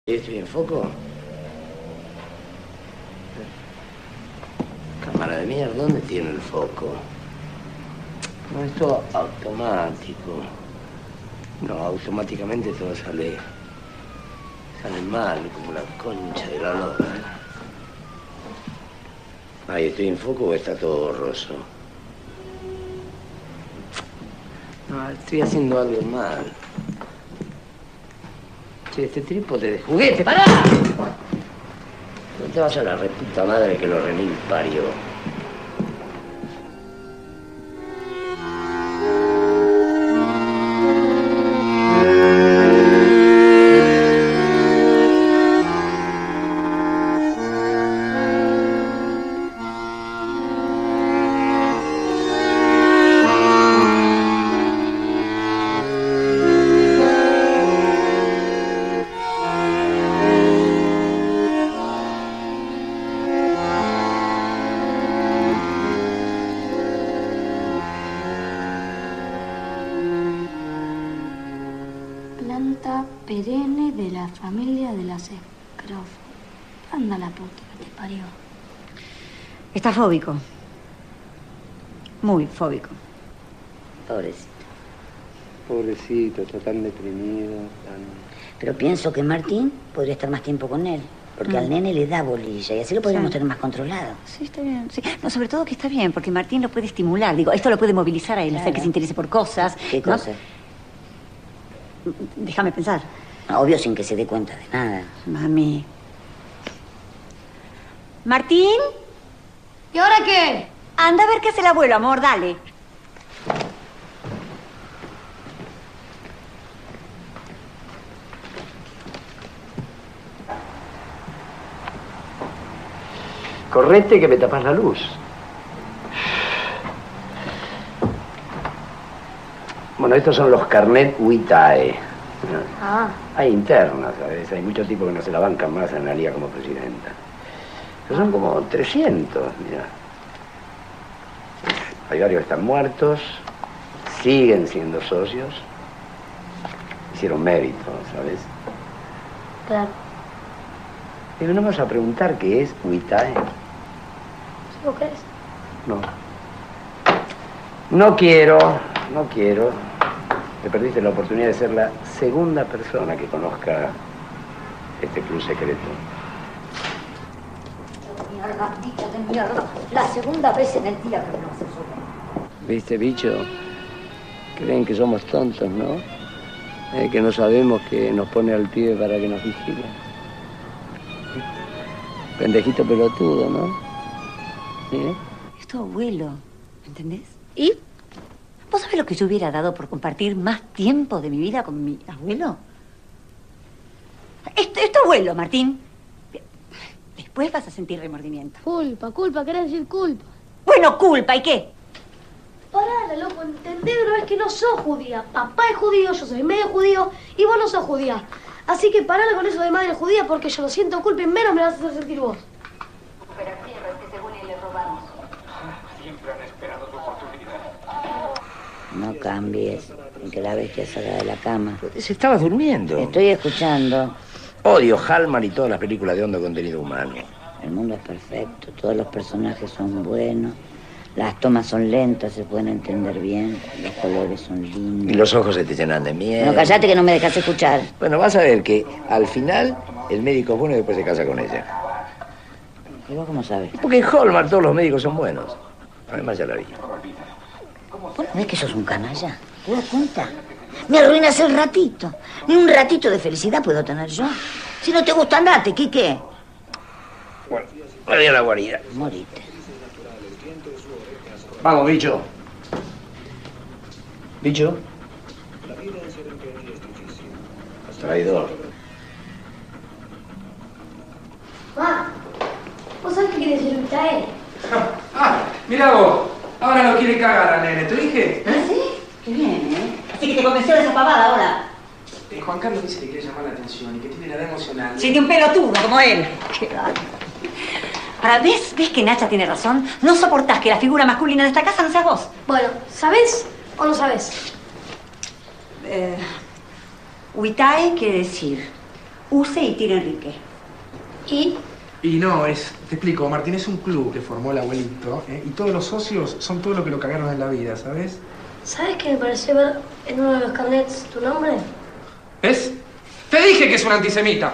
¿Estoy en foco? Cámara de mierda, ¿dónde tiene el foco? No, es todo automático. No, automáticamente todo sale mal, como la concha de la lora. Ay, ¿estoy en foco o está todo borroso? No, estoy haciendo algo mal. Che, este trípode de juguete, ¡pará! No te vas a la reputa madre que lo remil parió. Planta perenne de la familia de las escrofos. Anda la puta que te parió. Está fóbico. Muy fóbico. Pobrecito. Pobrecito, está tan deprimido, tan... Pero pienso que Martín podría estar más tiempo con él. Porque al nene le da bolilla y así lo podríamos tener más controlado. Sí, está bien. Sí. No, sobre todo que está bien, porque Martín lo puede estimular. Digo, esto lo puede movilizar a él, hacer que se interese por cosas. ¿Qué ¿no? cosas? Déjame pensar. Obvio sin que se dé cuenta de nada. Mami. ¿Martín? ¿Y ahora qué? Anda a ver qué hace el abuelo, amor, dale. Correte que me tapas la luz. Bueno, estos son los carnet Vitae. Ah. Hay internas, ¿sabes? Hay muchos tipos que no se la bancan más en la liga como presidenta. Pero son como 300, mira. Hay varios que están muertos, siguen siendo socios. Hicieron mérito, ¿sabes? Claro. Pero no me vas a preguntar qué es Vitae. ¿Sí vos crees? No. No quiero. Te perdiste la oportunidad de ser la segunda persona que conozca este club secreto. Mierda, bicho de mierda. La segunda vez en el día que me lo haces solo. ¿Viste, bicho? Creen que somos tontos, ¿no? Que no sabemos que nos pone al pibe para que nos vigile. Pendejito pelotudo, ¿no? ¿Sí? Es tu abuelo, ¿entendés? ¿Y? ¿Vos sabés lo que yo hubiera dado por compartir más tiempo de mi vida con mi abuelo? Es tu abuelo, Martín. Después vas a sentir remordimiento. Culpa, querés decir culpa. Bueno, culpa, ¿y qué? Pará, loco, entendé de una vez que no sos judía. Papá es judío, yo soy medio judío y vos no sos judía. Así que parala con eso de madre judía porque yo no siento culpa y menos me vas a hacer sentir vos. Pero tierras que según él le robamos. Siempre han esperado tu oportunidad. No cambies, ni que la bestia salga de la cama. Se estaba durmiendo. Estoy escuchando. Odio Hallmark y todas las películas de hondo contenido humano. El mundo es perfecto, todos los personajes son buenos, las tomas son lentas, se pueden entender bien, los colores son lindos. Y los ojos se te llenan de miel. No, callate que no me dejas escuchar. Bueno, vas a ver que al final el médico es bueno y después se casa con ella. ¿Y vos cómo sabes? Porque en Hallmark todos los médicos son buenos. Además ya la vi. ¿Vos no ves que sos un canalla? ¿Te das cuenta? Me arruinas el ratito. Ni un ratito de felicidad puedo tener yo. Si no te gusta, andate, Quique. Bueno, voy a la guarida. Morite. Vamos, bicho. Bicho. Traidor. Ma, ¿vos sabés qué quiere decir Vitae? Mirá vos, ahora lo quiere cagar a nene, ¿te dije? ¿Ah, sí? Qué bien, ¿eh? Así que te convenció de esa pavada ahora. Juan Carlos dice que quiere llamar la atención y que tiene la edad emocional. Sí, de un pelotudo como él. Qué raro. Ahora, ¿ves que Nacha tiene razón? No soportás que la figura masculina de esta casa no seas vos. Bueno, ¿sabés o no sabés? Huitae quiere decir use y tire Enrique. ¿Y? Y no, te explico, Martín, es un club que formó el abuelito, y todos los socios son todo lo que lo cagaron en la vida, ¿sabes? ¿Sabes qué me pareció ver en uno de los carnets tu nombre? ¿Ves? ¡Te dije que es un antisemita!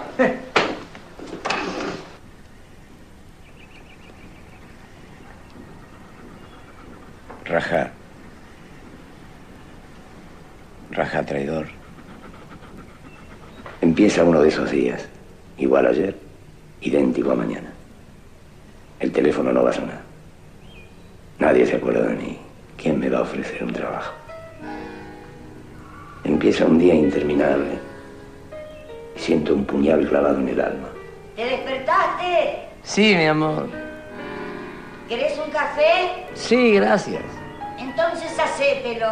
Rajá. Rajá, traidor. Empieza uno de esos días, igual a ayer, idéntico a mañana. El teléfono no va a sonar. Nadie se acuerda de mí. ¿Quién me va a ofrecer un trabajo? Empieza un día interminable y siento un puñal clavado en el alma. ¿Te despertaste? Sí, mi amor. ¿Querés un café? Sí, gracias. Entonces hacépelo.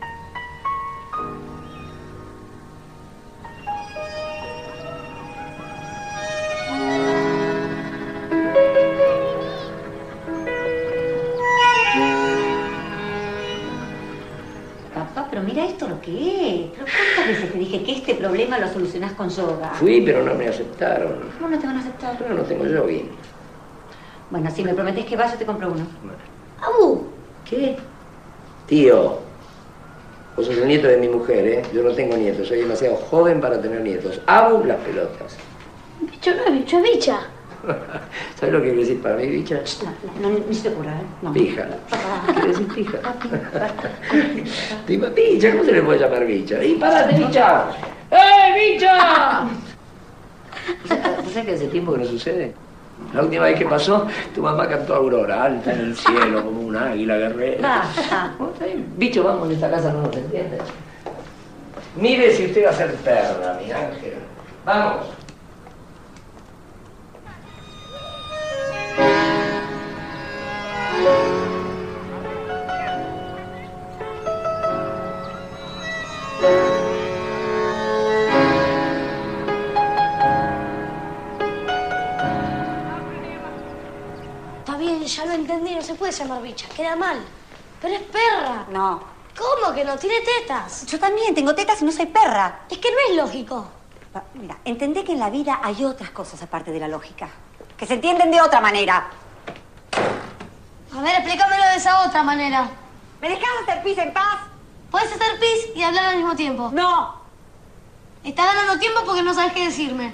Papá, pero mira esto lo que es. ¿Pero cuántas veces te dije que este problema lo solucionás con yoga? Fui, pero no me aceptaron. ¿Cómo no te van a aceptar? Pero no tengo jogging. Bueno, si me prometes que vas, yo te compro uno. ¡Abu! ¿Qué? Tío, vos sos el nieto de mi mujer, ¿eh? Yo no tengo nietos, soy demasiado joven para tener nietos. Abu las pelotas. Bicho no es bicho, es bicha. ¿Sabes lo que quiere decir para mí, bicha? No, ni se te ocurra, ¿eh? No. Pija. ¿Quiere decir pija? Digo, bicha, ¿cómo se le puede llamar bicha? ¡Y párate, bicha! bicha! ¿Vos sabés que hace tiempo que no sucede? La última vez que pasó, tu mamá cantó Aurora, alta en el cielo, como un águila guerrera. Bicho, vamos, en esta casa no nos entiende. Mire si usted va a ser perra, mi ángel. Vamos. Está bien, ya lo entendí, no se puede llamar bicha, queda mal. Pero es perra. No. ¿Cómo que no? Tiene tetas. Yo también tengo tetas y no soy perra. Es que no es lógico. Mira, entendé que en la vida hay otras cosas aparte de la lógica. Que se entienden de otra manera. A ver, explícamelo de esa otra manera. ¿Me dejás hacer pis en paz? Puedes hacer pis y hablar al mismo tiempo. No. Estás ganando tiempo porque no sabes qué decirme.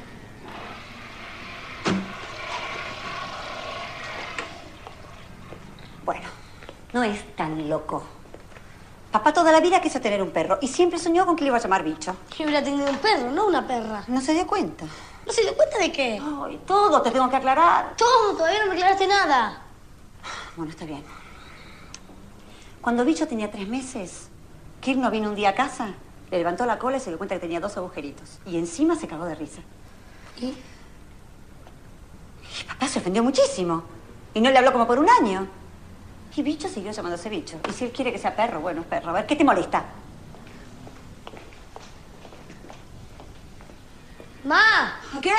Bueno, no es tan loco. Papá toda la vida quiso tener un perro y siempre soñó con que le iba a llamar bicho. Que hubiera tenido un perro, no una perra. No se dio cuenta. ¿No se dio cuenta de qué? Ay, todo te tengo que aclarar. Todo, todavía no me aclaraste nada. Bueno, está bien. Cuando Bicho tenía 3 meses, Kirk no vino un día a casa, le levantó la cola y se dio cuenta que tenía 2 agujeritos. Y encima se cagó de risa. ¿Y? Y papá se ofendió muchísimo. Y no le habló como por un año. Y Bicho siguió llamándose Bicho. Y si él quiere que sea perro, bueno, es perro. A ver, ¿qué te molesta? ¡Ma! ¿Qué?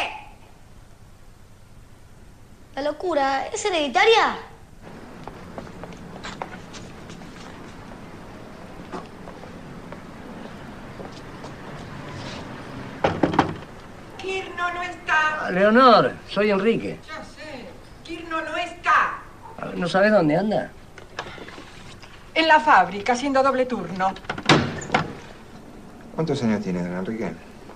La locura, ¿es hereditaria? Kirno no está. Leonor, soy Enrique. Ya sé. Kirno no está. ¿No sabes dónde anda? En la fábrica, haciendo doble turno. ¿Cuántos años tiene, don Enrique?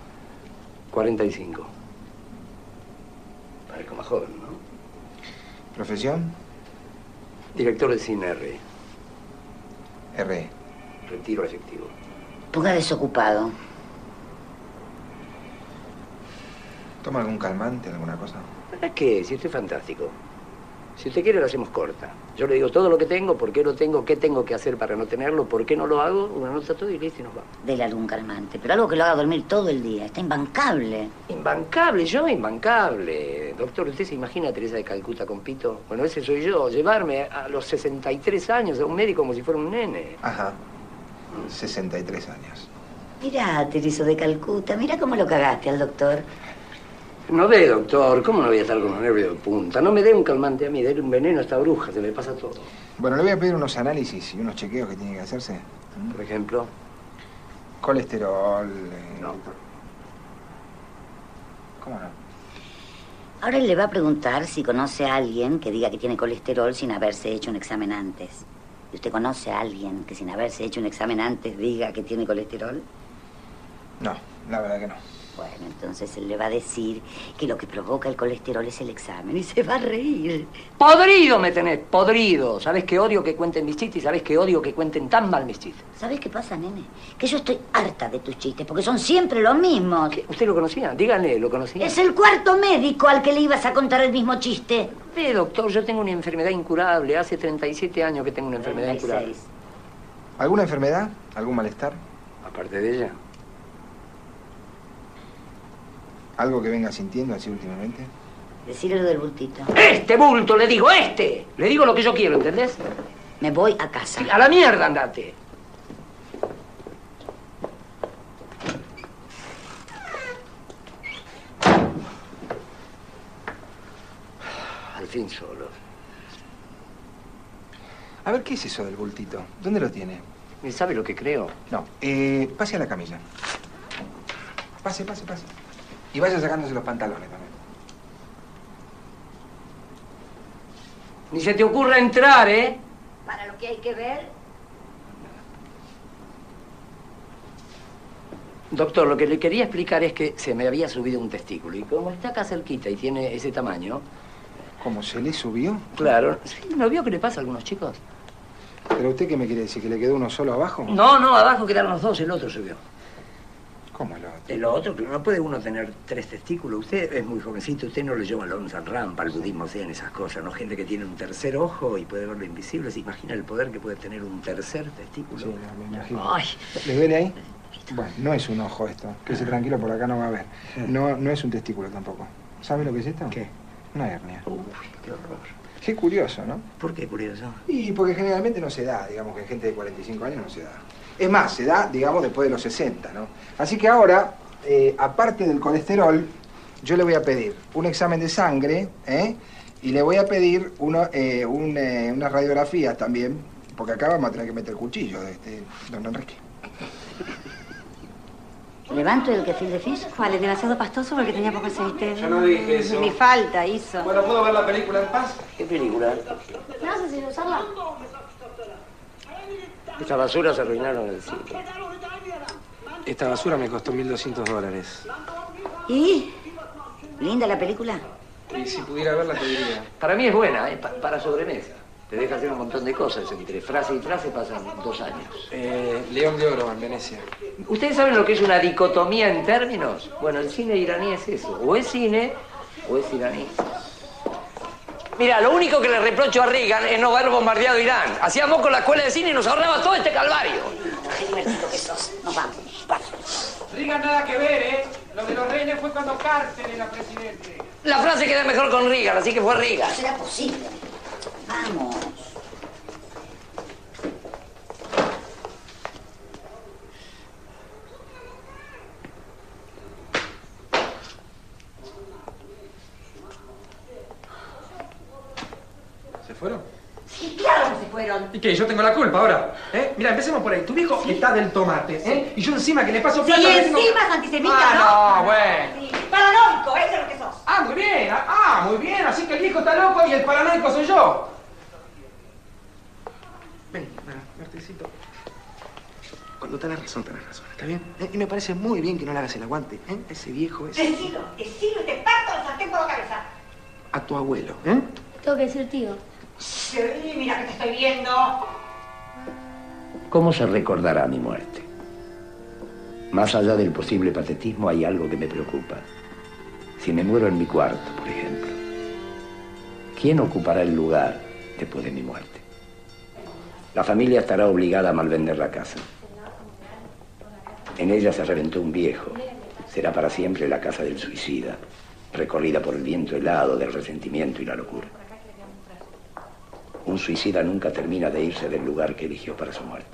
45. Parezco más joven, ¿no? ¿Profesión? Director de cine R. R. Retiro efectivo. Ponga desocupado. ¿Toma algún calmante, alguna cosa? ¿Para qué? Si esto es fantástico. Si usted quiere, lo hacemos corta. Yo le digo todo lo que tengo, por qué lo tengo, qué tengo que hacer para no tenerlo, por qué no lo hago, una nota todo y listo y nos vamos. Dele algún calmante, pero algo que lo haga dormir todo el día. Está imbancable. Imbancable, yo imbancable. Doctor, ¿usted se imagina a Teresa de Calcuta con pito? Bueno, ese soy yo. Llevarme a los 63 años a un médico como si fuera un nene. Ajá. 63 años. Mirá, Teresa de Calcuta, mirá cómo lo cagaste al doctor. No ve, doctor, ¿cómo no voy a estar con los nervios de punta? No me dé un calmante a mí, déle un veneno a esta bruja, se me pasa todo. Bueno, le voy a pedir unos análisis y unos chequeos que tiene que hacerse. Por ejemplo, Colesterol. no. ¿Cómo no? Ahora él le va a preguntar si conoce a alguien que diga que tiene colesterol sin haberse hecho un examen antes. ¿Y usted conoce a alguien que sin haberse hecho un examen antes diga que tiene colesterol? No, la verdad que no. Bueno, entonces él le va a decir que lo que provoca el colesterol es el examen y se va a reír. Podrido me tenés, podrido. ¿Sabés qué odio que cuenten mis chistes y sabés qué odio que cuenten tan mal mis chistes? ¿Sabes qué pasa, nene? Que yo estoy harta de tus chistes porque son siempre los mismos. ¿Qué? ¿Usted lo conocía? Díganle, ¿lo conocía? Es el cuarto médico al que le ibas a contar el mismo chiste. Ve, doctor, yo tengo una enfermedad incurable. Hace 37 años que tengo una enfermedad incurable. 36. ¿Alguna enfermedad? ¿Algún malestar? Aparte de ella. ¿Algo que venga sintiendo así últimamente? Decirle lo del bultito. ¡Este bulto! Le digo, este. Le digo lo que yo quiero, ¿entendés? Me voy a casa. Sí, a la mierda, andate. Al fin solo. A ver, ¿qué es eso del bultito? ¿Dónde lo tiene? ¿Y sabe lo que creo? No, pase a la camilla. Pase. Y vaya sacándose los pantalones también. Ni se te ocurra entrar, ¿eh? Para lo que hay que ver. Doctor, lo que le quería explicar es que se me había subido un testículo. Y como está acá cerquita y tiene ese tamaño... ¿Cómo se le subió? Claro. Sí, ¿no vio qué le pasa a algunos chicos? ¿Pero usted qué me quiere decir? ¿Que le quedó uno solo abajo? No, abajo quedaron los dos, el otro subió. ¿Cómo el otro? El otro, que no puede uno tener 3 testículos. Usted es muy jovencito, usted no le lleva al Onsan Rampa, al budismo, sean esas cosas, ¿no? Gente que tiene un tercer ojo y puede ver lo invisible. ¿Se imagina el poder que puede tener un tercer testículo? Sí, no, me imagino. Ay. ¿Le duele ahí? Bueno, no es un ojo esto. Quédese tranquilo, por acá no va a ver. No es un testículo tampoco. ¿Sabe lo que es esto? ¿Qué? Una hernia. Uy, qué horror. Qué curioso, ¿no? ¿Por qué curioso? Y porque generalmente no se da, digamos que en gente de 45 años no se da. Es más, se da, digamos, después de los 60, ¿no? Así que ahora, aparte del colesterol, yo le voy a pedir un examen de sangre, y le voy a pedir unas radiografías también, porque acá vamos a tener que meter el cuchillo de don Enrique. ¿Levanto el gefilte fish? ¿Cuál? ¿Es demasiado pastoso porque tenía poco aceite? Yo no dije eso. Mi falta hizo. Bueno, ¿puedo ver la película en paz? ¿Qué película? ¿Me vas a sin usarla? Estas basuras se arruinaron en el cine. Esta basura me costó $1.200. ¿Y? ¿Linda la película? Y si pudiera verla te diría. Para mí es buena, para sobremesa. Te deja hacer un montón de cosas. Entre frase y frase pasan 2 años. León de Oro, en Venecia. ¿Ustedes saben lo que es una dicotomía en términos? Bueno, el cine iraní es eso. O es cine o es iraní. Mira, lo único que le reprocho a Reagan es no haber bombardeado Irán. Hacíamos con la escuela de cine y nos ahorraba todo este calvario. Qué divertido que sos. Nos vamos. Vamos. Reagan nada que ver, ¿eh? Lo de los rehenes fue cuando Carter era presidente. La frase queda mejor con Reagan, así que fue Reagan. No será posible. Vamos. ¿Se fueron? Sí, claro que se fueron. ¿Y qué? ¿Yo tengo la culpa ahora? Mira, empecemos por ahí. Tu viejo está del tomate, Y yo encima que le paso plata... Sí, le tengo- encima es antisemita, ¿no? Ah, no, bueno. Sí, paranoico, eso es lo que sos. Ah, muy bien. Muy bien. Así que el viejo está loco y el paranoico soy yo. Ven, Martincito. Cuando tenés razón, ¿está bien? Y me parece muy bien que no le hagas el aguante, Ese viejo es... Decilo y te parto el sartén por la cabeza. A tu abuelo, Tengo que decir tío. Sí, mira que te estoy viendo. ¿Cómo se recordará mi muerte? Más allá del posible patetismo hay algo que me preocupa. Si me muero en mi cuarto, por ejemplo, ¿quién ocupará el lugar después de mi muerte? La familia estará obligada a malvender la casa. En ella se reventó un viejo. Será para siempre la casa del suicida, recorrida por el viento helado del resentimiento y la locura. Un suicida nunca termina de irse del lugar que eligió para su muerte.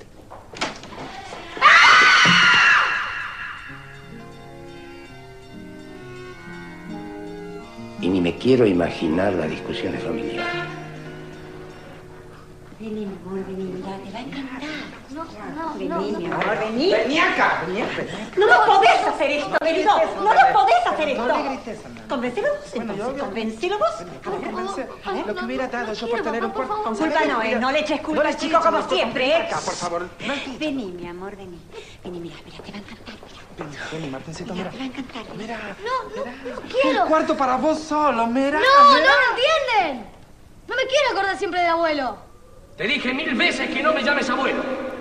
Y ni me quiero imaginar las discusiones familiares. Vení, mi amor, vení, mirá, te va a encantar. Vení, mi amor, vení. Vení acá, vení acá. No podés hacer esto, querido. No lo podés hacer esto. No le grites, Ana. Convencelo vos, entonces. Convencelo vos. Lo que hubiera dado yo por tener un cuerpo... Con culpa no le eches culpa al chico como siempre, ¿eh? Acá, por favor. Vení, mi amor, vení. Vení, mira, te va a encantar. Vení, Martincito, mira. Te va a encantar. Mira. No quiero. Un cuarto para vos solo, mira. No me entienden. No me quiero acordar siempre del abuelo. Te dije 1000 veces que no me llames abuelo.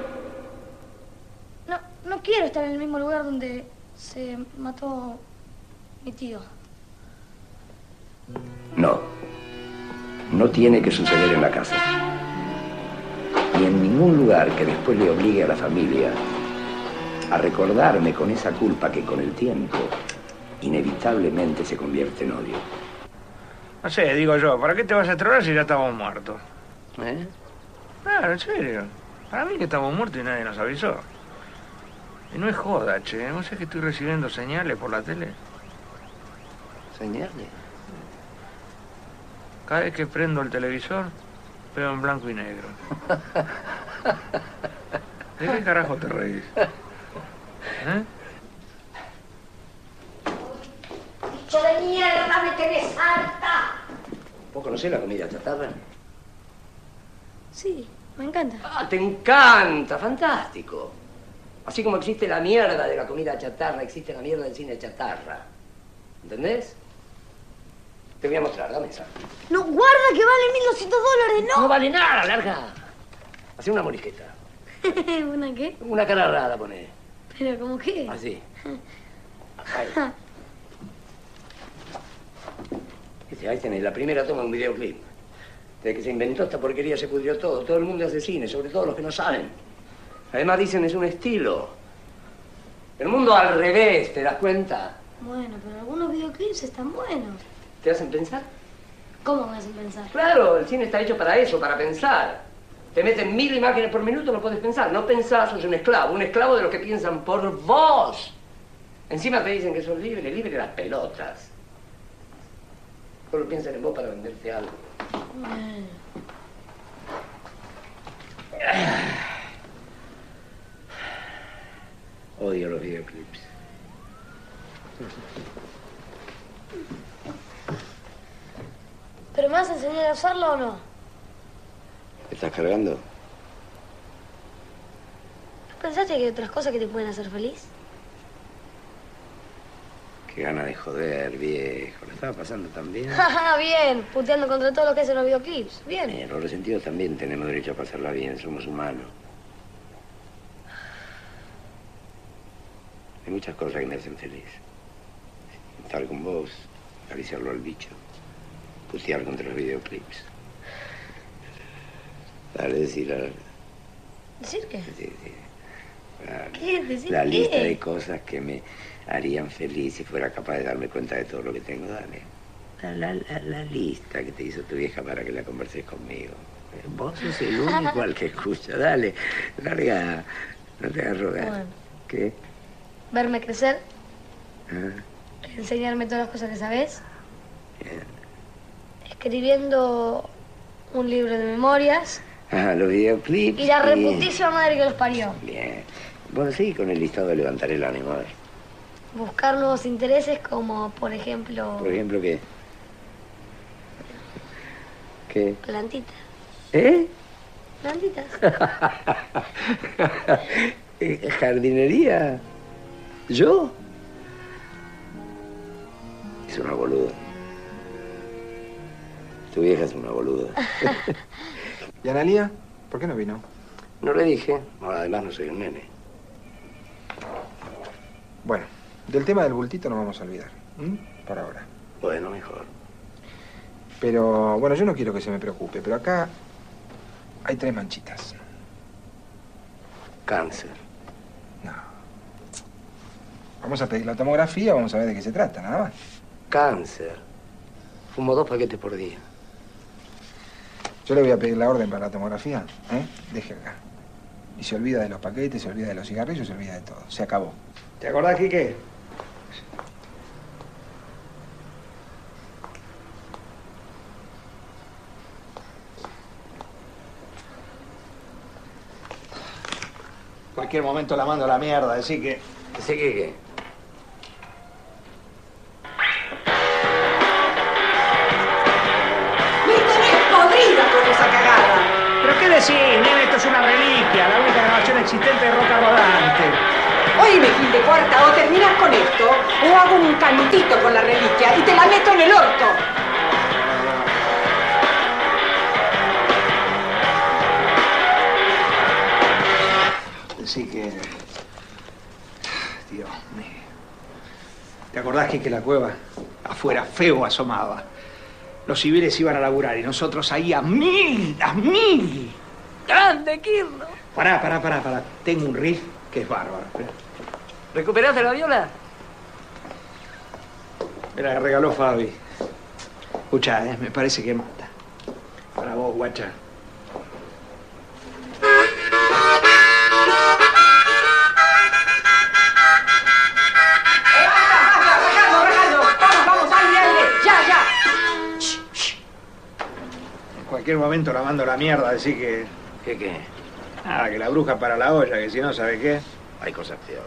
No quiero estar en el mismo lugar donde se mató mi tío. No. No tiene que suceder en la casa. Ni en ningún lugar que después le obligue a la familia a recordarme con esa culpa que con el tiempo inevitablemente se convierte en odio. No sé, digo yo, ¿para qué te vas a tronar si ya estamos muertos? ¿Eh? Claro, en serio. Para mí que estamos muertos y nadie nos avisó. Y no es joda, che. ¿No sé que estoy recibiendo señales por la tele? ¿Señales? Cada vez que prendo el televisor, veo en blanco y negro. ¿De qué carajo te reís? ¿Eh? ¡Bicho de mierda, me tenés harta! ¿Vos conocés la comida chatarra? Sí, me encanta. ¡Ah, te encanta! ¡Fantástico! Así como existe la mierda de la comida chatarra, existe la mierda del cine chatarra. ¿Entendés? Te voy a mostrar, dame esa. No, guarda que vale $1.200, no. No vale nada, larga. Hacé una morisqueta. ¿Una qué? Una cara rara, poné. ¿Pero cómo qué? Así. Ahí. Ahí tenés, la primera toma de un videoclip. Desde que se inventó esta porquería se pudrió todo. Todo el mundo hace cine, sobre todo los que no saben. Además dicen es un estilo. El mundo al revés, ¿te das cuenta? Bueno, pero algunos videoclips están buenos. ¿Te hacen pensar? ¿Cómo me hacen pensar? Claro, el cine está hecho para eso, para pensar. Te meten 1000 imágenes por minuto, no puedes pensar. No pensás, sos un esclavo de los que piensan por vos. Encima te dicen que sos libre de las pelotas. Solo piensan en vos para venderte algo. Bueno. Odio los videoclips. ¿Pero me vas a enseñar a usarlo o no? ¿Me estás cargando? ¿No pensaste que hay otras cosas que te pueden hacer feliz? Qué gana de joder, viejo. ¿Le estaba pasando tan bien? Jaja, bien. Puteando contra todo lo que hacen los videoclips. Bien. Los resentidos también tenemos derecho a pasarla bien. Somos humanos. Hay muchas cosas que me hacen feliz. Estar con vos, acariciarlo al bicho, putear contra los videoclips. Dale, decir algo. ¿Decir qué? Sí. Claro. ¿Qué? ¿Decir La qué? lista de cosas que me harían feliz si fuera capaz de darme cuenta de todo lo que tengo. Dale. La lista que te hizo tu vieja para que la converses conmigo. Vos sos el único al que escucha. Dale, larga. No te hagas rogar. Bueno. ¿Qué? Verme crecer, Ah, enseñarme todas las cosas que sabes, bien. escribiendo un libro de memorias Los videoclips. y la bien. reputísima madre que los parió. Bien. Bueno, sí, con el listado de levantar el ánimo. A ver. Buscar nuevos intereses como, por ejemplo, Por ejemplo, ¿qué? ¿Qué? plantitas. ¿Eh? Plantitas. ¿Jardinería? ¿Yo? Es una boluda. Tu vieja es una boluda. ¿Y Analía? ¿Por qué no vino? No le dije. Ahora, además, no soy un nene. Bueno, del tema del bultito no vamos a olvidar. Por ahora. Bueno, mejor. Pero, bueno, yo no quiero que se me preocupe, pero acá hay 3 manchitas. Cáncer. No. Vamos a pedir la tomografía, vamos a ver de qué se trata, nada más. Cáncer. Fumo 2 paquetes por día. Yo le voy a pedir la orden para la tomografía, ¿eh? Deje acá. Y se olvida de los paquetes, se olvida de los cigarrillos, se olvida de todo. Se acabó. ¿Te acordás, Quique? cualquier momento la mando a la mierda, así que... ¿Sé qué? ¡Me tenés podrida con esa cagada! ¿Pero qué decís, nene? Esto es una reliquia, la única grabación existente de Roca Rodante. Oíme, Gil de Cuarta, o terminás con esto, o hago un cantito con la reliquia y te la meto en el orto. Así que... Dios mío. ¿Te acordás que la cueva afuera feo asomaba? Los civiles iban a laburar y nosotros ahí a mil. ¡Grande, Kirno! Pará. Tengo un riff que es bárbaro. Esperá. ¿Recuperaste la viola? Me la regaló Fabi. Escuchá, me parece que mata. Para vos, guacha. Vamos, aire, ya. En cualquier momento la mando a la mierda, decir que... ¿Qué? Nada, que la bruja para la olla, que si no, ¿sabe qué? Hay cosas peores.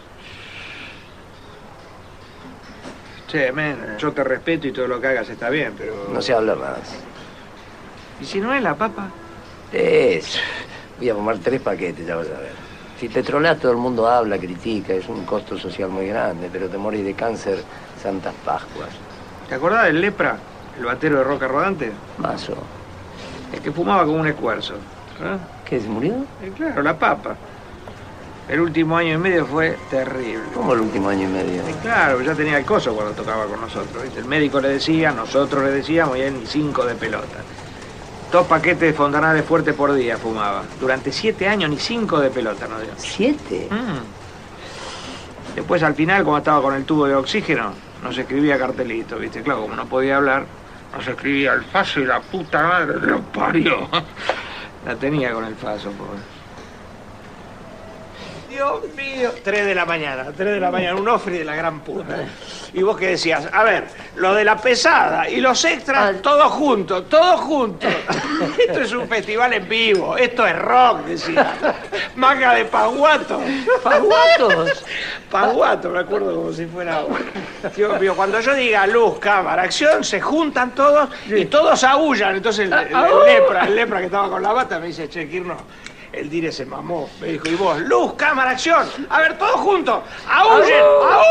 Che, men, yo te respeto y todo lo que hagas está bien, pero... No se habla más. ¿Y si no es la papa? Voy a fumar 3 paquetes, ya vas a ver. Si te troleas, todo el mundo habla, critica, es un costo social muy grande, pero te morís de cáncer santas Pascuas. ¿Te acordás del Lepra, el batero de Roca Rodante? Mazo. El que fumaba como un escuerzo. ¿Eh? ¿Qué, se murió? Claro, la papa. El último año y medio fue terrible. ¿Cómo el último año y medio? Claro, ya tenía el coso cuando tocaba con nosotros, ¿viste? El médico le decía, nosotros le decíamos, y él ni 5 de pelota. 2 paquetes de fontanales fuertes por día fumaba. Durante 7 años ni 5 de pelota no dio. ¿7? Después al final, como estaba con el tubo de oxígeno, nos escribía cartelitos, ¿viste? Claro, como no podía hablar, nos escribía el faso y la puta madre que lo parió. La tenía con el faso, pobre. Dios mío, 3 de la mañana, un ofri de la gran puta. Y vos qué decías, a ver, lo de la pesada y los extras, todos juntos. Esto es un festival en vivo, esto es rock, decía. Manga de paguatos. ¿Paguatos? Paguato, me acuerdo como si fuera ahora. Dios mío, cuando yo diga luz, cámara, acción, se juntan todos y todos aúllan. Entonces el lepra que estaba con la bata me dice, che, Kirno, el dire se mamó. Me dijo, y vos, luz, cámara, acción. A ver, todos juntos. ¡Aúllen!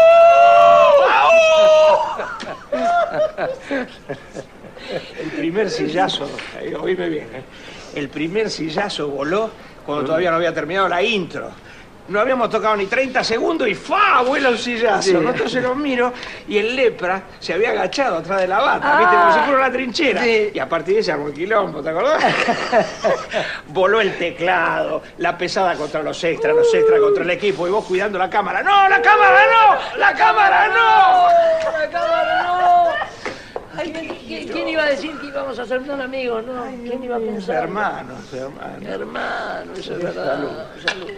¡Aú! El primer sillazo, oíme bien, el primer sillazo voló cuando todavía no había terminado la intro. No habíamos tocado ni 30 segundos y ¡fa! Vuela un sillazo. Sí. Entonces lo miro y el lepra se había agachado atrás de la bata, ¿viste? Como si fuera una trinchera. Sí. Y a partir de ese armó el quilombo, ¿te acordás? Voló el teclado, la pesada contra los extras contra el equipo y vos cuidando la cámara. ¡No, la cámara no! ¡La cámara no! ¡La cámara no! Ay, ¿quién iba a decir que íbamos a ser tan amigos, no? ¿Quién iba a pensar? Hermanos. Hermano, eso es verdad. Salud.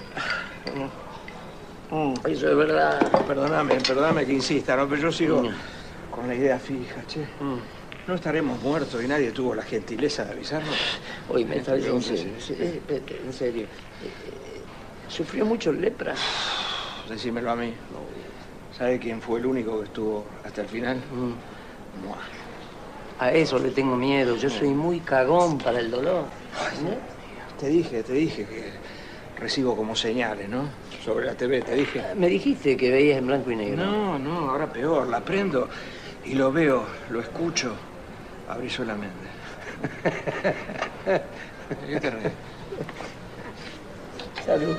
Eso es verdad. Perdóname que insista, ¿no? Pero yo sigo con la idea fija, che. No estaremos muertos y nadie tuvo la gentileza de avisarnos. Oye, me está diciendo en serio. ¿Sufrió mucho el lepra? Decímelo a mí. ¿Sabe quién fue el único que estuvo hasta el final? A eso le tengo miedo. Yo soy muy cagón para el dolor. Te dije que recibo como señales, ¿no? Sobre la TV, te dije. Me dijiste que veías en blanco y negro. No, ahora peor. La prendo y lo veo, lo escucho. Abrí solamente. ¿Qué te ríes? Salud.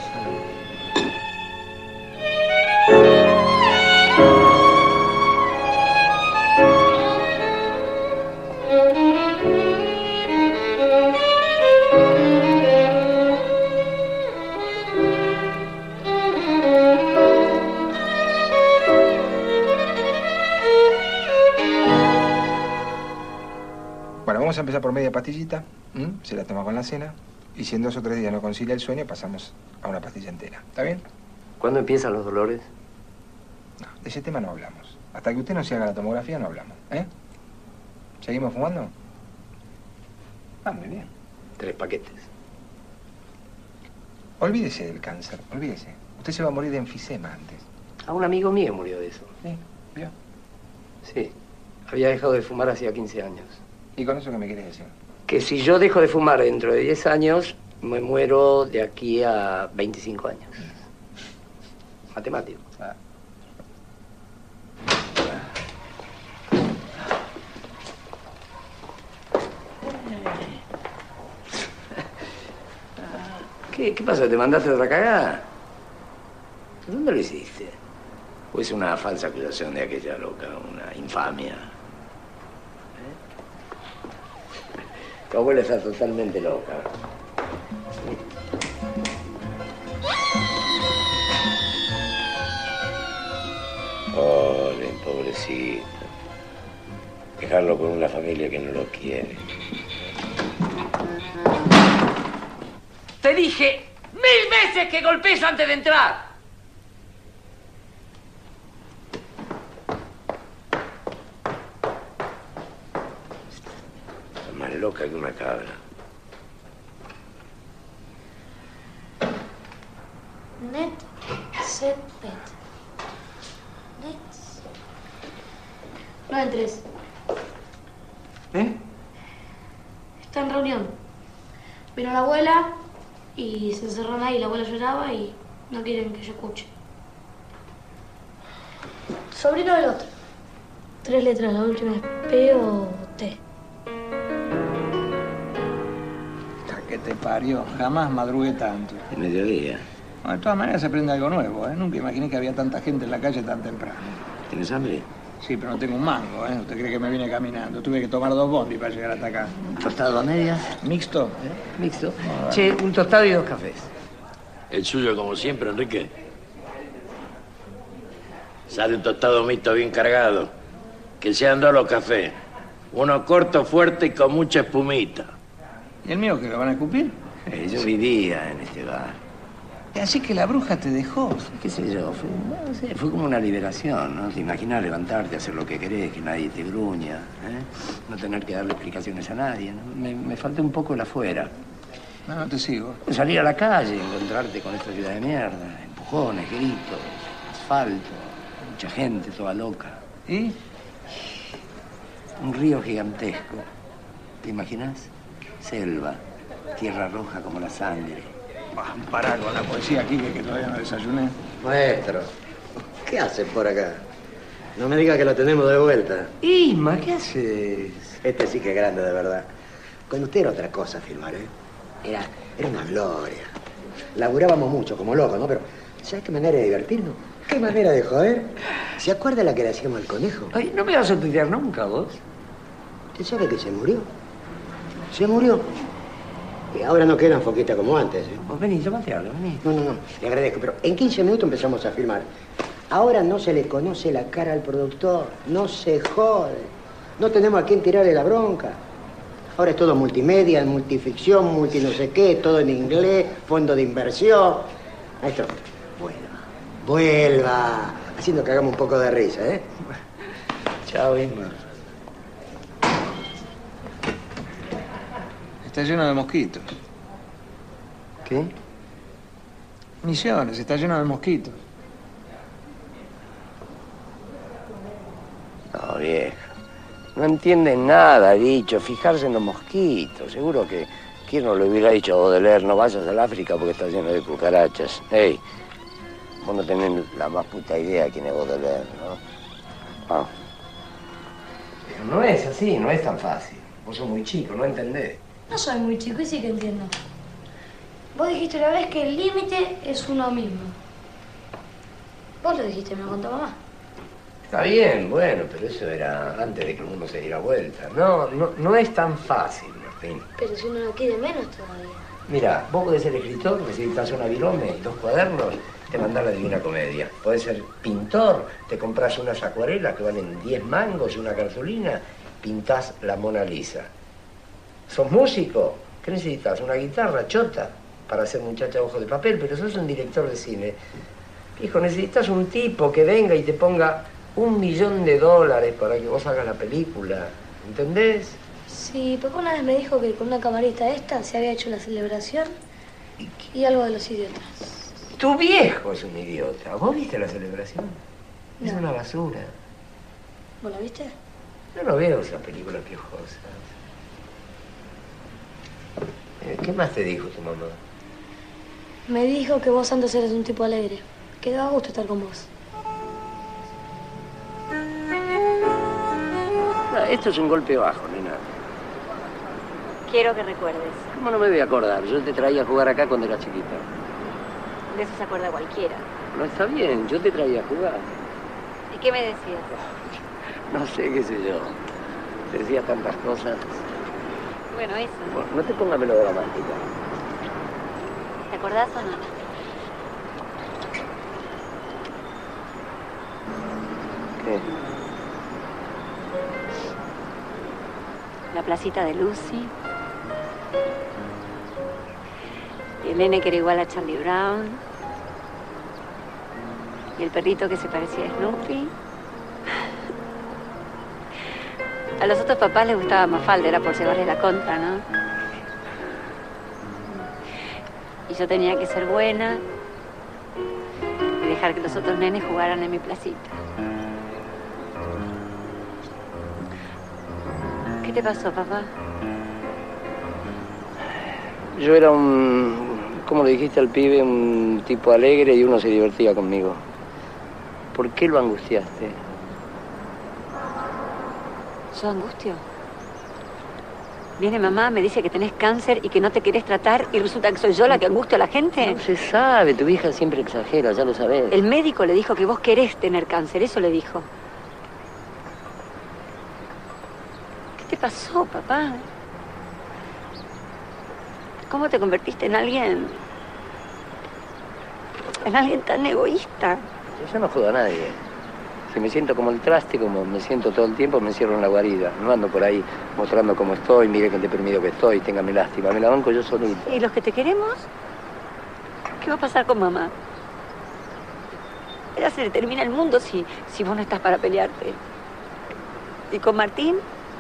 Bueno, vamos a empezar por media pastillita, se la toma con la cena, y si en 2 o 3 días no concilia el sueño, pasamos a una pastilla entera. ¿Está bien? ¿Cuándo empiezan los dolores? No, de ese tema no hablamos. Hasta que usted no se haga la tomografía, no hablamos, ¿eh? ¿Seguimos fumando? Muy bien. 3 paquetes. Olvídese del cáncer, olvídese. Usted se va a morir de enfisema antes. A un amigo mío murió de eso. ¿Sí? ¿Vio? Sí. Había dejado de fumar hacía 15 años. ¿Y con eso qué me querés decir? Que si yo dejo de fumar dentro de 10 años, me muero de aquí a 25 años. Matemático. Ah. ¿Qué pasó? ¿Te mandaste otra cagada? ¿Dónde lo hiciste? ¿O es una falsa acusación de aquella loca, una infamia? Tu abuela está totalmente loca. Pobre, pobrecito. Dejarlo con una familia que no lo quiere. Te dije 1000 veces que golpees antes de entrar. Está más loca que una cabra. Net, set, pet. Net. No entres. ¿Eh? Está en reunión. Vino la abuela y se encerraron ahí. La abuela lloraba y no quieren que yo escuche. Sobrino del otro. 3 letras, la última es P o T. Que te parió. Jamás madrugué tanto. El mediodía. Bueno, de todas maneras se aprende algo nuevo, ¿eh? Nunca imaginé que había tanta gente en la calle tan temprano. ¿Tienes hambre? Sí, pero no tengo un mango, ¿eh? ¿Usted cree que me vine caminando? Tuve que tomar 2 bondis para llegar hasta acá. ¿Tostado a medias? ¿Mixto? Mixto. Che, un tostado y 2 cafés. El suyo, como siempre, Enrique. Sale un tostado mixto bien cargado. Que sean 2 los cafés. Uno corto, fuerte y con mucha espumita. ¿Y el mío que lo van a escupir? Yo vivía en este bar. Así que la bruja te dejó. ¿Qué sé yo? Fue como una liberación, ¿no? Te imaginas levantarte, hacer lo que querés, que nadie te gruña, ¿eh? No tener que darle explicaciones a nadie, ¿no? Me falta un poco el afuera. No te sigo. Salir a la calle, encontrarte con esta ciudad de mierda, empujones, gritos, asfalto, mucha gente toda loca. ¿Y? Un río gigantesco. ¿Te imaginas? Selva, tierra roja como la sangre. Pará con la poesía aquí que todavía no desayuné. Maestro, ¿qué haces por acá? No me diga que lo tenemos de vuelta. Isma, ¿qué haces? Este sí que es grande, de verdad. Con usted era otra cosa filmar, ¿eh? Era una gloria. Laburábamos mucho, como locos, ¿no? Pero, ¿sabes qué manera de divertirnos? ¿Qué manera de joder? ¿Se acuerda la que le hacíamos al conejo? Ay, no me vas a tuitear nunca, vos. ¿Usted sabe que se murió? Se murió. Y ahora no quedan foquitas como antes, ¿eh? Vos vení, tomate algo, vení. No, le agradezco, pero en 15 minutos empezamos a filmar. Ahora no se le conoce la cara al productor, no se jode. No tenemos a quién tirarle la bronca. Ahora es todo multimedia, multificción, multi no sé qué, todo en inglés, fondo de inversión. Maestro, vuelva, haciendo que hagamos un poco de risa, ¿eh? Chao, Isma. Está lleno de mosquitos. ¿Qué? Misiones, está lleno de mosquitos. No, vieja. No entienden nada, dicho. Fijarse en los mosquitos. Seguro que quién no le hubiera dicho a Baudelaire, no vayas al África porque está lleno de cucarachas. Ey, vos no tenés la más puta idea quién es Baudelaire, ¿no? Ah. Pero no es así, no es tan fácil. Vos sos muy chico, no entendés. No soy muy chico y sí que entiendo. Vos dijiste una vez que el límite es uno mismo. Vos lo dijiste, me lo contó mamá. Está bien, bueno, pero eso era antes de que el mundo se diera vuelta. No es tan fácil, Martín. Pero si uno no quiere menos todavía. Mira, vos podés ser escritor, necesitas una virome y 2 cuadernos, te mandás la Divina Comedia. Podés ser pintor, te compras unas acuarelas que valen 10 mangos y una cartulina, pintás la Mona Lisa. ¿Sos músico? ¿Qué necesitas? ¿Una guitarra chota para ser muchacha ojo de papel? Pero sos un director de cine. Hijo, necesitas un tipo que venga y te ponga $1.000.000 para que vos hagas la película. ¿Entendés? Sí, papá una vez me dijo que con una camarita esta se había hecho la celebración Y algo de los idiotas. Tu viejo es un idiota. ¿Vos viste la celebración? No. Es una basura. ¿Vos la viste? Yo no veo esas películas piojosas. ¿Qué más te dijo tu mamá? Me dijo que vos antes eres un tipo alegre. Que daba gusto estar con vos. Esto es un golpe bajo, nena. Quiero que recuerdes. ¿Cómo no me voy a acordar? Yo te traía a jugar acá cuando eras chiquita. De eso se acuerda cualquiera. No está bien, yo te traía a jugar. ¿Y qué me decías? No sé, qué sé yo. Te decía tantas cosas. Bueno, eso. Bueno, no te pongas melodramática. ¿Te acordás o no? ¿Qué? La placita de Lucy. Y el nene que era igual a Charlie Brown. Y el perrito que se parecía a Snoopy. A los otros papás les gustaba Mafalda, era por llevarles la contra, ¿no? Y yo tenía que ser buena y dejar que los otros nenes jugaran en mi placita. ¿Qué te pasó, papá? Yo era ¿cómo le dijiste al pibe? Un tipo alegre y uno se divertía conmigo. ¿Por qué lo angustiaste? ¿Yo angustio? Viene mamá, me dice que tenés cáncer y que no te querés tratar y resulta que soy yo la que angustio a la gente. No se sabe, tu vieja siempre exagera, ya lo sabés. El médico le dijo que vos querés tener cáncer, eso le dijo. ¿Qué te pasó, papá? ¿Cómo te convertiste en alguien tan egoísta? Yo no jodo a nadie. Si me siento como el traste, como me siento todo el tiempo, me encierro en la guarida. No ando por ahí mostrando cómo estoy, mire qué deprimido que estoy, téngame lástima. Me la banco yo solito. ¿Y los que te queremos? ¿Qué va a pasar con mamá? Ya se le termina el mundo si vos no estás para pelearte. ¿Y con Martín?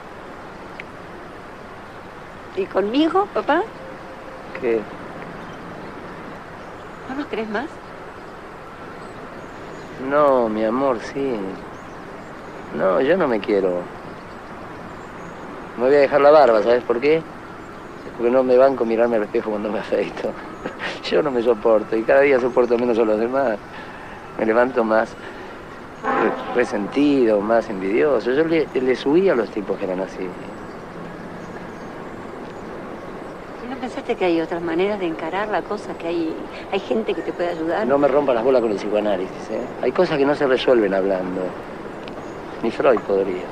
¿Y conmigo, papá? ¿Qué? ¿No nos querés más? No, mi amor, sí. No, yo no me quiero. Me voy a dejar la barba, ¿sabes por qué? Porque no me banco mirarme al espejo cuando me afeito. Yo no me soporto y cada día soporto menos a los demás. Me levanto más resentido, más envidioso. Yo le subí a los tipos que eran así. ¿No pensaste que hay otras maneras de encarar la cosa? Que hay gente que te puede ayudar. No me rompa las bolas con el psicoanálisis, ¿eh? Hay cosas que no se resuelven hablando. Ni Freud podría.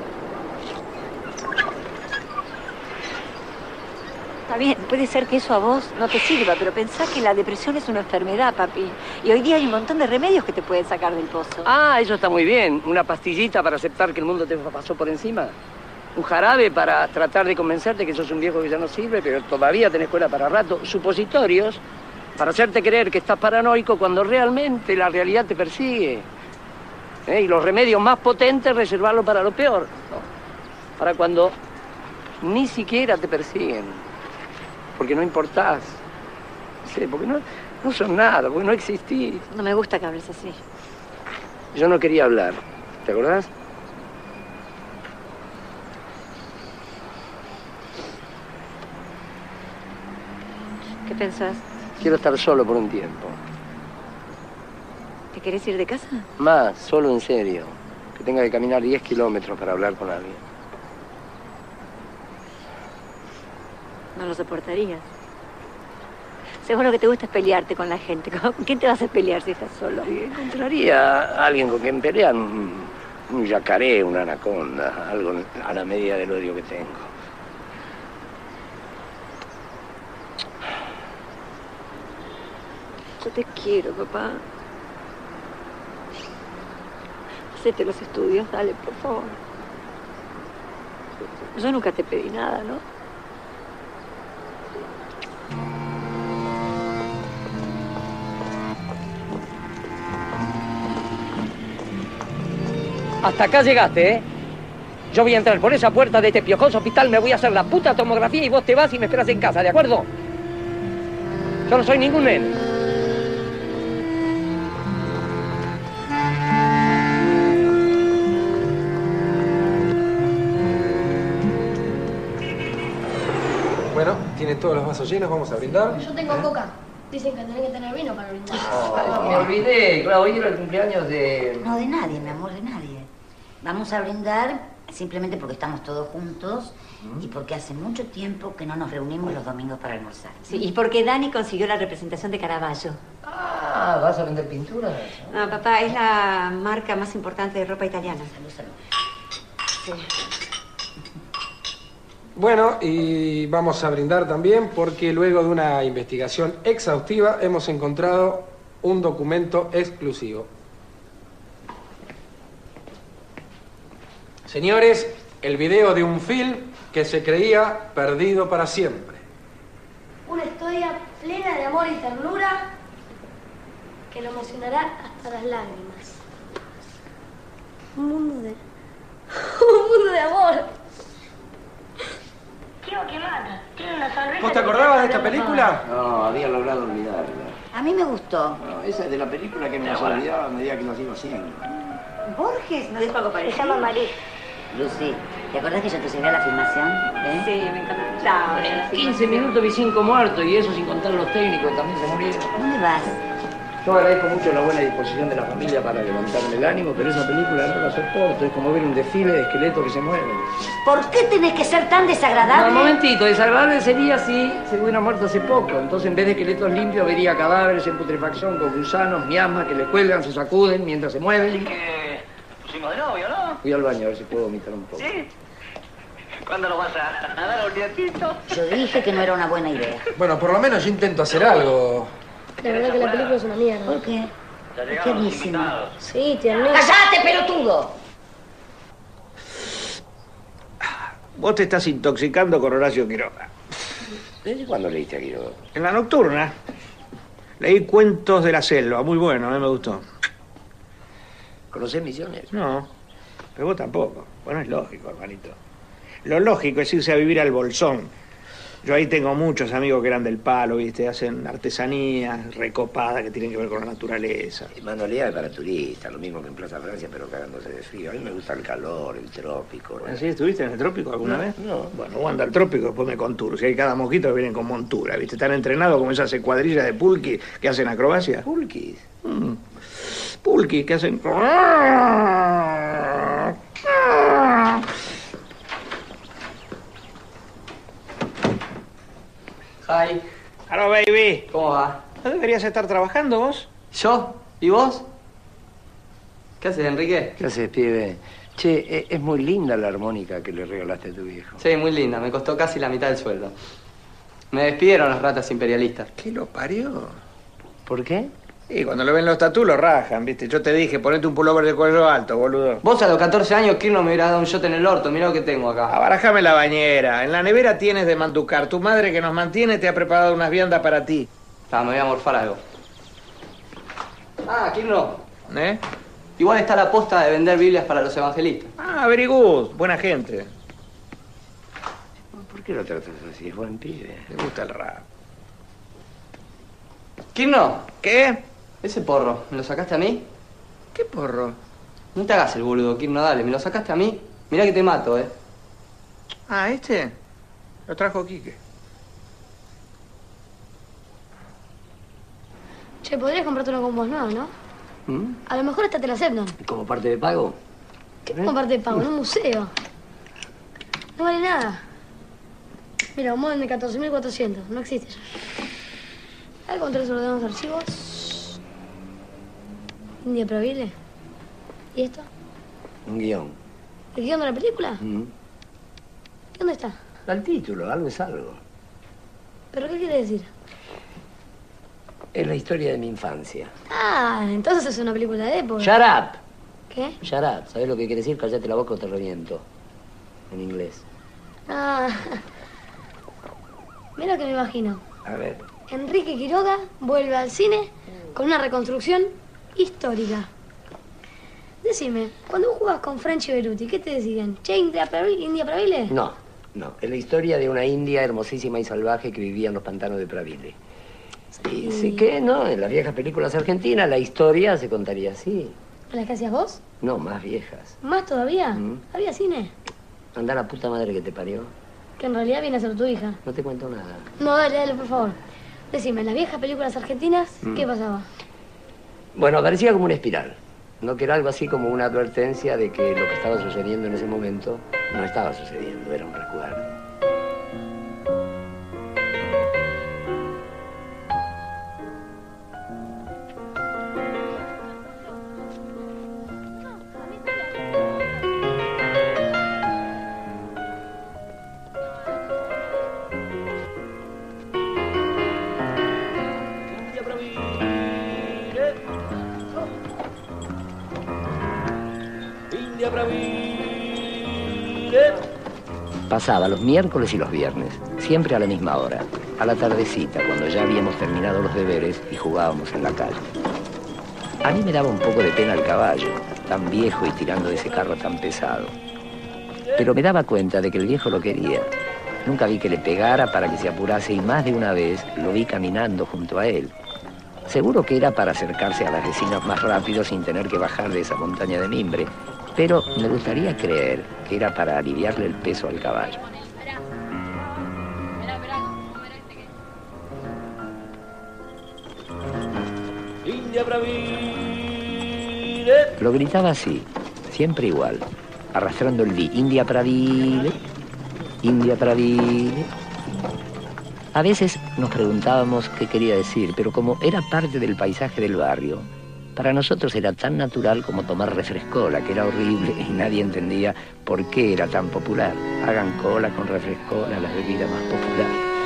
Está bien, puede ser que eso a vos no te sirva, pero pensá que la depresión es una enfermedad, papi. Y hoy día hay un montón de remedios que te pueden sacar del pozo. Ah, eso está muy bien. Una pastillita para aceptar que el mundo te pasó por encima. Un jarabe para tratar de convencerte que sos un viejo que ya no sirve, pero todavía tenés escuela para rato. Supositorios para hacerte creer que estás paranoico cuando realmente la realidad te persigue. Y los remedios más potentes reservarlos para lo peor, ¿no? Para cuando ni siquiera te persiguen. Porque no importás. Sí, porque no son nada, porque no existís. No me gusta que hables así. Yo no quería hablar. ¿Te acordás? ¿Qué pensás? Quiero estar solo por un tiempo. ¿Te querés ir de casa? Más, solo en serio. Que tenga que caminar 10 kilómetros para hablar con alguien. No lo soportarías. Seguro lo que te gusta es pelearte con la gente. ¿Con quién te vas a pelear si estás solo? Y encontraría a alguien con quien pelear. Un yacaré, una anaconda. Algo a la medida del odio que tengo. Yo te quiero, papá. Hacete los estudios, dale, por favor. Yo nunca te pedí nada, ¿no? Hasta acá llegaste, ¿eh? Yo voy a entrar por esa puerta de este piojoso hospital, me voy a hacer la puta tomografía y vos te vas y me esperas en casa, ¿de acuerdo? Yo no soy ningún nene. Bueno, tienen todos los vasos llenos, vamos a brindar. Yo tengo coca. Dicen que tenés que tener vino para brindar. Me olvidé, claro, hoy era el cumpleaños de... No, de nadie, mi amor, de nadie. Vamos a brindar simplemente porque estamos todos juntos y porque hace mucho tiempo que no nos reunimos los domingos para almorzar. Sí, y porque Dani consiguió la representación de Caravaggio. Ah, ¿vas a vender pinturas? No, papá, es la marca más importante de ropa italiana. Salud, salud. Sí. Bueno, y vamos a brindar también porque luego de una investigación exhaustiva hemos encontrado un documento exclusivo. Señores, el video de un film que se creía perdido para siempre. Una historia plena de amor y ternura que lo emocionará hasta las lágrimas. Un mundo de... un mundo de amor. Tío, ¿qué mata? Tiene una sonrisa. ¿Vos te acordabas de esta película? No, había logrado olvidarla. A mí me gustó. No, esa es de la película que me has olvidado a medida que nos iba haciendo. Borges, ¿no dijo algo Se parecido? llama María. Lucy, ¿te acordás que yo te llevé a la filmación? Sí, me encantaba. En 15 minutos vi 5 muertos y eso sin contar los técnicos que también se murieron. ¿Dónde vas? Yo agradezco mucho la buena disposición de la familia para levantarme el ánimo, pero esa película no la soporto. Es como ver un desfile de esqueletos que se mueven. ¿Por qué tenés que ser tan desagradable? No, un momentito, desagradable sería si se hubiera muerto hace poco. Entonces, en vez de esqueletos limpios, vería cadáveres en putrefacción con gusanos, miasmas que le cuelgan, se sacuden mientras se mueven. Que pusimos de novio, ¿no? Voy al baño a ver si puedo vomitar un poco. ¿Sí? ¿Cuándo lo vas a dar un dientito? Yo dije que no era una buena idea. Bueno, por lo menos yo intento hacer algo. La verdad que la película es una mierda. ¿Por qué? Tiernísimo. Sí, tiernísimo. ¡Cállate, pelotudo! Vos te estás intoxicando con Horacio Quiroga. ¿Desde cuándo leíste a Quiroga? En la nocturna. Leí Cuentos de la Selva, muy bueno, a mí me gustó. ¿Conocés Misiones? No, pero vos tampoco. Bueno, es lógico, hermanito. Lo lógico es irse a vivir al Bolsón. Yo ahí tengo muchos amigos que eran del palo, ¿viste? Hacen artesanías recopadas que tienen que ver con la naturaleza. Manualidades para turistas, lo mismo que en Plaza Francia, pero cagándose de frío. A mí me gusta el calor, el trópico. ¿No? ¿Así estuviste en el trópico alguna vez? No. Bueno, vos anda al trópico, después me conturo. Si hay cada mosquito que vienen con montura, ¿viste? Están entrenados como esas cuadrillas de pulquis que hacen acrobacia. ¿Pulquis? Pulquis que hacen... Hi. Hello, baby. ¿Cómo va? ¿No deberías estar trabajando vos? ¿Yo? ¿Y vos? ¿Qué haces, Enrique? ¿Qué haces, pibe? Che, es muy linda la armónica que le regalaste a tu viejo. Sí, muy linda. Me costó casi la mitad del sueldo. Me despidieron las ratas imperialistas. ¿Qué lo parió? ¿Por qué? Y cuando lo ven los tatús lo rajan, ¿viste? Yo te dije, ponete un pullover de cuello alto, boludo. Vos a los 14 años, ¿quién no me hubiera dado un shot en el orto? Mirá lo que tengo acá. Abarajame la bañera. En la nevera tienes de manducar. Tu madre que nos mantiene te ha preparado unas viandas para ti. Ah, me voy a morfar algo. Ah, ¿quién no? ¿Eh? Igual está la posta de vender Biblias para los evangelistas. Ah, very good. Buena gente. ¿Por qué lo tratas así? Es buen pibe. Le gusta el rap. ¿Quién no? ¿Qué? Ese porro, ¿me lo sacaste a mí? ¿Qué porro? No te hagas el boludo, Kirno, dale. ¿Me lo sacaste a mí? Mirá que te mato, ¿eh? Ah, ¿este? Lo trajo Quique. Che, podrías comprarte una con vos nueva, ¿no? A lo mejor esta te la aceptan. ¿Como parte de pago? ¿Qué como parte de pago? En un museo. No vale nada. Mira, un modem de 14.400. No existe ya. Ahí encontré sobre los archivos. India Provile. ¿Y esto? Un guión. ¿El guión de la película? ¿Dónde está? El título, algo es algo. ¿Pero qué quiere decir? Es la historia de mi infancia. Ah, entonces es una película de época. Shut up. ¿Qué? Shut up. ¿Sabes lo que quiere decir? Cállate la boca o te reviento. En inglés. Ah. Mira lo que me imagino. A ver. Enrique Quiroga vuelve al cine con una reconstrucción histórica. Decime, cuando vos jugabas con Frenchy Beruti, ¿qué te decían? ¿Che, India Provile? No. Es la historia de una india hermosísima y salvaje que vivía en los pantanos de Praville. Sí, sí que, ¿no? En las viejas películas argentinas la historia se contaría así. ¿Las que hacías vos? No, más viejas. ¿Más todavía? ¿Había cine? Anda la puta madre que te parió. Que en realidad viene a ser tu hija. No te cuento nada. No, dale, por favor. Decime, en las viejas películas argentinas, ¿qué pasaba? Bueno, parecía como una espiral. No, que era algo así como una advertencia de que lo que estaba sucediendo en ese momento no estaba sucediendo, era un recuerdo. Pasaba los miércoles y los viernes, siempre a la misma hora, a la tardecita, cuando ya habíamos terminado los deberes y jugábamos en la calle. A mí me daba un poco de pena el caballo, tan viejo y tirando de ese carro tan pesado. Pero me daba cuenta de que el viejo lo quería. Nunca vi que le pegara para que se apurase y más de una vez lo vi caminando junto a él. Seguro que era para acercarse a las vecinas más rápido sin tener que bajar de esa montaña de mimbre. Pero me gustaría creer que era para aliviarle el peso al caballo. Lo gritaba así, siempre igual, arrastrando el di. India Pravile, India Pravile. A veces nos preguntábamos qué quería decir, pero como era parte del paisaje del barrio, para nosotros era tan natural como tomar refrescola, que era horrible y nadie entendía por qué era tan popular. Hagan cola con refrescola, la bebida más popular.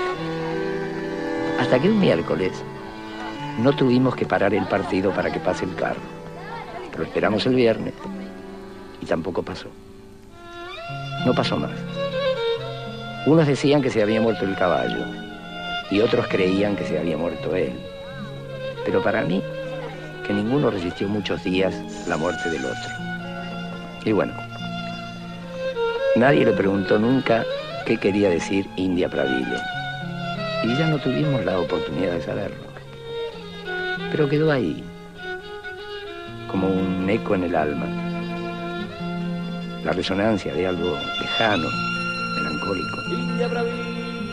Hasta que un miércoles no tuvimos que parar el partido para que pase el carro. Lo esperamos el viernes y tampoco pasó. No pasó más. Unos decían que se había muerto el caballo y otros creían que se había muerto él. Pero para mí, que ninguno resistió muchos días la muerte del otro. Y bueno, nadie le preguntó nunca qué quería decir India Pravile. Y ya no tuvimos la oportunidad de saberlo. Pero quedó ahí, como un eco en el alma. La resonancia de algo lejano, melancólico. India Pravile.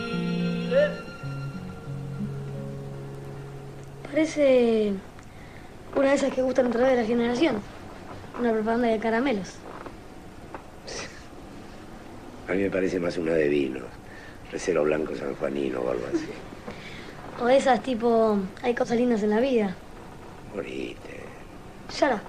Parece una de esas que gustan a través de la generación. Una propaganda de caramelos. A mí me parece más una de vinos. Recero Blanco Sanjuanino o algo así. O esas tipo, hay cosas lindas en la vida. Morite. Shut up.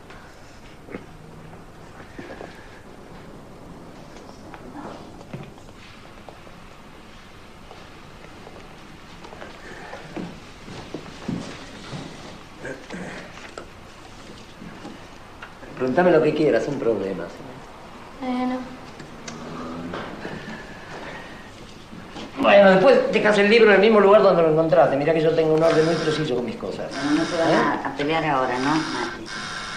Preguntame lo que quieras, sin problemas. No. Bueno, después dejas el libro en el mismo lugar donde lo encontraste. Mirá que yo tengo un orden muy preciso con mis cosas. No se van a pelear ahora, ¿no, Mati?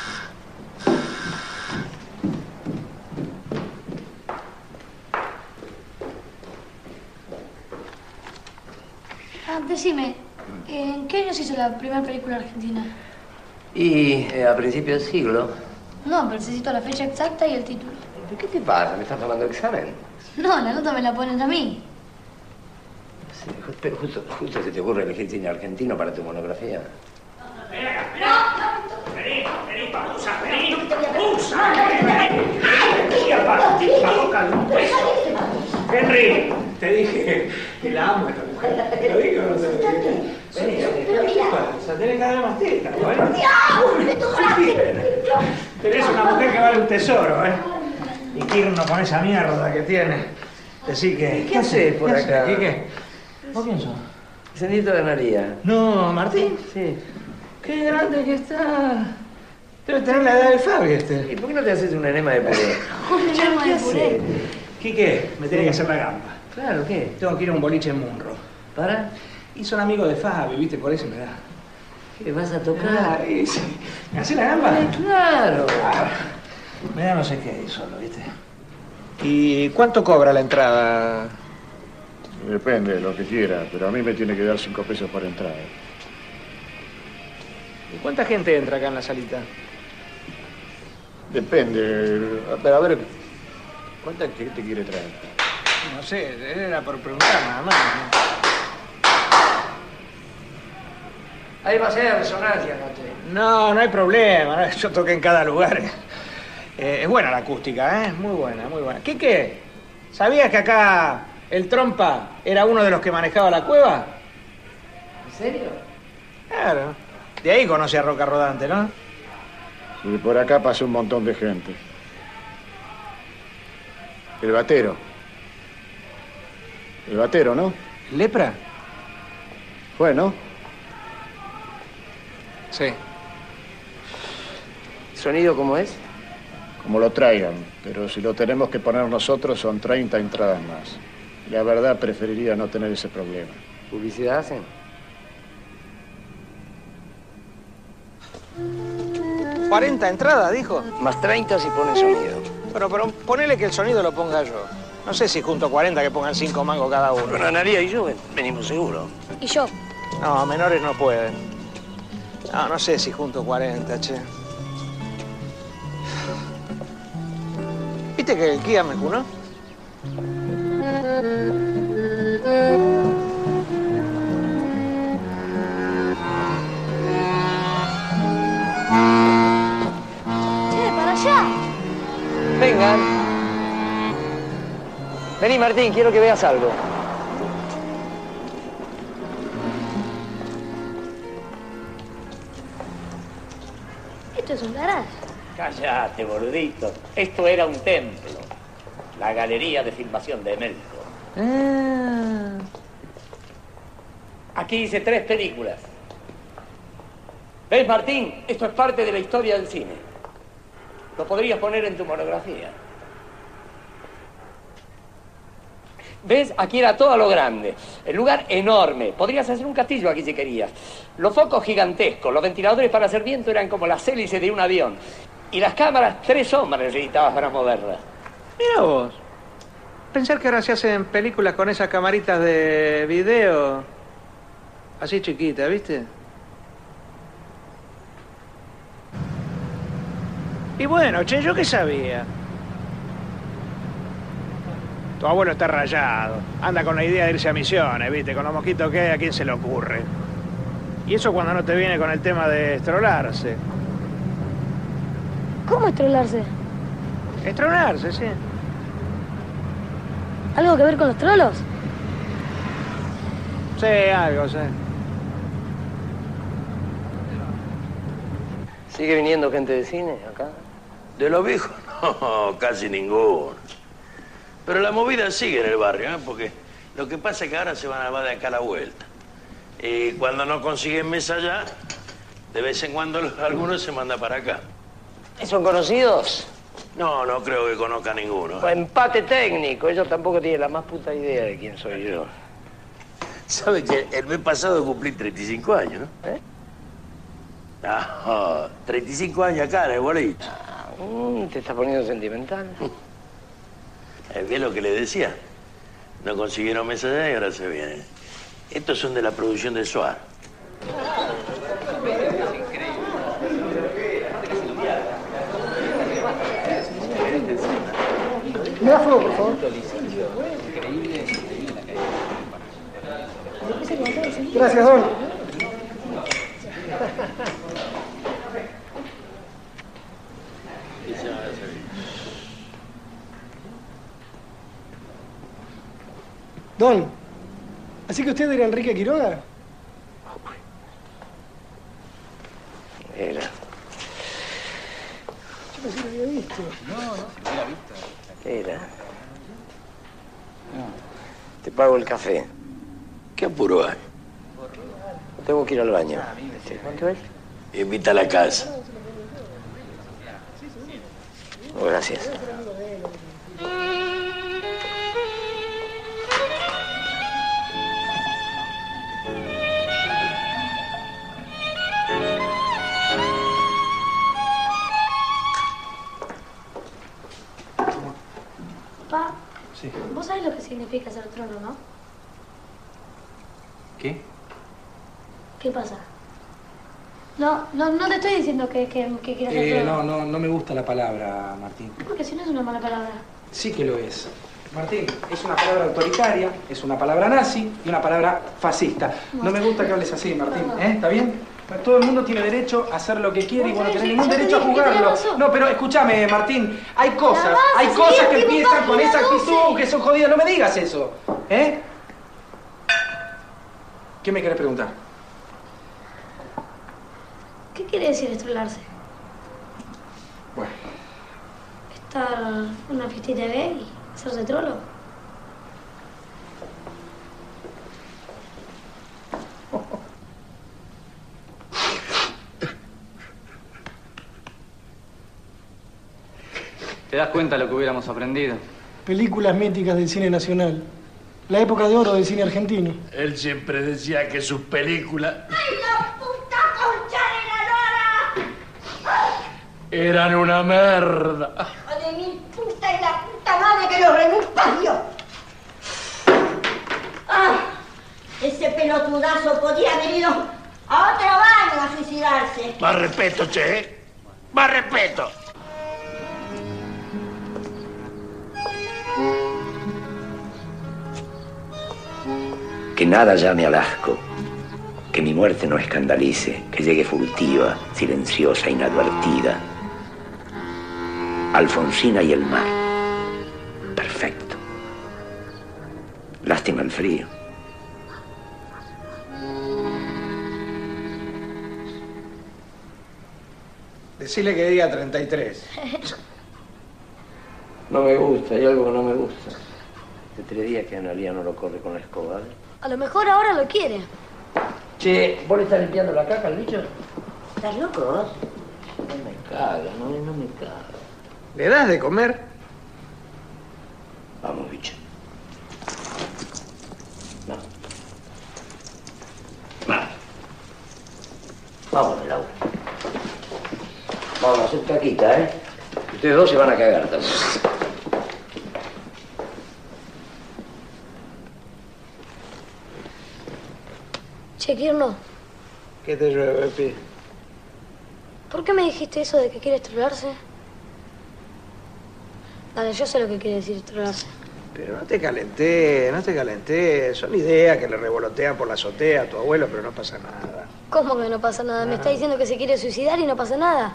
Decime, ¿en qué año se hizo la primera película argentina? Y a principios del siglo. No, pero necesito la fecha exacta y el título. ¿Qué te pasa? ¿Me estás tomando examen? No, la nota me la ponen a mí. Sí, pero justo se te ocurre elegir cine argentino para tu monografía. Vení, pausa, vení. Henry, te dije que la amo a esta mujer. ¿Te lo dije o no te lo dije? Vení, ¿qué pasa? Tenés cara de mastita, ¿no? Tenés una mujer que vale un tesoro, ¿eh? Y Kirno con esa mierda que tiene. Decí que... ¿Qué haces por acá? ¿Qué? ¿Vos quién sos? Cenito de María. No, ¿Martín? Sí. Qué grande que está. Debe tener la edad de Fabi este. ¿Y por qué no te haces un enema de puré? Un enema de puré. Quique, me tiene que hacer la gamba. Claro, ¿qué? Tengo que ir a un boliche en Munro. ¿Para? Y son amigos de Fabi, ¿viste? Por eso me da. ¿Qué vas a tocar? Sí. ¿Me hace la gamba? Claro. Me da no sé qué ahí solo, ¿viste? ¿Y cuánto cobra la entrada? Depende de lo que quiera, pero a mí me tiene que dar 5 pesos por entrada. ¿Y cuánta gente entra acá en la salita? Depende. Pero a ver, ¿cuánta gente quiere traer? No sé, era por preguntar nada más. Ahí va a ser resonancia, No, no hay problema. Yo toqué en cada lugar. Es buena la acústica, ¿eh? Muy buena, muy buena. ¿Qué? ¿Sabías que acá el Trompa era uno de los que manejaba la cueva? ¿En serio? Claro. De ahí conoce a Roca Rodante, ¿no? Sí, por acá pasó un montón de gente. El batero. El batero, ¿no? ¿Lepra? Fue, ¿no? Sí. ¿Sonido cómo es? Como lo traigan, pero si lo tenemos que poner nosotros son 30 entradas más. La verdad preferiría no tener ese problema. ¿Publicidad hacen? 40 entradas, dijo. Más 30 si pone sonido. Pero ponele que el sonido lo ponga yo. No sé si junto a 40 que pongan 5 mangos cada uno. Bueno, Analia y yo venimos seguro. Y yo. No, menores no pueden. No sé si junto 40, che. ¿Viste que el Kia me cunó? Che, para allá. Vengan. Vení, Martín, quiero que veas algo. Esto es un garage. Cállate, boludito. Esto era un templo. La galería de filmación de Melco. Aquí hice 3 películas. ¿Ves, Martín? Esto es parte de la historia del cine. Lo podrías poner en tu monografía. ¿Ves? Aquí era todo a lo grande. El lugar enorme. Podrías hacer un castillo aquí si querías. Los focos gigantescos. Los ventiladores para hacer viento eran como las hélices de un avión. Y las cámaras, 3 hombres necesitabas para moverlas. Mira vos. Pensar que ahora se hacen películas con esas camaritas de video. Así chiquitas, ¿viste? Y bueno, che, ¿yo qué sabía? Tu abuelo está rayado. Anda con la idea de irse a misiones, ¿viste? Con los mosquitos que hay, ¿a quién se le ocurre? Y eso cuando no te viene con el tema de estrolarse. ¿Cómo estrolarse? Estronarse, sí. ¿Algo que ver con los trolos? Sí, algo, sí. ¿Sigue viniendo gente de cine acá? De los viejos, no, casi ninguno. Pero la movida sigue en el barrio, ¿eh? Porque lo que pasa es que ahora se van a dar de acá a la vuelta. Y cuando no consiguen mesa allá, de vez en cuando algunos se manda para acá. ¿Son conocidos? No, no creo que conozca a ninguno. Pues empate técnico. Ellos tampoco tienen la más puta idea de quién soy yo. ¿Sabe que el mes pasado cumplí 35 años, no? ¿Eh? Ah, 35 años acá en el boliche. Te estás poniendo sentimental. ¿Ves lo que le decía? No consiguieron mesa allá y ahora se vienen. Estos son de la producción de Suar. ¿Me da fuego, por favor? Gracias, don. Don, ¿así que usted era Enrique Quiroga? Era. Yo pensé que lo había visto. No, si lo hubiera visto. Era. Te pago el café. ¿Qué apuro hay? Tengo que ir al baño. ¿Cuánto es? Invita a la casa. Oh, gracias. Papá, Sí. vos sabés lo que significa ser trono, ¿no? ¿Qué? ¿Qué pasa? No te estoy diciendo que quieras hacer todo. No me gusta la palabra, Martín. Porque si no es una mala palabra. Sí que lo es. Martín, es una palabra autoritaria, es una palabra nazi y una palabra fascista. No me gusta que hables así, Martín. ¿Está bien? Todo el mundo tiene derecho a hacer lo que quiere y vos no tenés ningún derecho a juzgarlo. No, pero escúchame, Martín, hay cosas que empiezan con esa actitud que son jodidas. No me digas eso. ¿Qué me querés preguntar? ¿Qué quiere decir estrolarse? Bueno. ¿Estar en una fiestita gay? ¿Hacerse trolo? ¿Te das cuenta de lo que hubiéramos aprendido? Películas míticas del cine nacional. La época de oro del cine argentino. Él siempre decía que sus películas... ¡Ay, la puta concha de la lora! eran una merda. ¡De mi puta y la puta madre que lo remusparió! ¡Ah! Ese pelotudazo podía haber ido a otro baño a suicidarse. Más respeto, che. Más respeto. Que nada llame al asco, que mi muerte no escandalice, que llegue furtiva, silenciosa, inadvertida. Alfonsina y el mar. Perfecto. Lástima el frío. Decile que diga 33. No me gusta, hay algo que no me gusta. Hace 3 días que Analía no lo corre con la escoba. A lo mejor ahora lo quiere. Che, ¿vos le estás limpiando la caca al bicho? ¿Estás loco vos? No me caga, no me caga. ¿Le das de comer? Vamos, bicho. Vamos, Laura. Vamos a hacer caquita, ¿eh? Ustedes dos se van a cagar también. Che, Kirno, ¿Qué te llueve, Pi? ¿por qué me dijiste eso de que quiere estrolarse? Dale, yo sé lo que quiere decir estrolarse. Pero no te calenté. Son ideas que le revolotean por la azotea a tu abuelo, pero no pasa nada. ¿Cómo que no pasa nada? Me está diciendo que se quiere suicidar y no pasa nada.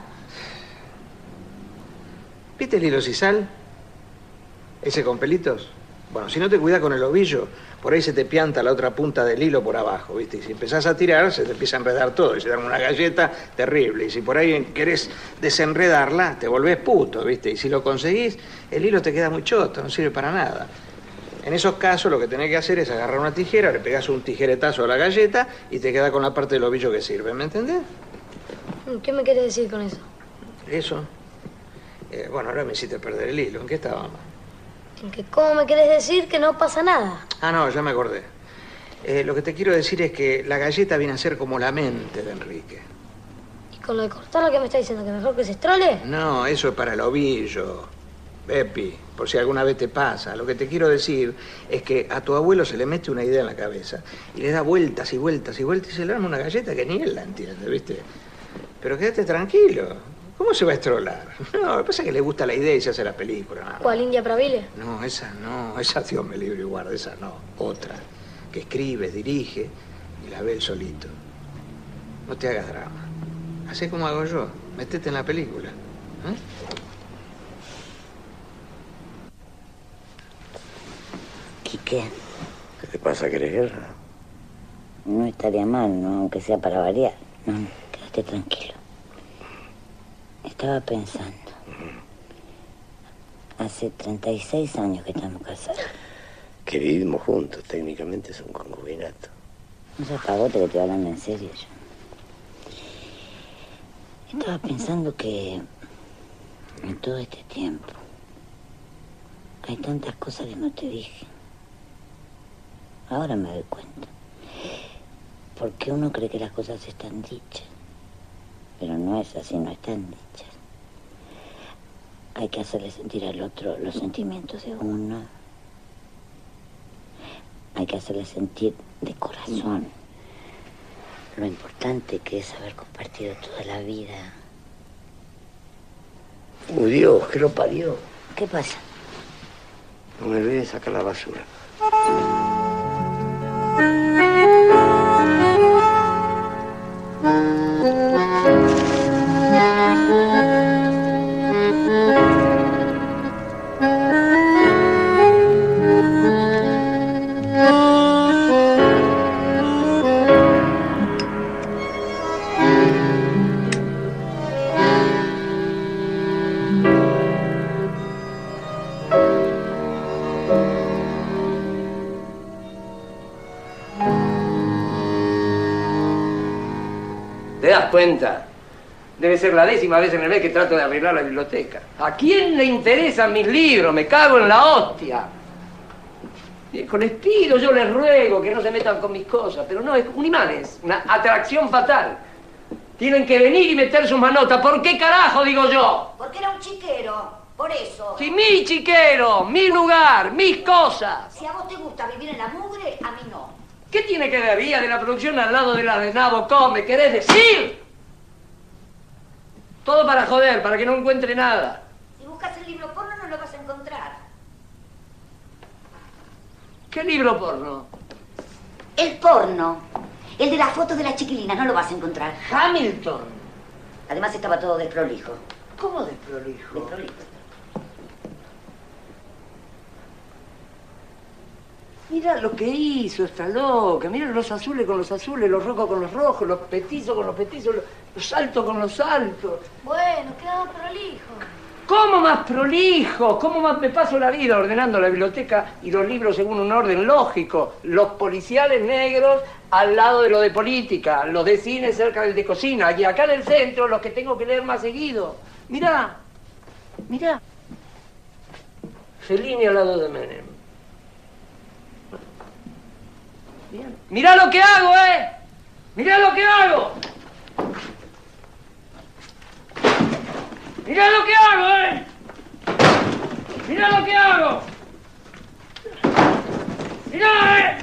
¿Viste el hilo sisal? ¿Ese con pelitos? Bueno, si no te cuidas con el ovillo, por ahí se te pianta la otra punta del hilo por abajo, ¿viste? Y si empezás a tirar, se te empieza a enredar todo y se da una galleta terrible. Y si por ahí querés desenredarla, te volvés puto, ¿viste? Y si lo conseguís, el hilo te queda muy choto, no sirve para nada. En esos casos, lo que tenés que hacer es agarrar una tijera, le pegás un tijeretazo a la galleta y te queda con la parte del ovillo que sirve, ¿me entendés? ¿Qué me quieres decir con eso? Eso. Bueno, ahora me hiciste perder el hilo. ¿En qué estábamos? ¿Cómo me querés decir que no pasa nada? Ah, no, ya me acordé. Lo que te quiero decir es que la galleta viene a ser como la mente de Enrique. ¿Y con lo de cortar lo que me está diciendo? ¿Que mejor que se estrole? No, eso es para el ovillo, Pepi, por si alguna vez te pasa. Lo que te quiero decir es que a tu abuelo se le mete una idea en la cabeza y le da vueltas y vueltas y vueltas y se le arma una galleta que ni él la entiende, ¿viste? Pero quédate tranquilo. ¿Cómo se va a estrolar? No, lo que pasa es que le gusta la idea y se hace la película. Nada. ¿Cuál, India Pravile? No, esa Dios me libre y guarde, esa no. Otra, que escribe, dirige y la ve él solito. No te hagas drama. Hacé como hago yo, metete en la película. Quique. ¿Qué te pasa? ¿Querés guerra? No estaría mal, ¿no? Aunque sea para variar. No, quédate tranquilo. Estaba pensando. Hace 36 años que estamos casados. Que vivimos juntos, técnicamente es un concubinato. No seas pagote que estoy hablando en serio yo. Estaba pensando que en todo este tiempo hay tantas cosas que no te dije. Ahora me doy cuenta. Porque uno cree que las cosas están dichas. Pero no es así, no están dichas. Hay que hacerle sentir al otro los sentimientos de uno. Hay que hacerle sentir de corazón. lo importante que es haber compartido toda la vida. Dios, que lo parió. ¿Qué pasa? No me olvidé de sacar la basura. ¿Te das cuenta? Debe ser la 10ª vez en el mes que trato de arreglar la biblioteca. ¿A quién le interesan mis libros? Me cago en la hostia. Viejo, les pido, yo les ruego que no se metan con mis cosas, pero no, es un imán, es una atracción fatal. Tienen que venir y meter sus manotas. ¿Por qué carajo, digo yo? Porque era un chiquero, por eso. Si mi chiquero, mi lugar, mis cosas. Si a vos te gusta vivir en la mugre, a mí no. ¿Qué tiene que ver Vía de la producción al lado de la de Nabokov? ¿Me querés decir? Todo para joder, para que no encuentre nada. Si buscas el libro porno no lo vas a encontrar. ¿Qué libro porno? El porno. El de las fotos de las chiquilinas, no lo vas a encontrar. Hamilton. Además estaba todo desprolijo. ¿Cómo desprolijo? Desprolijo. Mira lo que hizo esta loca. Mira los azules con los azules, los rojos con los rojos, los petizos con los petizos, los altos con los altos. Bueno, queda prolijo. ¿Cómo más prolijo? ¿Cómo más me paso la vida ordenando la biblioteca y los libros según un orden lógico? Los policiales negros al lado de lo de política, los de cine cerca del de cocina, y acá en el centro los que tengo que leer más seguido. Mirá, mirá. Fellini al lado de Menem. Bien. Mirá lo que hago, ¿eh? Mirá lo que hago. Mirá lo que hago, ¿eh? Mirá lo que hago. Mirá, ¿eh?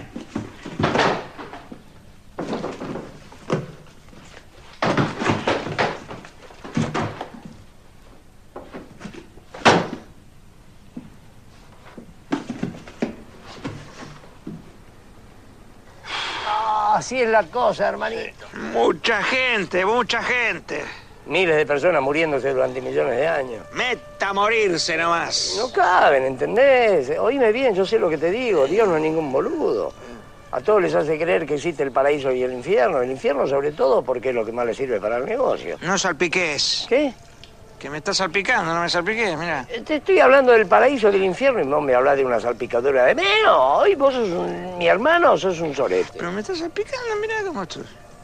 Así es la cosa, hermanito. Mucha gente, mucha gente. Miles de personas muriéndose durante millones de años. Meta a morirse nomás. No caben, ¿entendés? Oíme bien, yo sé lo que te digo. Dios no es ningún boludo. A todos les hace creer que existe el paraíso y el infierno. El infierno sobre todo porque es lo que más les sirve para el negocio. No salpiques. ¿Qué? Que me estás salpicando, no me salpiques, mira. Te estoy hablando del paraíso y del infierno y no me hablas de una salpicadura de meo. Hoy vos sos mi hermano o sos un sorete. Pero me estás salpicando, mira cómo estás.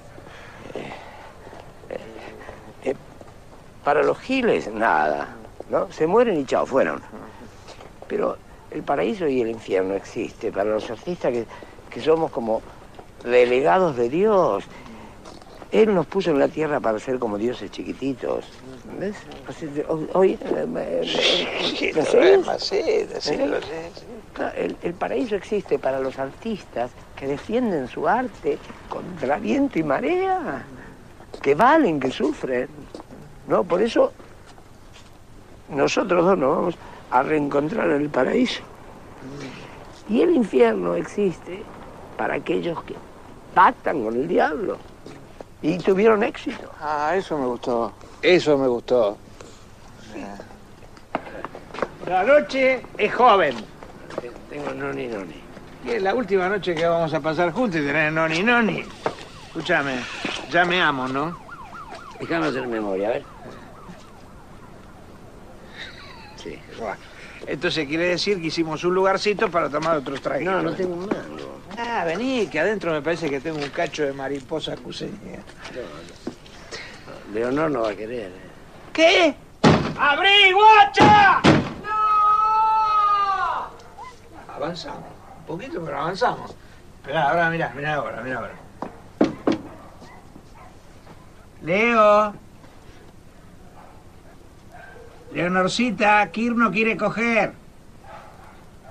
Para los giles, nada, ¿no? Se mueren y chao, fueron. Pero el paraíso y el infierno existe para los artistas que somos como delegados de Dios. Él nos puso en la tierra para ser como dioses chiquititos. ¿Ves? Hoy... El paraíso existe para los artistas que defienden su arte contra viento y marea, que valen, que sufren. No, por eso nosotros dos nos vamos a reencontrar en el paraíso. Y el infierno existe para aquellos que pactan con el diablo y tuvieron éxito. Ah, eso me gustó. Eso me gustó. La noche es joven. Tengo noni. Y es la última noche que vamos a pasar juntos y tenés noni. Escúchame, ya me amo, ¿no? Déjame hacer memoria, a ver. Sí. Bueno, entonces quiere decir que hicimos un lugarcito para tomar otros traguitos. No tengo un mango. Ah, vení, que adentro me parece que tengo un cacho de mariposa cruceña. No. Leonor no va a querer. ¿Qué? ¡Abrí, guacha! ¡No! Avanzamos. Un poquito, pero avanzamos. Esperá, ahora mirá ahora. Leo. Leonorcita, Kir no quiere coger.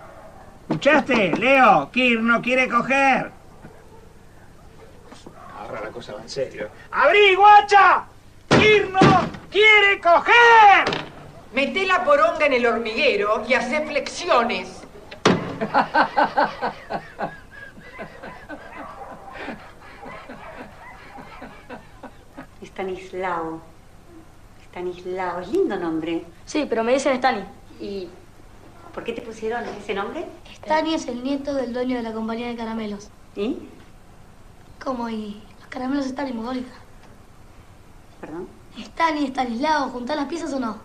¿Escuchaste? Leo, Kir no quiere coger. ahora la cosa va en serio. ¡Abrí, guacha! ¡Irno quiere coger! Meté la poronga en el hormiguero y hacé flexiones. Estanislao. Estanislao, es lindo nombre. Sí, pero me dicen Stani. ¿Y por qué te pusieron ese nombre? Stani es el nieto del dueño de la compañía de caramelos. ¿Y? ¿Cómo? ¿Y los caramelos Stani, mogólica? ¿Perdón? Stani, Estanislao, ¿juntás las piezas o no?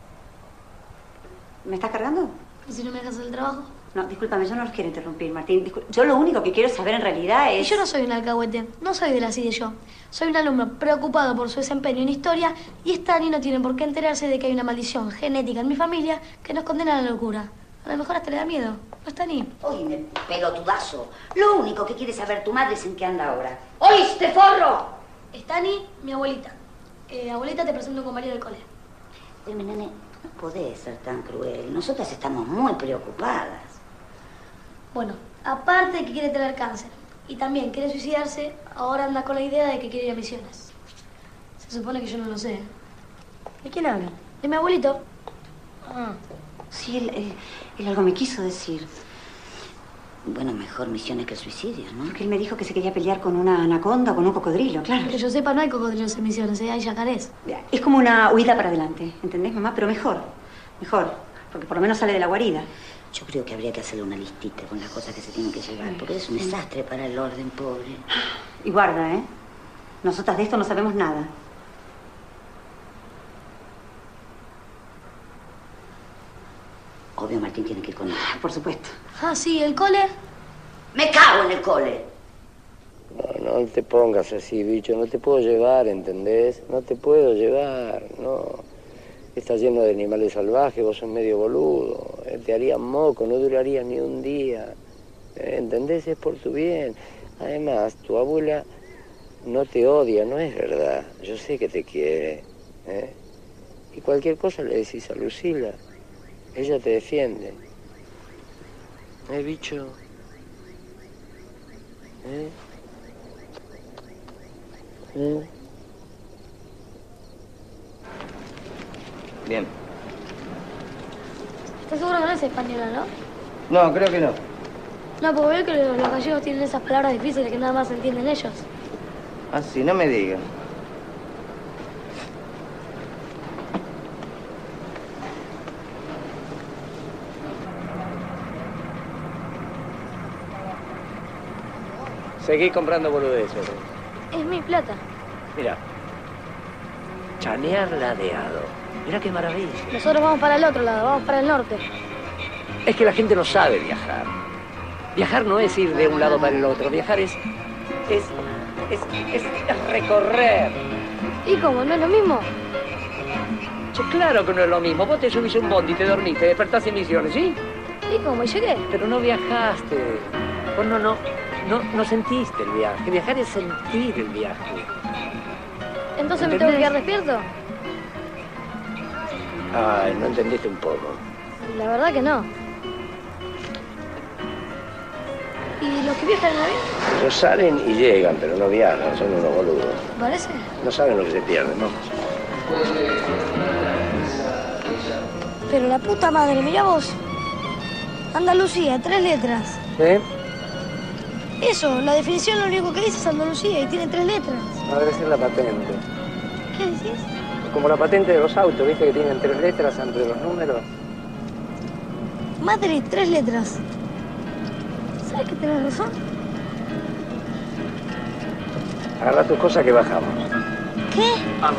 ¿Me estás cargando? ¿Y si no me dejas hacer el trabajo? No, discúlpame, yo no los quiero interrumpir, Martín. Yo lo único que quiero saber en realidad es... Y yo no soy un alcahuete, no soy de la CIDE yo. Soy un alumno preocupado por su desempeño en historia y Stani no tiene por qué enterarse de que hay una maldición genética en mi familia que nos condena a la locura. A lo mejor hasta le da miedo, ¿no, Stani? Oíme, pelotudazo. Lo único que quiere saber tu madre es en qué anda ahora. ¿Oíste, forro? Stani, mi abuelita. Abuelita, te presento a un compañero del cole. Oíme, nene, no podés ser tan cruel. Nosotras estamos muy preocupadas. Bueno, aparte de que quiere tener cáncer y también quiere suicidarse, ahora anda con la idea de que quiere ir a misiones. Se supone que yo no lo sé. ¿De quién habla? De mi abuelito. Ah, sí, él algo me quiso decir. Bueno, mejor misiones que suicidios, ¿no? Porque él me dijo que se quería pelear con una anaconda o con un cocodrilo, claro. Que yo sepa, no hay cocodrilos en misiones, hay yacarés. Es como una huida para adelante, ¿entendés, mamá? Pero mejor, porque por lo menos sale de la guarida. Yo creo que habría que hacerle una listita con las cosas que se tienen que llevar, porque es un desastre para el orden, pobre. Y guarda, ¿eh? Nosotras de esto no sabemos nada. Obvio, Martín tiene que ir con él. Por supuesto. Ah, sí, ¿el cole? ¡Me cago en el cole! No te pongas así, bicho. No te puedo llevar, ¿entendés? No te puedo llevar, no. Está lleno de animales salvajes, vos sos medio boludo. Te harían moco, no duraría ni un día. ¿Entendés? Es por tu bien. Además, tu abuela no te odia, no es verdad. Yo sé que te quiere. Y cualquier cosa le decís a Lucila. Ella te defiende. Bicho? Bien. ¿Estás seguro que no es española, no? No, creo que no. No, porque veo que los gallegos tienen esas palabras difíciles que nada más entienden ellos. Ah, sí, no me digas. Seguí comprando boludeces. Es mi plata. Mira. Chanear ladeado. Mira qué maravilla. Nosotros vamos para el otro lado, vamos para el norte. Es que la gente no sabe viajar. Viajar no es ir de un lado para el otro. Viajar es recorrer. ¿Y cómo? ¿No es lo mismo? Che, claro que no es lo mismo. Vos te subís a un bondi, te dormís, te despertás en Misiones, ¿sí? ¿Y cómo? ¿Y llegué? Pero no viajaste. Vos no sentiste el viaje. Viajar es sentir el viaje. ¿Entonces me tengo que quedar despierto? Ay, no entendiste un poco. La verdad que no. ¿Y los que viajan en avión? Ellos salen y llegan, pero no viajan, son unos boludos. ¿Parece? No saben lo que se pierden, ¿no? Pero la puta madre, mira vos. Andalucía, 3 letras. ¿Eh? Eso, la definición lo único que dice es Andalucía y tiene 3 letras. No, debe ser la patente. ¿Qué decís? Como la patente de los autos, ¿viste? Que tienen 3 letras entre los números. Madre, 3 letras. ¿Sabes que tenés razón? Agarra tus cosas que bajamos. ¿Qué? Vamos.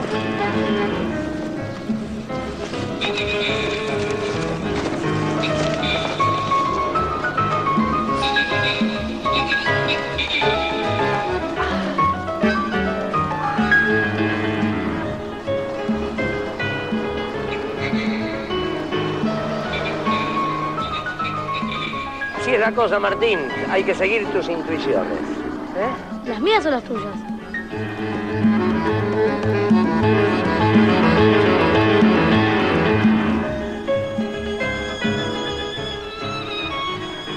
Así es la cosa, Martín. Hay que seguir tus intuiciones. ¿Las mías o las tuyas?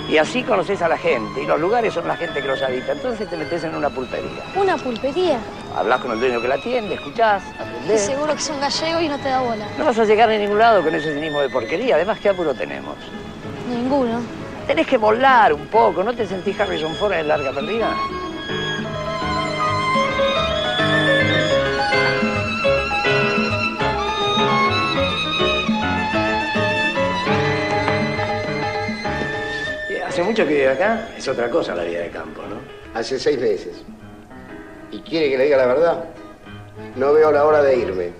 Y así conoces a la gente, y los lugares son la gente que los habita. Entonces te metes en una pulpería. ¿Una pulpería? Hablas con el dueño que la atiende, escuchás, Y atendés. seguro que es un gallego y no te da bola. No vas a llegar a ningún lado con ese cinismo de porquería. Además, ¿qué apuro tenemos? Ninguno. Tenés que volar un poco. ¿No te sentís Harrison Ford en Larga Perdida? ¿Hace mucho que vive acá? Es otra cosa la vida de campo, ¿no? Hace 6 meses. ¿Y quiere que le diga la verdad? No veo la hora de irme.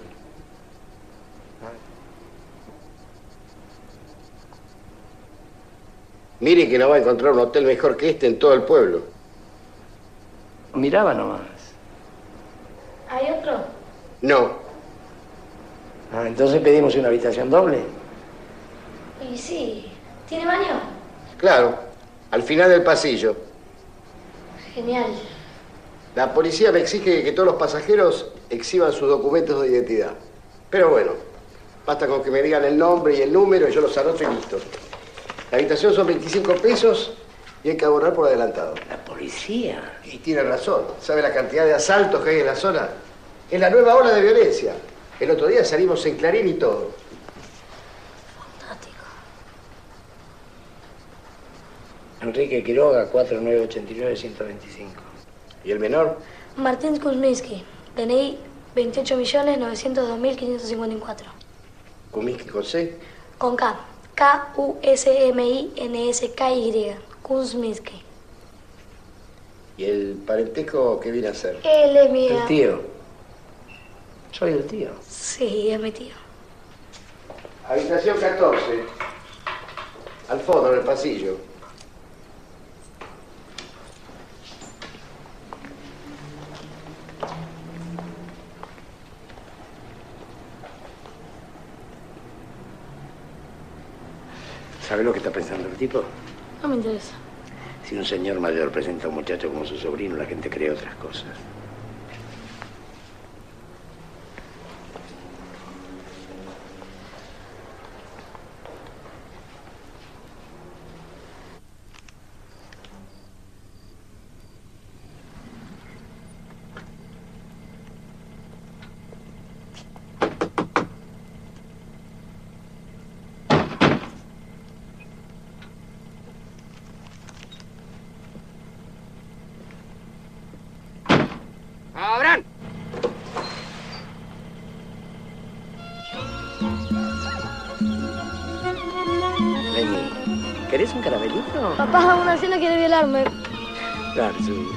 Mire que no va a encontrar un hotel mejor que este en todo el pueblo. Miraba nomás. ¿Hay otro? No. Entonces pedimos una habitación doble. Y sí. ¿Tiene baño? Claro, al final del pasillo. Genial. La policía me exige que todos los pasajeros exhiban sus documentos de identidad. Pero bueno, basta con que me digan el nombre y el número y yo los anoto y listo. La habitación son 25 pesos y hay que abonar por adelantado. ¿La policía? Y tiene razón. ¿Sabe la cantidad de asaltos que hay en la zona? Es la nueva ola de violencia. El otro día salimos en Clarín y todo. Enrique Quiroga, 4989-125. ¿Y el menor? Martín Kuzminski. DNI 28.902.554. ¿Kuminski con C? Con K. K-U-S-M-I-N-S-K-Y. Kuzminski. ¿Y el parentesco qué viene a ser? Él es mi... El tío. Soy el tío. Sí, es mi tío. Habitación 14. Al fondo, en el pasillo. ¿Sabe lo que está pensando el tipo? No me interesa. Si un señor mayor presenta a un muchacho como su sobrino, la gente cree otras cosas. ¡Abran! Lenny, ¿querés un caramelito? Papá, una cena quiere violarme. Claro, seguro.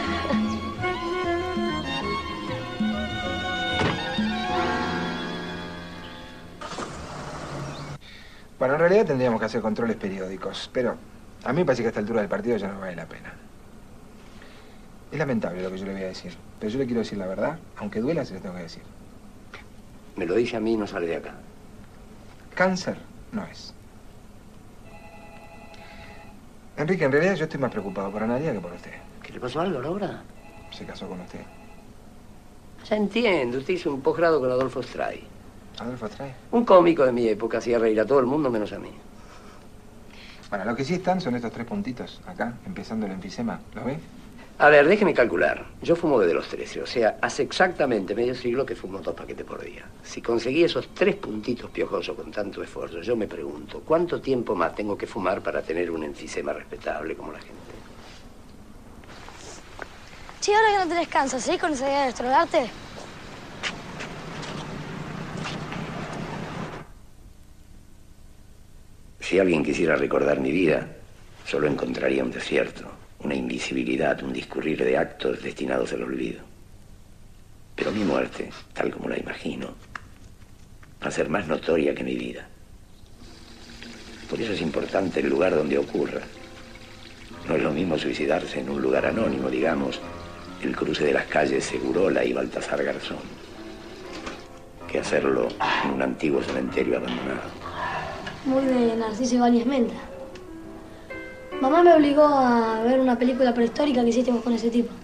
Bueno, en realidad tendríamos que hacer controles periódicos, pero a mí me parece que a esta altura del partido ya no vale la pena. Es lamentable lo que yo le voy a decir, pero yo le quiero decir la verdad, aunque duela, se lo tengo que decir. Me lo dice a mí y no sale de acá. Cáncer no es. Enrique, en realidad yo estoy más preocupado por Analia que por usted. ¿Qué le pasó algo, Laura? Se casó con usted. Ya entiendo, usted hizo un posgrado con Adolfo Stray. ¿Adolfo Stray? Un cómico de mi época, hacía reír a todo el mundo menos a mí. Bueno, lo que sí están son estos 3 puntitos, acá, empezando el enfisema. ¿Lo ve? A ver, déjeme calcular. Yo fumo desde los 13, o sea, hace exactamente medio siglo que fumo 2 paquetes por día. Si conseguí esos 3 puntitos piojosos con tanto esfuerzo, yo me pregunto, ¿cuánto tiempo más tengo que fumar para tener un enfisema respetable como la gente? Che, ahora que no tenés cáncer, ¿seguís con esa idea de destrozarte? Si alguien quisiera recordar mi vida, solo encontraría un desierto, una invisibilidad, un discurrir de actos destinados al olvido. Pero mi muerte, tal como la imagino, va a ser más notoria que mi vida. Por eso es importante el lugar donde ocurra. No es lo mismo suicidarse en un lugar anónimo, digamos, el cruce de las calles Segurola y Baltasar Garzón, que hacerlo en un antiguo cementerio abandonado. Muy de Narciso Ibáñez Menta. Mamá me obligó a ver una película prehistórica que hiciste vos con ese tipo.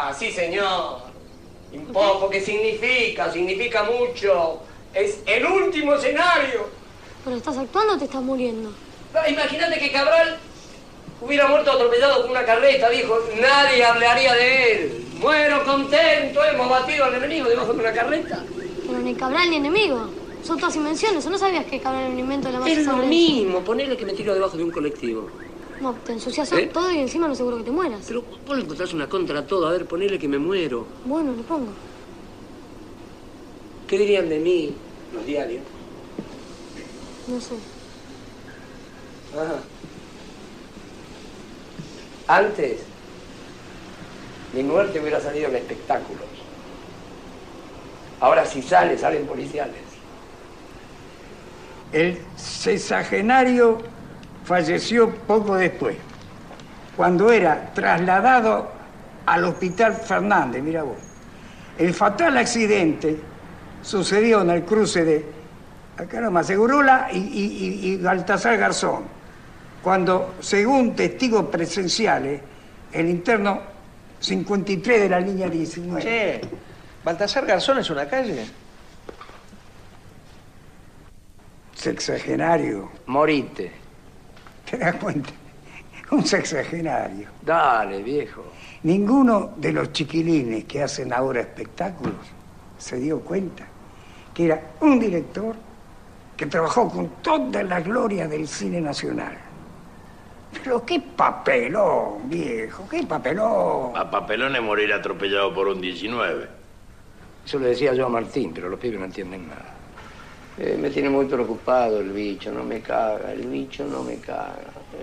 Ah, sí, señor. Un poco, ¿qué significa? Significa mucho. Es el último escenario. ¿Pero estás actuando o te estás muriendo? Imagínate que Cabral hubiera muerto atropellado con una carreta, dijo. Nadie hablaría de él. Muero contento, hemos batido al enemigo debajo de una carreta. Pero ni Cabral ni enemigo. Son todas invenciones. ¿O no sabías que Cabral era un invento de la masa Es lo sagrada? mismo, ponele que me tiro debajo de un colectivo. No, te ensucias todo y encima no es seguro que te mueras. Pero vos le encontrás una contra a todo. A ver, ponele que me muero. Bueno, lo pongo. ¿Qué dirían de mí los diarios? No sé. Ajá. Antes, mi muerte hubiera salido en espectáculos. Ahora si salen policiales. El sexagenario falleció poco después, cuando era trasladado al Hospital Fernández, mira vos. El fatal accidente sucedió en el cruce de, acá nomás, Segurola y Baltasar Garzón, cuando, según testigos presenciales, el interno 53 de la línea 19. Che, ¿Baltasar Garzón es una calle? Sexagenario. Morite. ¿Te das cuenta? Un sexagenario. Dale, viejo. Ninguno de los chiquilines que hacen ahora espectáculos se dio cuenta que era un director que trabajó con toda la gloria del cine nacional. Pero qué papelón, viejo, qué papelón. A papelón es morir atropellado por un 19. Eso le decía yo a Martín, pero los pibes no entienden nada. Me tiene muy preocupado el bicho, no me caga, el bicho no me caga.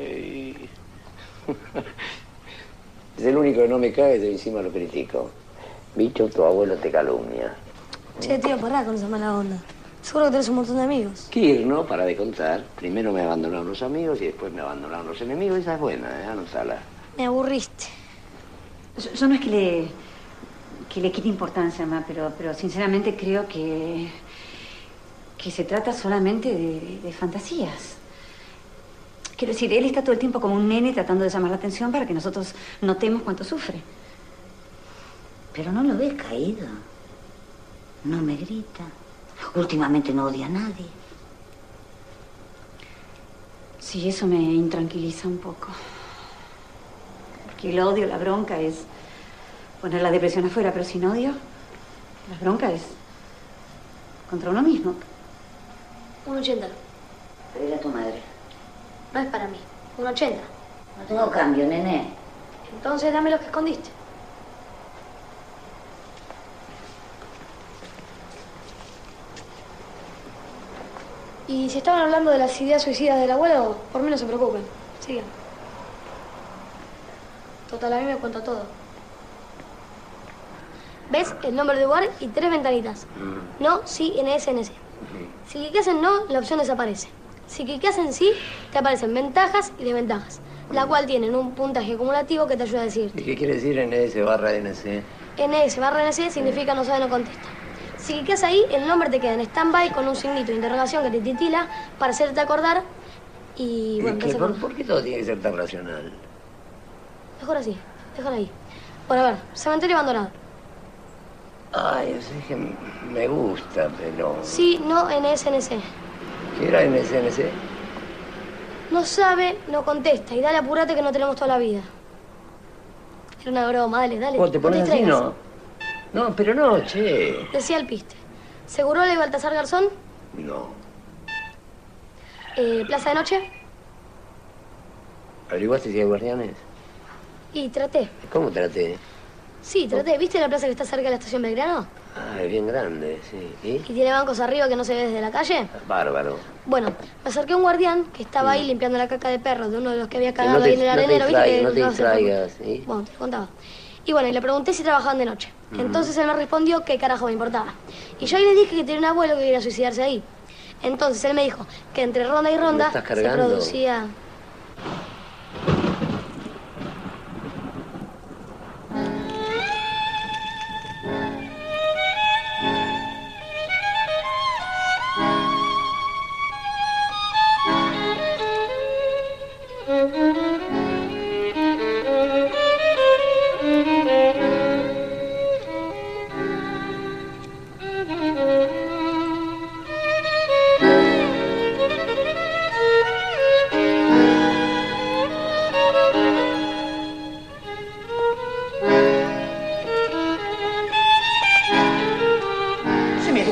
Es el único que no me caga y de encima lo critico. Bicho, tu abuelo te calumnia. Che, tío, pará con esa mala onda. Seguro que tenés un montón de amigos. Kir, ¿no? Para de contar. Primero me abandonaron los amigos y después me abandonaron los enemigos. Esa es buena, anotala. Me aburriste. Yo no es que le quite importancia, ma, pero sinceramente creo que se trata solamente de fantasías. Quiero decir, él está todo el tiempo como un nene tratando de llamar la atención para que nosotros notemos cuánto sufre. Pero no lo ves caído. No me grita. Últimamente no odia a nadie. Sí, eso me intranquiliza un poco. Porque el odio, la bronca es poner la depresión afuera, pero sin odio, la bronca es contra uno mismo. Un 80. Pedile a tu madre. No es para mí. Un 80. No tengo cambio, nene. Entonces dame los que escondiste. Y si estaban hablando de las ideas suicidas del abuelo, por mí no se preocupen. Sigan. Total, a mí me cuenta todo. ¿Ves? El nombre del lugar y 3 ventanitas. No, sí, NS. Si clicas en no, la opción desaparece. Si clicas en sí, te aparecen ventajas y desventajas, la cual tienen un puntaje acumulativo que te ayuda a decir. ¿Y qué quiere decir NS/NC? NS/NC significa no sabe, no contesta. Si clicas ahí, el nombre te queda en stand-by con un signito de interrogación que te titila para hacerte acordar y bueno, ¿Qué? ¿Por qué todo tiene que ser tan racional? Mejor así, déjalo ahí. Bueno, a ver, cementerio abandonado. Ay, es que me gusta, pero... Sí, no, NSNC. ¿Qué era NSNC? No sabe, no contesta. Y dale, apurate que no tenemos toda la vida. Era una broma, dale. ¿Cómo te pones así, no? No, pero no, che. Decía el piste. ¿Segurola y Baltasar Garzón? No. ¿Plaza de noche? ¿Averiguaste si hay guardianes? Y traté. ¿Cómo traté? Sí, traté. ¿Viste la plaza que está cerca de la estación Belgrano? Ah, es bien grande, sí. ¿Y? ¿Y tiene bancos arriba que no se ve desde la calle? Bárbaro. Bueno, me acerqué a un guardián que estaba ahí limpiando la caca de perro de uno de los que había cagado ahí en el arenero, ¿viste? No te distraigas, ¿sí? Bueno, te contaba. Y bueno, y le pregunté si trabajaban de noche. Entonces él me respondió qué carajo me importaba. Y yo ahí le dije que tenía un abuelo que quería suicidarse ahí. Entonces él me dijo que entre ronda y ronda se producía...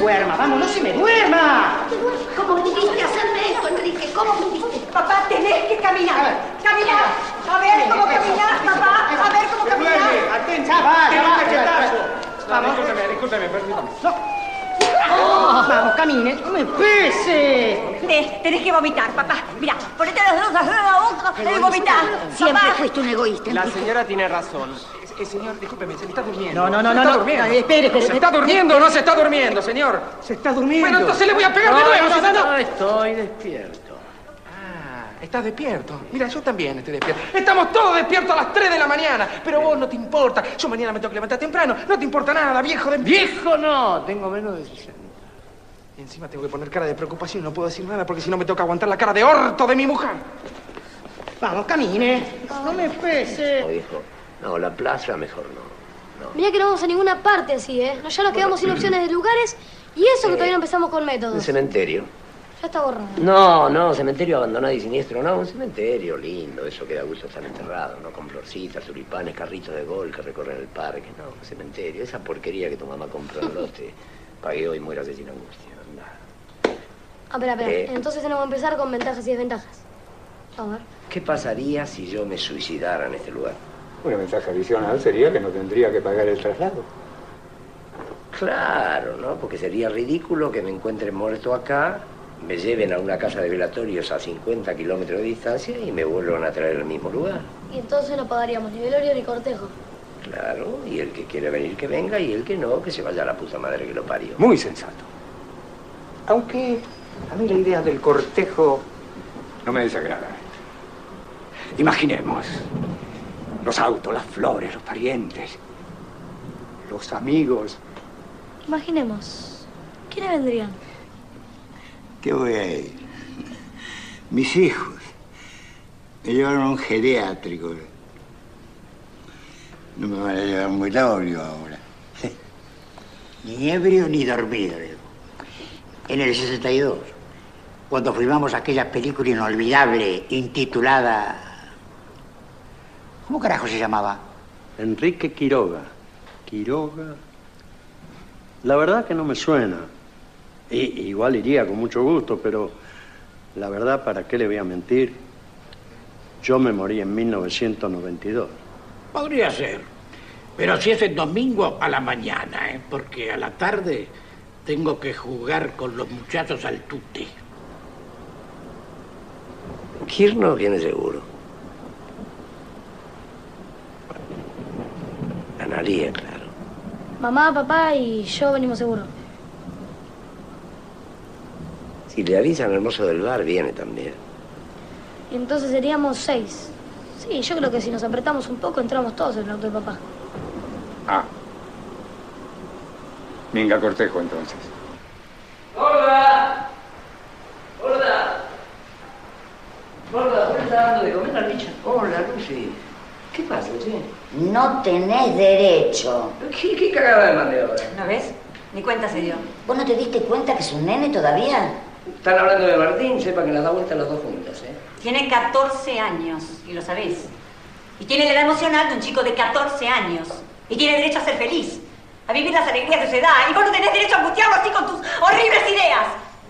duerma, vamos, no se me duerma. ¿Cómo pudiste hacerme esto, Enrique? ¿Cómo pudiste? Papá, tenés que caminar. Caminar. A ver cómo caminás, papá. A ver cómo caminás. Vamos. Discúlpeme, perdóname. Vamos, camine, no me pese. Tenés que vomitar, papá. Mira, ponete los dedos arriba de la boca y vomitar. Siempre Papá. fuiste un egoísta. La señora tiene razón. Señor, discúlpeme, se está durmiendo. No. Está durmiendo. Espere. ¿Se está durmiendo o no se está durmiendo, señor? Se está durmiendo. Bueno, entonces le voy a pegar de nuevo. No, estoy despierto. Estás despierto. Mira, yo también estoy despierto. Estamos todos despiertos a las 3 de la mañana. Pero vos no te importa. Yo mañana me tengo que levantar temprano. No te importa nada, viejo de... ¡Viejo no! Tengo menos de 60. Y encima tengo que poner cara de preocupación y no puedo decir nada porque si no me toca aguantar la cara de orto de mi mujer. Vamos, camine. No me pese. No, viejo. No, la plaza mejor no. Mirá que no vamos a ninguna parte así, ¿eh? Ya nos quedamos sin opciones de lugares y eso que todavía no empezamos con métodos. Un cementerio. Ya está borrado. No, cementerio abandonado y siniestro. No, un cementerio lindo. Eso que da gusto estar enterrado, ¿no? Con florcitas, tulipanes, carritos de gol que recorren el parque. No, un cementerio. Esa porquería que tu mamá compró en el lote. Pagué hoy, muérase sin angustia. Anda. Espera. Entonces tenemos que empezar con ventajas y desventajas. Vamos a ver. ¿Qué pasaría si yo me suicidara en este lugar? Una ventaja adicional sería que no tendría que pagar el traslado. Claro, ¿no? Porque sería ridículo que me encuentren muerto acá, me lleven a una casa de velatorios a 50 kilómetros de distancia y me vuelvan a traer al mismo lugar. Y entonces no pagaríamos ni velorio ni cortejo. Claro, y el que quiere venir que venga y el que no, que se vaya a la puta madre que lo parió. Muy sensato. Aunque a mí la idea del cortejo no me desagrada. Imaginemos los autos, las flores, los parientes, los amigos. Imaginemos. ¿Quiénes vendrían? ¿Qué voy a ir? Mis hijos me llevaron a un geriátrico. No me van a llevar muy ebrio ahora. Ni ebrio ni dormido. En el 62, cuando filmamos aquella película inolvidable intitulada... ¿Cómo carajo se llamaba? Enrique Quiroga. Quiroga. La verdad que no me suena. Igual iría con mucho gusto, pero la verdad, ¿para qué le voy a mentir? Yo me morí en 1992. Podría ser. Pero si es el domingo a la mañana, ¿eh? Porque a la tarde tengo que jugar con los muchachos al tute. Kirno viene seguro. Analía, claro. Mamá, papá y yo venimos seguro. Si le avisan al mozo del bar, viene también. Y entonces seríamos 6. Sí, yo creo que si nos apretamos un poco entramos todos en el auto de papá. Ah. Venga, cortejo entonces. ¡Gorda! ¡Gorda! ¡Gorda! ¿Por qué está dando de comer a la bicha? Hola, Lucy. ¿Qué pasa, che? No tenés derecho. ¿Qué cagada de maniobra? ¿No ves? Ni cuenta se dio. ¿Vos no te diste cuenta que es un nene todavía? Están hablando de Martín, sepa que las da vuelta las dos juntas, ¿eh? Tiene 14 años, y lo sabés. Y tiene la edad emocional de un chico de 14 años. Y tiene derecho a ser feliz, a vivir las alegrías de su edad. Y vos no tenés derecho a angustiarlo así con tus horribles ideas.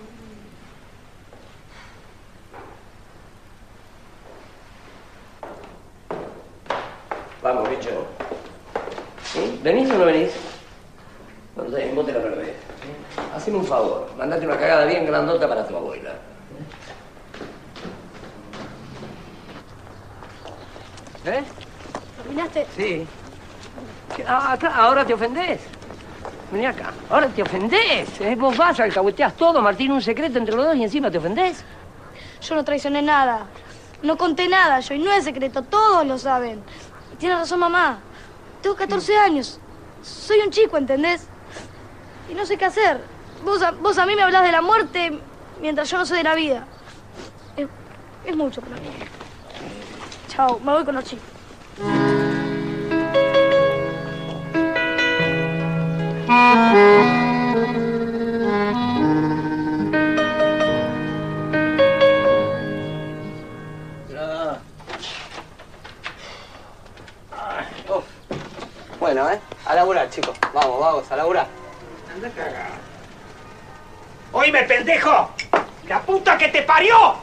Vamos, bicho. ¿Sí? ¿Venís o no venís? No, vos te la perdés. Haceme un favor, mandate una cagada bien grandota para tu abuela. ¿Eh? ¿Terminaste? Sí. ¿Ahora te ofendés? Vení acá. Ahora te ofendés. Vos vas, alcahueteás todo, Martín, un secreto entre los dos y encima te ofendés. Yo no traicioné nada. No conté nada yo y no es secreto, todos lo saben. Y tiene razón mamá. Tengo 14 años. Soy un chico, ¿entendés? Y no sé qué hacer. Vos a mí me hablás de la muerte mientras yo no sé de la vida. Es mucho para mí. Chao, me voy con los chicos. Bueno, a laburar, chicos. Vamos, a laburar. Anda a cagar. Oíme, pendejo. ¡La puta que te parió!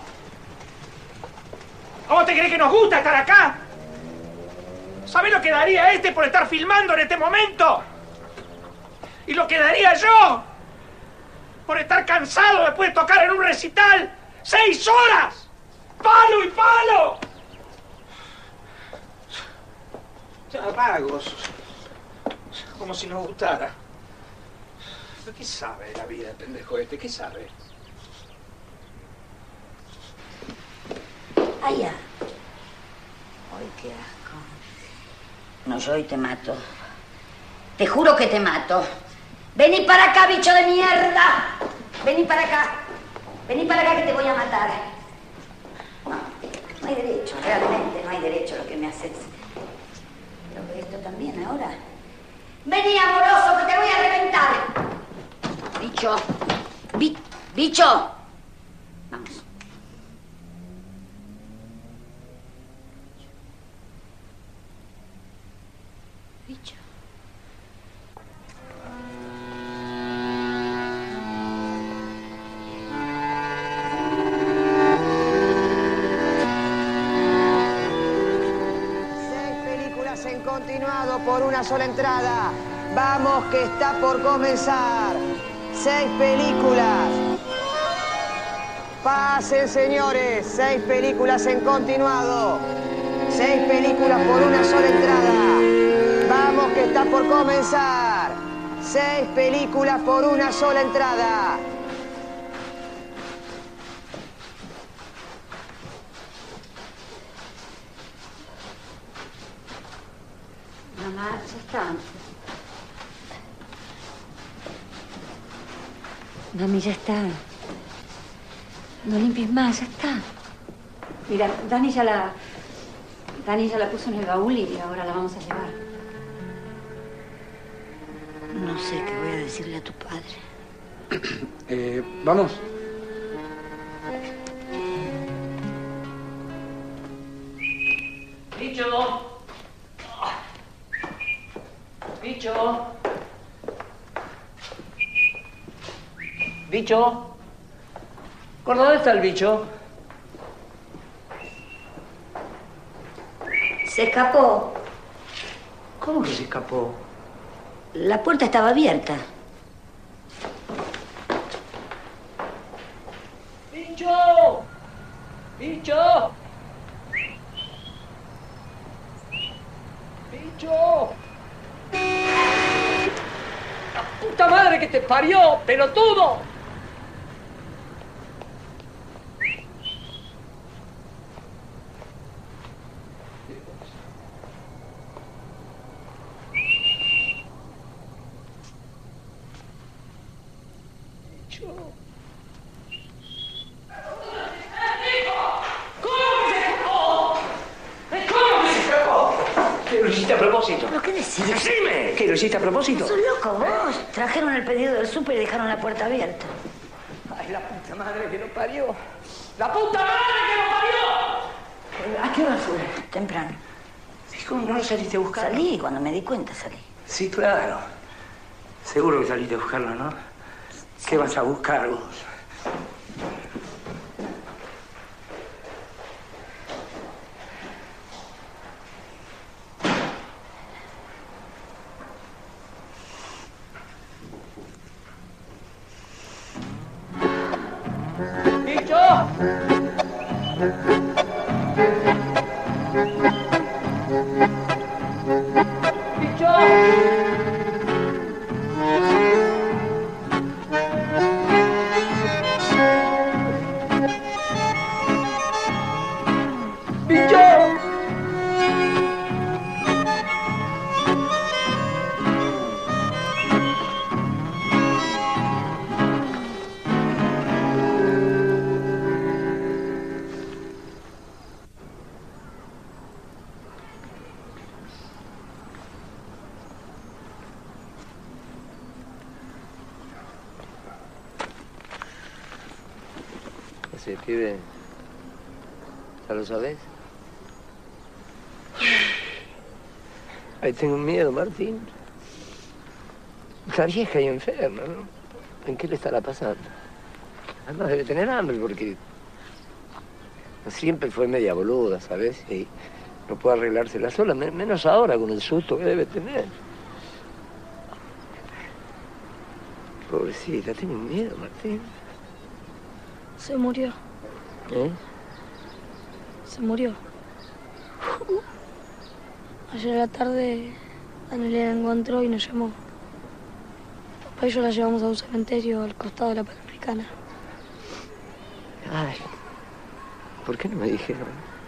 ¿Cómo te crees que nos gusta estar acá? ¿Sabés lo que daría este por estar filmando en este momento? ¿Y lo que daría yo por estar cansado después de tocar en un recital 6 horas? ¡Palo y palo! Ya, vagos. Como si nos gustara. ¿Pero qué sabe de la vida el pendejo este? ¿Qué sabe? Ay, ya. Ay, qué asco. No, yo hoy te mato. Te juro que te mato. Vení para acá, bicho de mierda. Vení para acá. Vení para acá que te voy a matar. No hay derecho, realmente no hay derecho a lo que me haces. Pero esto también ahora. Vení, amoroso, que te voy a reventar. Bicho. Bicho. Vamos. Bicho. En continuado por una sola entrada. Vamos, que está por comenzar. 6 películas. Pasen, señores. 6 películas en continuado. 6 películas por una sola entrada. Vamos, que está por comenzar. 6 películas por una sola entrada. Mamá, ya está. Mami, ya está. No limpies más, ya está. Mira, Dani ya la puso en el baúl y ahora la vamos a llevar. No sé qué voy a decirle a tu padre. Vamos. Bicho. Bicho. Bicho. ¿Por dónde está el bicho? Se escapó. ¿Cómo que se escapó? La puerta estaba abierta. ¡Bicho! ¡Bicho! ¡Bicho! ¡La puta madre que te parió, pelotudo! ¿Lo hiciste a propósito? ¿Pero qué decís? ¡Decime! ¿Que lo hiciste a propósito? ¿Sos loco vos? Trajeron el pedido del súper y dejaron la puerta abierta. ¡Ay, la puta madre que lo parió! ¡La puta madre que lo parió! ¿A qué hora fue? Temprano. ¿Y cómo no lo saliste a buscar? Salí, cuando me di cuenta salí. Sí, claro. Seguro que saliste a buscarlo, ¿no? ¿Qué vas a buscar vos? Ese pibe, ¿ya lo sabés? Ahí tengo miedo, Martín. La vieja y enferma, ¿no? ¿En qué le estará pasando? Además debe tener hambre porque siempre fue media boluda, ¿sabes? Y no puede arreglársela sola, menos ahora con el susto que debe tener. Pobrecita, tiene miedo, Martín. Se murió. ¿Eh? Se murió. Ayer a la tarde, Daniela la encontró y nos llamó. Papá y yo la llevamos a un cementerio al costado de la Panamericana. Ay, ¿por qué no me dijeron?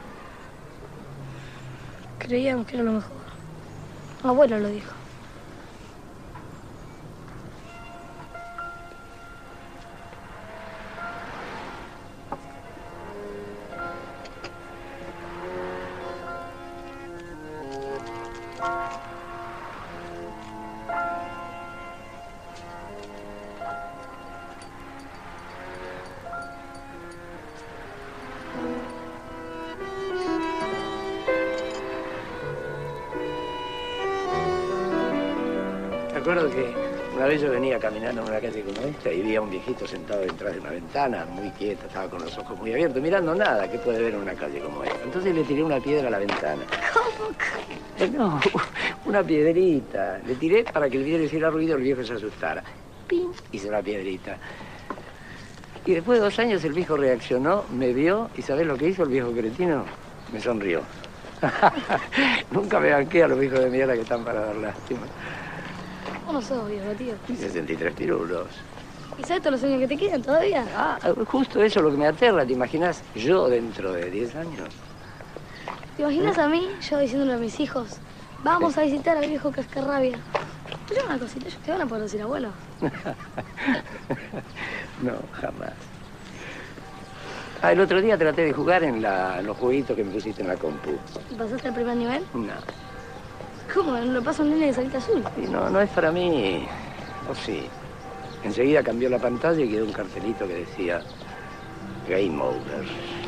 Creíamos que era lo mejor. Mi abuelo lo dijo. Me acuerdo que una vez yo venía caminando en una calle como esta y vi a un viejito sentado detrás de una ventana, muy quieto, estaba con los ojos muy abiertos, mirando nada, ¿qué puede ver en una calle como esta? Entonces le tiré una piedra a la ventana. ¿Cómo? No, una piedrita. Le tiré para que el vidrio hiciera ruido y el viejo se asustara. ¡Pim! Hizo la piedrita. Y después de 2 años el viejo reaccionó, me vio y ¿sabés lo que hizo el viejo cretino? Me sonrió. Nunca me banqué a los viejos de mierda que están para dar lástima. Vos no sos viejo, tío. 63 pirulos. ¿Y sabes todos los años que te quedan todavía? Ah, justo eso es lo que me aterra, ¿te imaginas? Yo dentro de 10 años. ¿Te imaginas a mí, yo diciéndole a mis hijos, vamos a visitar al viejo Cascarrabia? Pero una cosita, ellos te van a poder decir abuelo. No, jamás. Ah, el otro día traté de jugar en los jueguitos que me pusiste en la compu. ¿Y pasaste al primer nivel? No. ¿Cómo? ¿No lo pasa un nene de salita azul? Y no es para mí. O sí. Enseguida cambió la pantalla y quedó un cartelito que decía Game Over.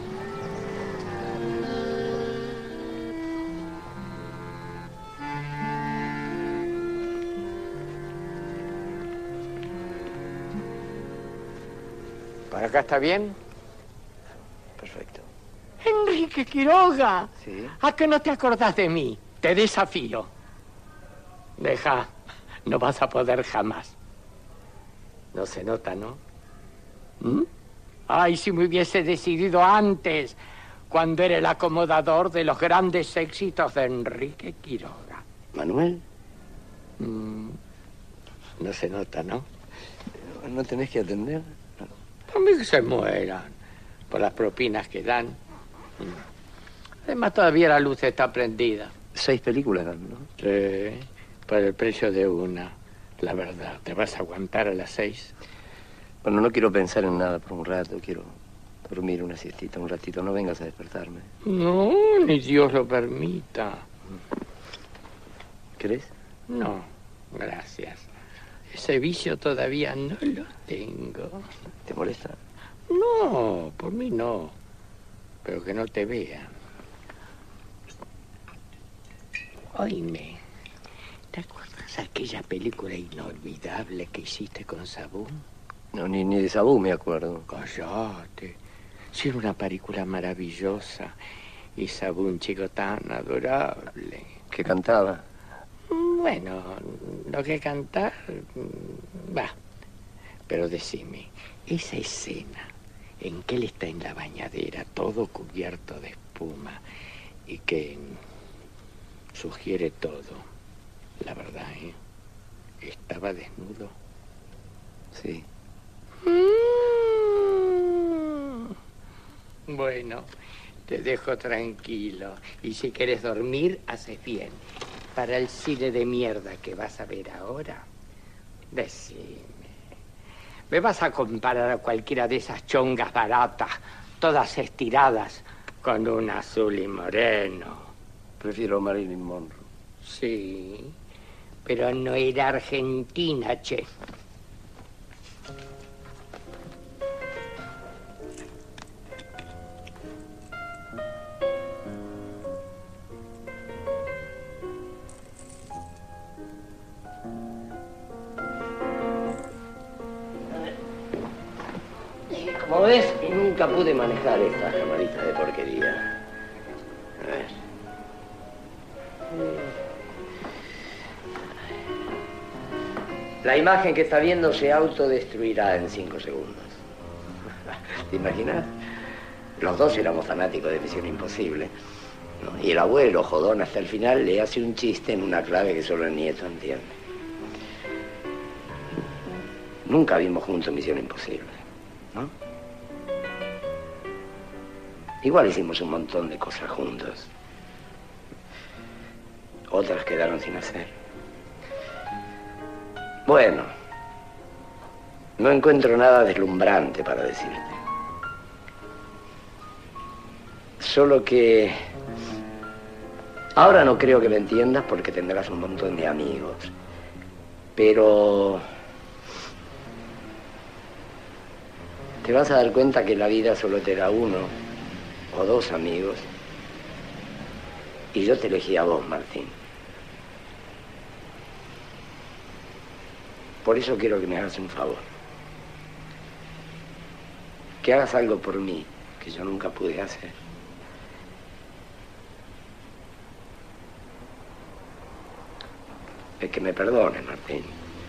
¿Para acá está bien? Perfecto. Enrique Quiroga. Sí. ¿A qué no te acordás de mí? Te desafío. Deja, no vas a poder jamás. No se nota, ¿no? ¿Mm? Ay, si me hubiese decidido antes, cuando era el acomodador de los grandes éxitos de Enrique Quiroga. ¿Manuel? No se nota, ¿no? ¿No tenés que atender? A mí que se mueran por las propinas que dan. Además, todavía la luz está prendida. 6 películas, ¿no? Sí, por el precio de una. La verdad, ¿te vas a aguantar a las 6? Bueno, no quiero pensar en nada por un rato. Quiero dormir una siestita un ratito. No vengas a despertarme. No, ni Dios lo permita. ¿Querés? No, gracias. Ese vicio todavía no lo tengo. ¿Te molesta? No, por mí no. Pero que no te vean. Oíme, ¿te acuerdas aquella película inolvidable que hiciste con Sabún? No, ni de Sabún me acuerdo. Cállate. Sí, era una película maravillosa. Y Sabún, chico tan adorable. ¿Que cantaba? Bueno, lo que cantar, va. Pero decime, esa escena en que él está en la bañadera, todo cubierto de espuma, y que sugiere todo, la verdad, ¿eh? Estaba desnudo. Sí. Bueno, te dejo tranquilo. Y si quieres dormir, haces bien. Para el cine de mierda que vas a ver ahora, decime. ¿Me vas a comparar a cualquiera de esas chongas baratas, todas estiradas, con un azul y moreno? Prefiero a Marilyn Monroe. Sí, pero no era argentina, che. Como ves, nunca pude manejar estas camaritas de porquería. A ver. La imagen que está viendo se autodestruirá en 5 segundos. ¿Te imaginas? Los dos éramos fanáticos de Misión Imposible, ¿no? Y el abuelo, jodón hasta el final, le hace un chiste en una clave que solo el nieto entiende. Nunca vimos juntos Misión Imposible, ¿no? Igual hicimos un montón de cosas juntos. Otras quedaron sin hacer. Bueno, no encuentro nada deslumbrante para decirte. Solo que ahora no creo que lo entiendas porque tendrás un montón de amigos. Pero te vas a dar cuenta que la vida solo te da 1 o 2 amigos. Y yo te elegí a vos, Martín. Por eso quiero que me hagas un favor. Que hagas algo por mí que yo nunca pude hacer. Es que me perdones, Martín.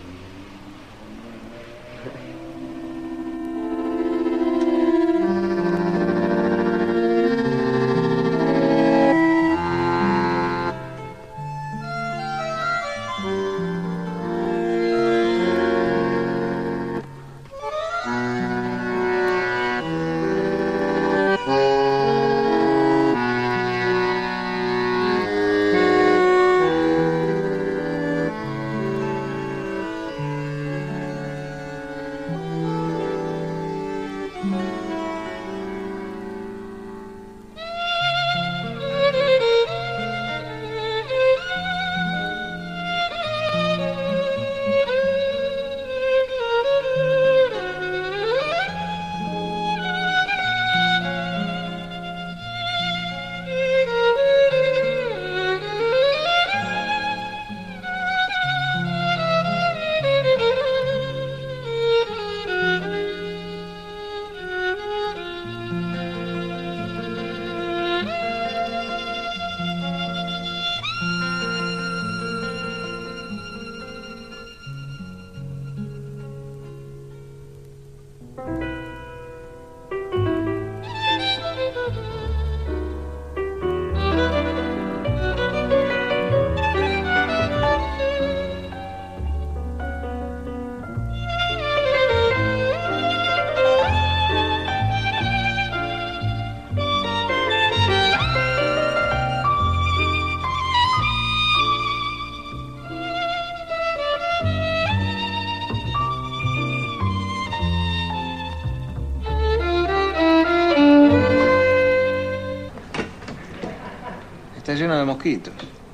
Está lleno de mosquitos.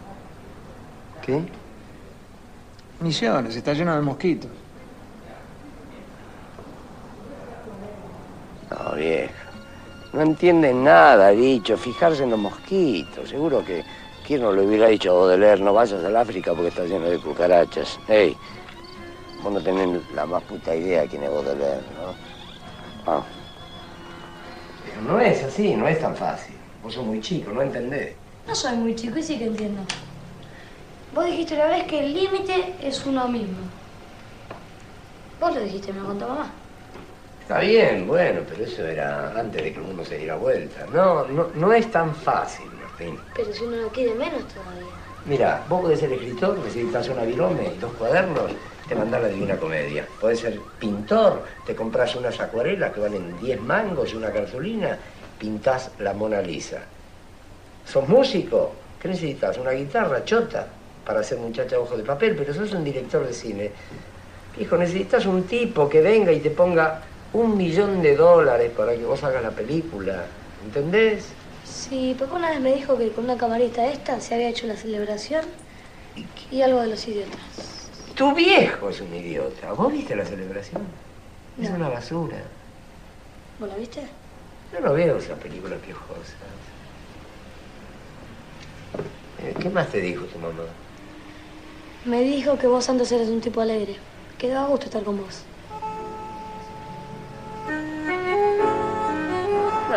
¿Qué? Misiones, está lleno de mosquitos. No, viejo. No entienden nada, dicho. Fijarse en los mosquitos. Seguro que quién no le hubiera dicho a Baudelaire, no vayas al África porque está lleno de cucarachas. Ey, vos no tenés la más puta idea quién es Baudelaire, ¿no? Ah. Pero no es así, no es tan fácil. Vos sos muy chico, no entendés. No soy muy chico y sí que entiendo. Vos dijiste una vez que el límite es uno mismo. Vos lo dijiste, me lo contó mamá. Está bien, bueno, pero eso era antes de que uno se diera vuelta. No es tan fácil, Martín. Pero si uno no quiere menos todavía. Mira, vos podés ser escritor, necesitas una virome y 2 cuadernos, te mandás la Divina Comedia. Podés ser pintor, te compras unas acuarelas que valen 10 mangos y una cartulina, pintás la Mona Lisa. ¿Sos músico? ¿Qué necesitas? ¿Una guitarra chota para ser muchacha de ojo de papel? Pero sos un director de cine. Hijo, necesitas un tipo que venga y te ponga $1.000.000 para que vos hagas la película. ¿Entendés? Sí, papá una vez me dijo que con una camarita esta se había hecho la celebración y algo de los idiotas. Tu viejo es un idiota. ¿Vos viste la celebración? No. Es una basura. ¿Vos la viste? Yo no veo esa película piojosa. ¿Qué más te dijo tu mamá? Me dijo que vos antes eres un tipo alegre. Que daba gusto estar con vos.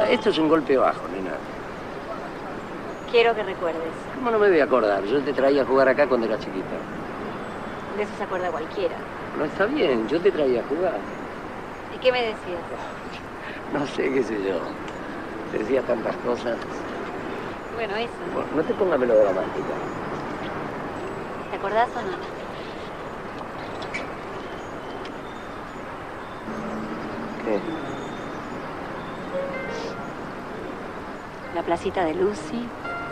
Esto es un golpe bajo, nena. Quiero que recuerdes. ¿Cómo no me voy a acordar? Yo te traía a jugar acá cuando era chiquita. De eso se acuerda cualquiera. No está bien, yo te traía a jugar. ¿Y qué me decías? No sé, qué sé yo. Te decía tantas cosas. Bueno, eso. Bueno, no te pongas melodramática. ¿Te acordás o no? ¿Qué? La placita de Lucy.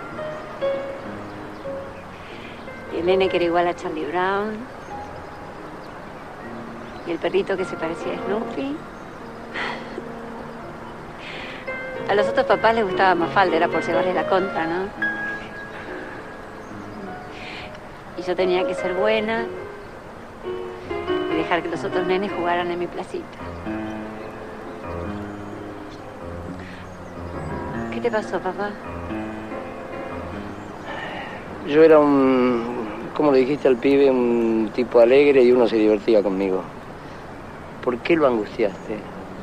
Y el nene que era igual a Charlie Brown. Y el perrito que se parecía a Snoopy. A los otros papás les gustaba Mafalda, era por llevarle la contra, ¿no? Y yo tenía que ser buena y dejar que los otros nenes jugaran en mi placita. ¿Qué te pasó, papá? Yo era como le dijiste al pibe, un tipo alegre y uno se divertía conmigo. ¿Por qué lo angustiaste?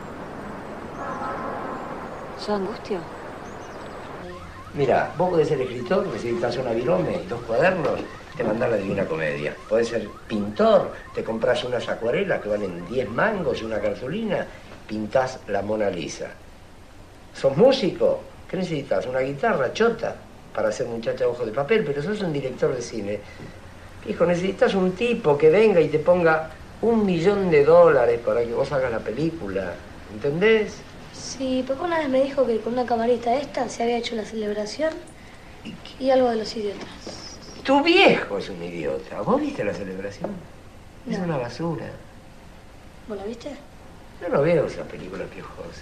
¿Yo angustio? Mira, vos podés ser escritor, necesitas una virome, 2 cuadernos, te mandás la Divina Comedia. Podés ser pintor, te compras unas acuarelas que valen 10 mangos y una cartulina, pintás la Mona Lisa. ¿Sos músico? ¿Qué necesitas? Una guitarra chota para ser muchacha a ojo de papel, pero sos un director de cine. Hijo, necesitas un tipo que venga y te ponga $1.000.000 para que vos hagas la película. ¿Entendés? Sí, papá una vez me dijo que con una camarita esta se había hecho la celebración y algo de Los Idiotas. Tu viejo es un idiota. ¿Vos viste la celebración? No. Es una basura. ¿Vos la viste? Yo no veo esas películas piojosas.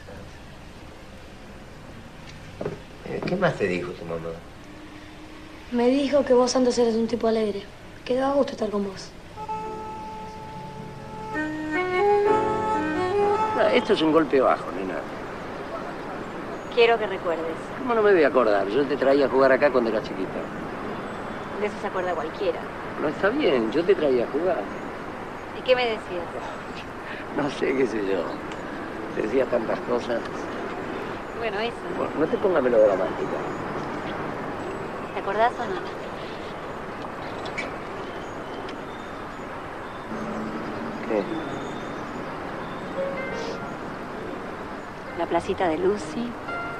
¿Qué más te dijo tu mamá? Me dijo que vos antes eres un tipo alegre. Que daba gusto estar con vos. Esto es un golpe bajo, nena. Quiero que recuerdes. ¿Cómo no me voy a acordar? Yo te traía a jugar acá cuando era chiquita. De eso se acuerda cualquiera. No está bien, yo te traía a jugar. ¿Y qué me decías? No sé, qué sé yo. Te decía tantas cosas. Bueno, eso. Bueno, no te pongas melodramática. ¿Te acordás o no? ¿Qué? La placita de Lucy.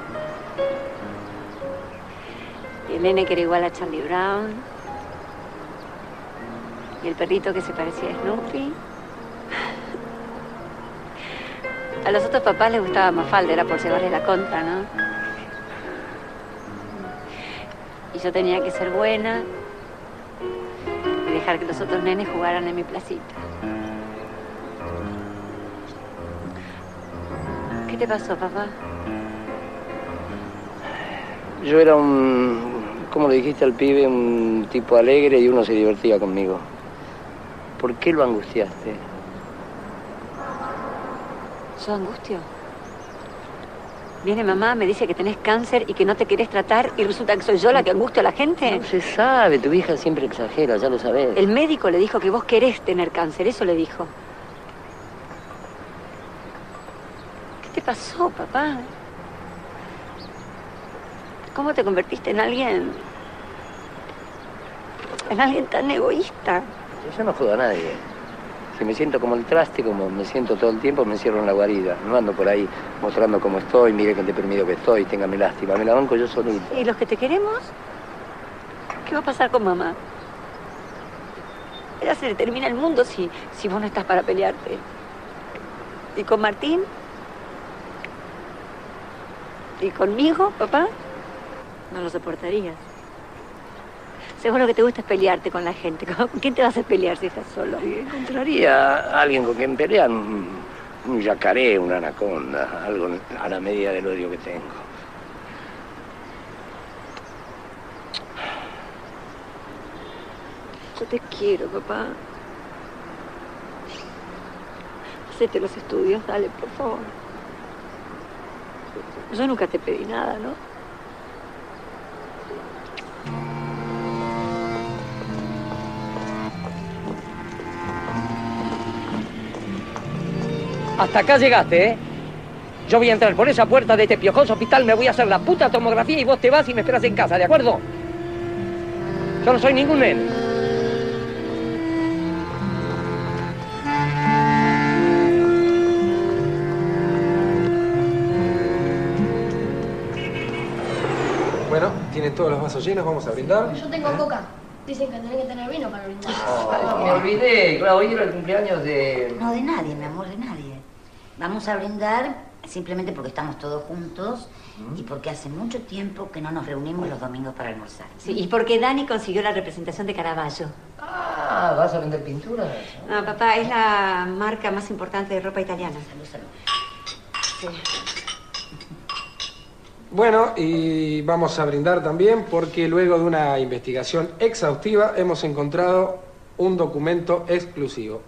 Y el nene que era igual a Charlie Brown. Y el perrito que se parecía a Snoopy. A los otros papás les gustaba Mafalda, era por llevarle la contra, ¿no? Y yo tenía que ser buena y dejar que los otros nenes jugaran en mi placita. ¿Qué te pasó, papá? Yo era como le dijiste al pibe, un tipo alegre y uno se divertía conmigo. ¿Por qué lo angustiaste? ¿Yo angustio? Viene mamá, me dice que tenés cáncer y que no te querés tratar y resulta que soy yo la que angustio a la gente. No se sabe, tu vieja siempre exagera, ya lo sabés. El médico le dijo que vos querés tener cáncer, eso le dijo. ¿Qué te pasó, papá? ¿Cómo te convertiste en alguien tan egoísta? Yo no jodo a nadie. Si me siento como el traste, como me siento todo el tiempo, me encierro en la guarida. No ando por ahí mostrando cómo estoy, mire qué deprimido que estoy, téngame lástima. Me la banco yo solito. ¿Y los que te queremos? ¿Qué va a pasar con mamá? Ella se le termina el mundo si vos no estás para pelearte. ¿Y con Martín? ¿Y conmigo, papá? No lo soportarías. Seguro que te gusta es pelearte con la gente. ¿Con quién te vas a pelear si estás solo? Encontraría a alguien con quien pelear, un yacaré, una anaconda, algo a la medida del odio que tengo. Yo te quiero, papá. Hacete los estudios, dale, por favor. Yo nunca te pedí nada, ¿no? Hasta acá llegaste, ¿eh? Yo voy a entrar por esa puerta de este piojoso hospital, me voy a hacer la puta tomografía y vos te vas y me esperas en casa, ¿de acuerdo? Yo no soy ningún nene. Bueno, tienen todos los vasos llenos, vamos a brindar. Yo tengo coca. Dicen que tenés que tener vino para brindar. Me olvidé, claro, hoy era el cumpleaños de... No, de nadie, mi amor, de nadie. Vamos a brindar simplemente porque estamos todos juntos y porque hace mucho tiempo que no nos reunimos los domingos para almorzar. Sí, y porque Dani consiguió la representación de Caravaggio. Ah, ¿vas a vender pinturas? No, papá, es la marca más importante de ropa italiana. Salud, salud. Sí. Bueno, y vamos a brindar también porque luego de una investigación exhaustiva hemos encontrado un documento exclusivo.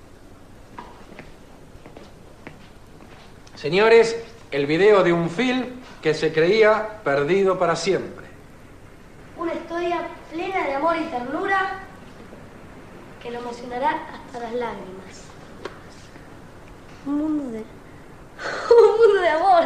Señores, el video de un film que se creía perdido para siempre. Una historia plena de amor y ternura que lo emocionará hasta las lágrimas. Un mundo de... un mundo de amor.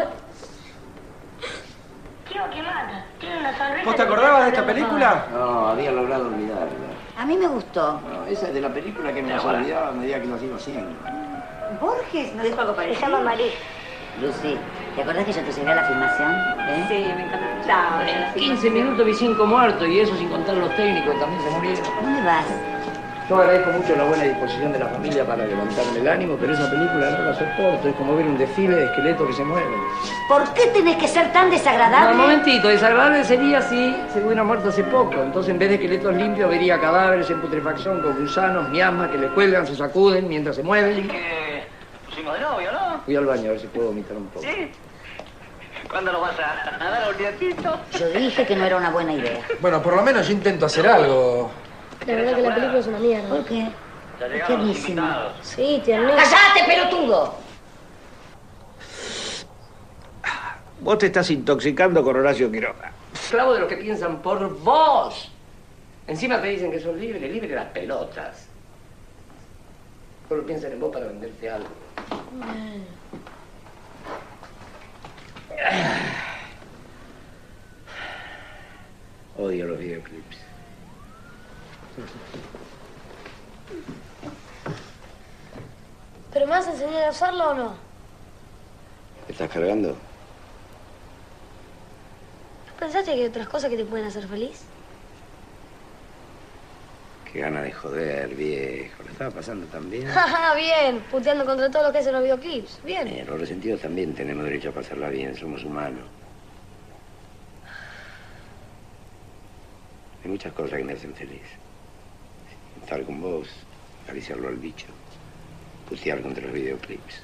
Tío, ¿qué mata? Tiene una sonrisa. ¿Vos te acordabas de esta película? No, había logrado olvidarla. A mí me gustó. No, esa es de la película que me has olvidado a medida que lo sigo haciendo. Borges, ¿no dijo algo parecido? Se llama María. Lucy, ¿te acordás que yo te llevé a la filmación? Sí, me encantaba. En 15 minutos vi 5 muertos y eso sin contar los técnicos que también se murieron. ¿Dónde vas? Yo agradezco mucho la buena disposición de la familia para levantarme el ánimo, pero esa película no la soporto. Es como ver un desfile de esqueletos que se mueven. ¿Por qué tenés que ser tan desagradable? No, un momentito, desagradable sería si se hubiera muerto hace poco. Entonces, en vez de esqueletos limpios, vería cadáveres en putrefacción con gusanos, miasmas que le cuelgan, se sacuden mientras se mueven. Que pusimos de novio, ¿no? Voy al baño a ver si puedo vomitar un poco. ¿Sí? ¿Cuándo lo vas a dar un dientito? Yo dije que no era una buena idea. Bueno, por lo menos yo intento hacer algo. La verdad que la película es una mierda. ¿Por qué? Tiernísimo. Sí, tiernísimo. ¡Cállate, pelotudo! Vos te estás intoxicando con Horacio Quiroga. Esclavo de los que piensan por vos. Encima te dicen que sos libre, libre de las pelotas. Solo piensan en vos para venderte algo. Odio los videoclips. ¿Pero me vas a enseñar a usarlo o no? ¿Me estás cargando? ¿No pensaste que hay otras cosas que te pueden hacer feliz? Qué gana de joder, viejo. ¿Lo estaba pasando tan bien? Jaja, bien. Puteando contra todo lo que hacen los videoclips. Bien. Los resentidos también tenemos derecho a pasarla bien. Somos humanos. Hay muchas cosas que me hacen feliz. Estar con vos, acariciarlo al bicho, putear contra los videoclips.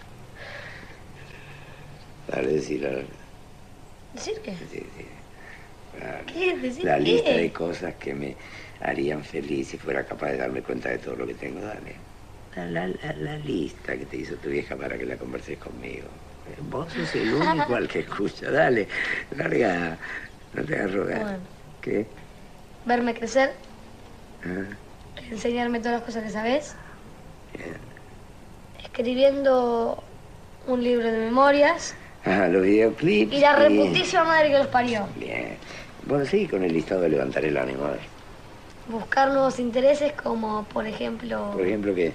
Dale, decir la... ¿Decir qué? Sí. ¿Qué? ¿Decir La qué? lista de cosas que me harían feliz si fuera capaz de darme cuenta de todo lo que tengo. Dale. La lista que te hizo tu vieja para que la converses conmigo. Vos sos el único al que escucha. Dale, larga. No te hagas rogar. Bueno. ¿Qué? Verme crecer, Ah, enseñarme todas las cosas que sabes, bien. escribiendo un libro de memorias Los videoclips. y la reputísima madre que los parió. Bien. Bueno, sí, con el listado de levantar el ánimo. A ver. Buscar nuevos intereses como, por ejemplo, Por ejemplo, ¿qué?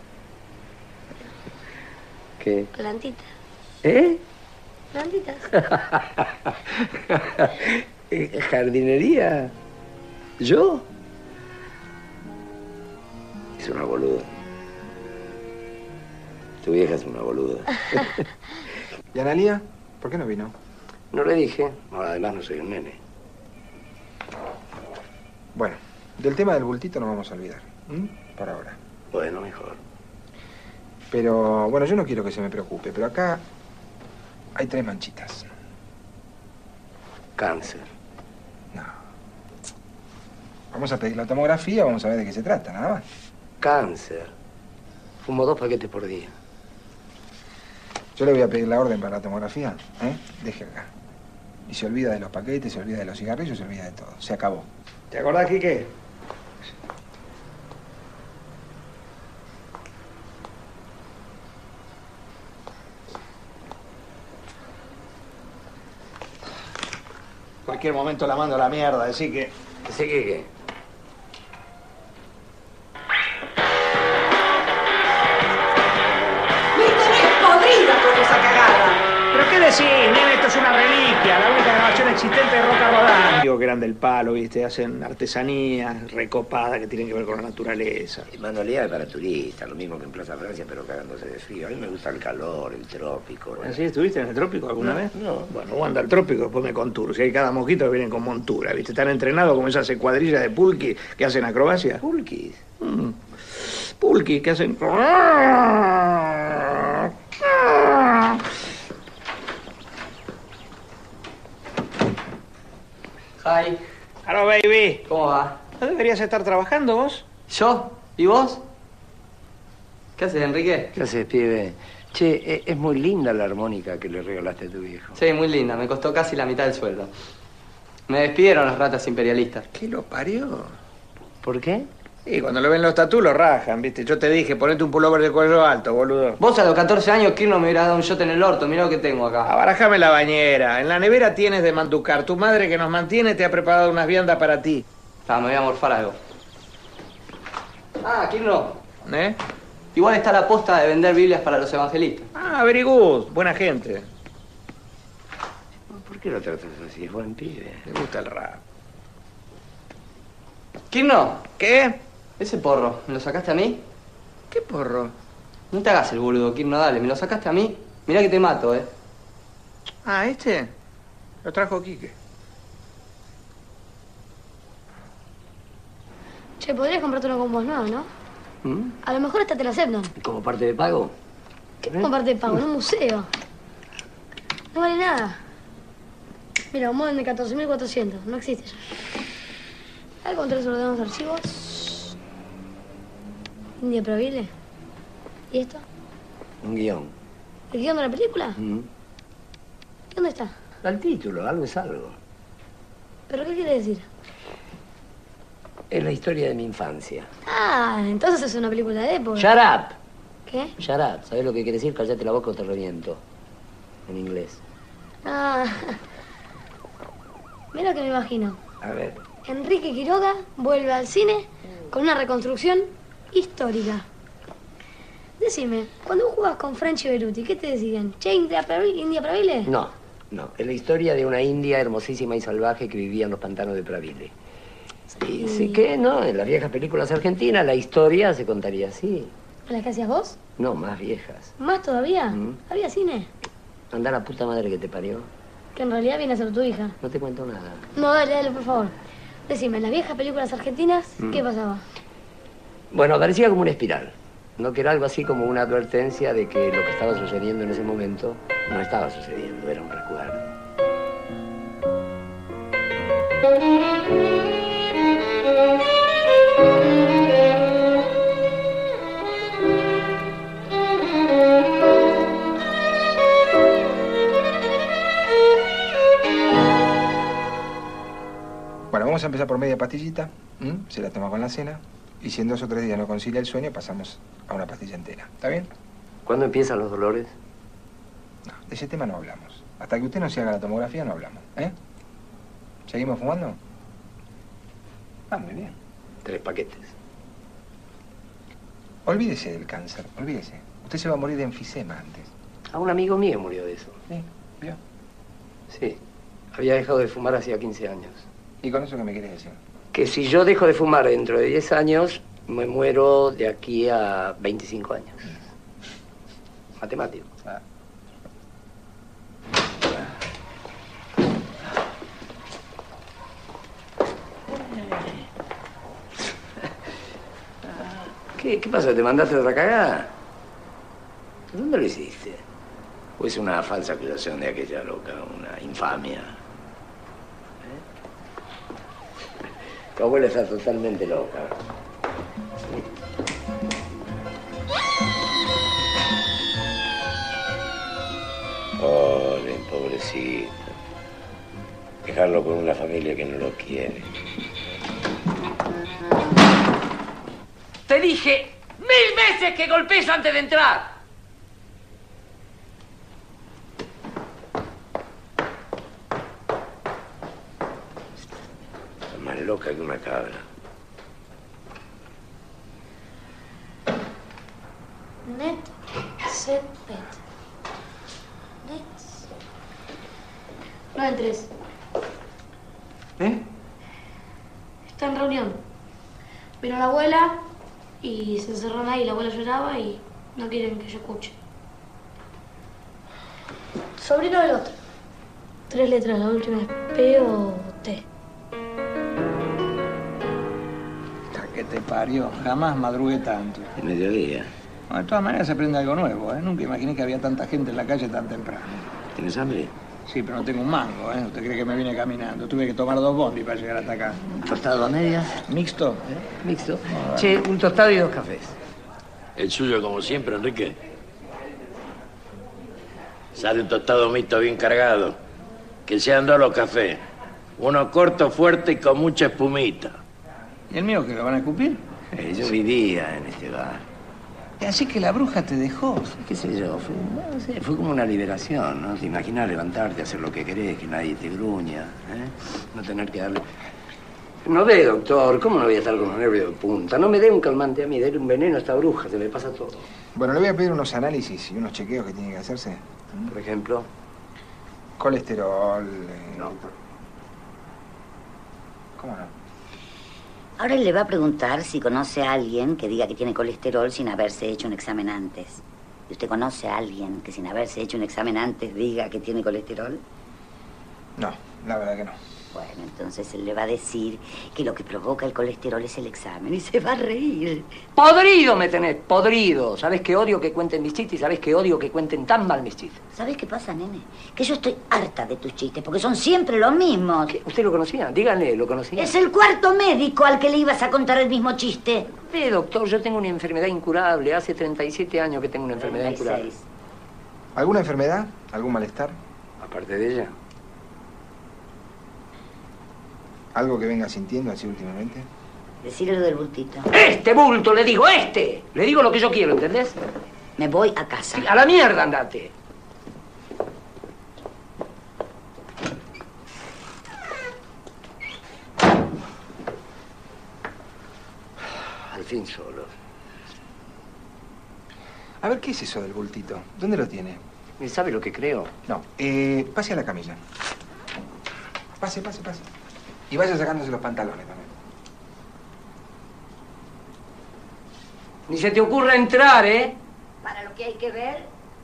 ¿Qué? plantitas. ¿Eh? Plantitas. ¿Jardinería? ¿Yo? Es una boluda. Tu vieja es una boluda. ¿Y Analia? ¿Por qué no vino? No le dije. No, además no soy un nene. Bueno, del tema del bultito nos vamos a olvidar. Por ahora. Bueno, mejor. Pero, bueno, yo no quiero que se me preocupe, pero acá hay 3 manchitas. Cáncer. Vamos a pedir la tomografía, vamos a ver de qué se trata, nada más. Cáncer. Fumo 2 paquetes por día. Yo le voy a pedir la orden para la tomografía, ¿eh? Deje acá. Y se olvida de los paquetes, se olvida de los cigarrillos, se olvida de todo. Se acabó. ¿Te acordás, Quique? cualquier momento la mando a la mierda, así que... ¿Sí qué? ¡Me tenés podrida con esa cagada! ¿Pero qué decís, nene? Esto es una reliquia, la única grabación existente de Roca Rodán. Digo que eran del palo, ¿viste? Hacen artesanías recopadas que tienen que ver con la naturaleza. Manualidades para turistas, lo mismo que en Plaza Francia, pero cagándose de frío. A mí me gusta el calor, el trópico. ¿No? ¿Así estuviste en el trópico alguna vez? No. Bueno, vos anda al trópico, después me conturo. Si hay cada mosquito que vienen con montura, ¿viste? Están entrenados como esas cuadrillas de pulquis que hacen acrobacia. ¿Pulquis? Pulquis que hacen... Hi. Hello, baby. ¿Cómo va? ¿No deberías estar trabajando vos? ¿Yo? ¿Y vos? ¿Qué haces, Enrique? ¿Qué haces, pibe? Che, es muy linda la armónica que le regalaste a tu viejo. Sí, muy linda. Me costó casi la mitad del sueldo. Me despidieron las ratas imperialistas. ¿Qué lo parió? ¿Por qué? Y cuando lo ven los tatús lo rajan, ¿viste? Yo te dije, ponete un pullover de cuello alto, boludo. Vos a los 14 años, ¿quién no me hubiera dado un shot en el orto? Mirá lo que tengo acá. Abarajame la bañera. En la nevera tienes de manducar. Tu madre que nos mantiene te ha preparado unas viandas para ti. Ah, me voy a morfar algo. Ah, ¿quién no? ¿Eh? Igual está la posta de vender Biblias para los evangelistas. Ah, very good. Buena gente. ¿Por qué lo tratas así? Es buen pibe. Le gusta el rap. ¿Quién no? ¿Qué? Ese porro, ¿me lo sacaste a mí? ¿Qué porro? No te hagas el boludo, Kirno, dale. ¿Me lo sacaste a mí? Mirá que te mato, Ah, ¿este? Lo trajo Quique. Che, podrías comprarte una con vos nueva, ¿no? A lo mejor esta te la aceptan. ¿Como parte de pago? ¿Qué como parte de pago? En un museo. No vale nada. Mira, un modem de 14.400. No existe ya. Al contrario, solo tenemos archivos. India Provile. ¿Y esto? Un guión. ¿El guión de la película? ¿Dónde está? El título, algo es algo. ¿Pero qué quiere decir? Es la historia de mi infancia. Ah, entonces es una película de época. Shut up. ¿Qué? Shut up. ¿Sabes lo que quiere decir? Cállate la boca o te reviento. En inglés. Ah. Mira lo que me imagino. A ver. Enrique Quiroga vuelve al cine con una reconstrucción histórica. Decime, cuando vos jugás con Franchi Beruti, ¿qué te decían? ¿Che, India Provile? No. Es la historia de una india hermosísima y salvaje que vivía en los pantanos de Provile. Y sí que, ¿no? En las viejas películas argentinas la historia se contaría así. ¿Las que hacías vos? No, más viejas. ¿Más todavía? ¿Había cine? Anda la puta madre que te parió. Que en realidad viene a ser tu hija. No te cuento nada. No, dale, por favor. Decime, en las viejas películas argentinas, ¿qué pasaba? Bueno, parecía como una espiral. No, que era algo así como una advertencia de que lo que estaba sucediendo en ese momento no estaba sucediendo, era un recuerdo. Bueno, vamos a empezar por media pastillita. Se la toma con la cena. Y si en 2 o 3 días no concilia el sueño, pasamos a una pastilla entera. ¿Está bien? ¿Cuándo empiezan los dolores? No, de ese tema no hablamos. Hasta que usted no se haga la tomografía, no hablamos. ¿Seguimos fumando? Muy bien. 3 paquetes. Olvídese del cáncer, olvídese. Usted se va a morir de enfisema antes. A un amigo mío murió de eso. Sí, ¿vio? Sí. Había dejado de fumar hacía 15 años. ¿Y con eso qué me quieres decir? Que si yo dejo de fumar dentro de 10 años, me muero de aquí a 25 años. Matemático. ¿Qué pasa? ¿Te mandaste otra cagada? ¿Dónde lo hiciste? ¿O es una falsa acusación de aquella loca, una infamia? Tu abuela está totalmente loca. Pobre, pobrecito. Dejarlo con una familia que no lo quiere. Te dije 1000 veces que golpees antes de entrar. loca que una cabra. Net, set, pet. Net. No entres. ¿Eh? Está en reunión. Vino la abuela y se encerraron ahí. La abuela lloraba y no quieren que yo escuche. Sobrino del otro. 3 letras, la última es P o T. Que te parió. Jamás madrugué tanto. El mediodía. Bueno, de todas maneras se aprende algo nuevo, ¿eh? Nunca imaginé que había tanta gente en la calle tan temprano. ¿Tienes hambre? Sí, pero no tengo un mango, ¿eh? ¿Usted cree que me vine caminando? Tuve que tomar 2 bondis para llegar hasta acá. ¿Tostado a medias? ¿Mixto? Mixto. Ah, Che, un tostado y 2 cafés. El suyo, como siempre, Enrique. Sale un tostado mixto bien cargado. Que sean 2 los cafés. Uno corto, fuerte y con mucha espumita. ¿Y el mío que lo van a escupir? Yo vivía en este bar. Así que la bruja te dejó. ¿Qué sé yo? No sé, fue como una liberación, ¿no? Te imaginas levantarte, hacer lo que querés, que nadie te gruña, ¿eh? No tener que darle... No ve, doctor, ¿cómo no voy a estar con los nervios de punta? No me dé un calmante a mí, déle un veneno a esta bruja, se me pasa todo. Bueno, le voy a pedir unos análisis y unos chequeos que tiene que hacerse. Por ejemplo... Colesterol... No. ¿Cómo no? Ahora él le va a preguntar si conoce a alguien que diga que tiene colesterol sin haberse hecho un examen antes. ¿Y usted conoce a alguien que sin haberse hecho un examen antes diga que tiene colesterol? No, la verdad que no. Bueno, entonces él le va a decir que lo que provoca el colesterol es el examen y se va a reír. Podrido me tenés, podrido. ¿Sabés qué odio que cuenten mis chistes y sabés qué odio que cuenten tan mal mis chistes? ¿Sabés qué pasa, nene? Que yo estoy harta de tus chistes porque son siempre los mismos. ¿Qué? ¿Usted lo conocía? Díganle, ¿lo conocía? Es el 4º médico al que le ibas a contar el mismo chiste. Ve, doctor, yo tengo una enfermedad incurable. Hace 37 años que tengo una enfermedad incurable. ¿Alguna enfermedad? ¿Algún malestar? Aparte de ella. ¿Algo que venga sintiendo así últimamente? Decirle lo del bultito. ¡Este bulto! Le digo, este. Le digo lo que yo quiero, ¿entendés? Me voy a casa. Sí, a la mierda, andate. Al fin solo. A ver, ¿qué es eso del bultito? ¿Dónde lo tiene? ¿Sabe lo que creo? No, pase a la camilla. Pase. Y vaya sacándose los pantalones también. Ni se te ocurra entrar, ¿eh? Para lo que hay que ver.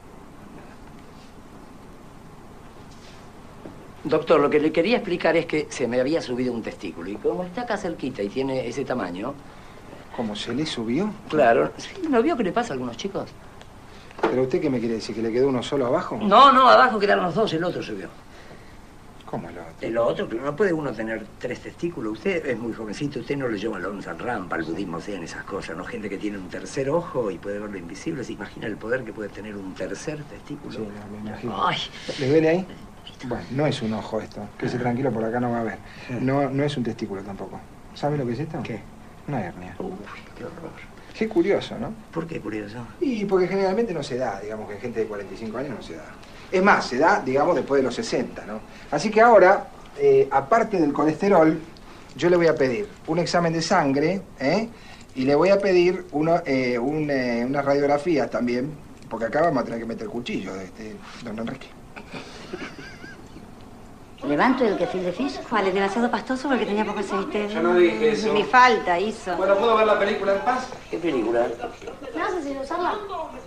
Doctor, lo que le quería explicar es que se me había subido un testículo. Y como está acá cerquita y tiene ese tamaño... ¿Cómo se le subió? Claro. Sí, ¿no vio qué le pasa a algunos chicos? ¿Pero usted qué me quiere decir? ¿Que le quedó uno solo abajo? No, abajo quedaron los 2, el otro subió. ¿Cómo el otro? El otro, pero no puede uno tener 3 testículos. Usted es muy jovencito, usted no le lleva al Onsan Rampa, al budismo, sean esas cosas, ¿no? Gente que tiene un tercer ojo y puede ver lo invisible. ¿Se imagina el poder que puede tener un tercer testículo? Sí, no, me imagino. Ay. ¿Le duele ahí? Bueno, no es un ojo esto. Quédese tranquilo, por acá no va a ver. No es un testículo tampoco. ¿Sabe lo que es esto? ¿Qué? Una hernia. Uy, qué horror. Qué curioso, ¿no? ¿Por qué curioso? Y porque generalmente no se da, digamos que en gente de 45 años no se da. Es más, se da, digamos, después de los 60, ¿no? Así que ahora, aparte del colesterol, yo le voy a pedir un examen de sangre, y le voy a pedir unas radiografías también, porque acá vamos a tener que meter el cuchillo de don Enrique. ¿Levanto el gefilte fish? ¿Cuál? ¿Es demasiado pastoso porque tenía poco aceite? Yo no dije eso. Mi falta hizo. Bueno, ¿puedo ver la película en paz? ¿Qué película? ¿Me vas a hacer usarla?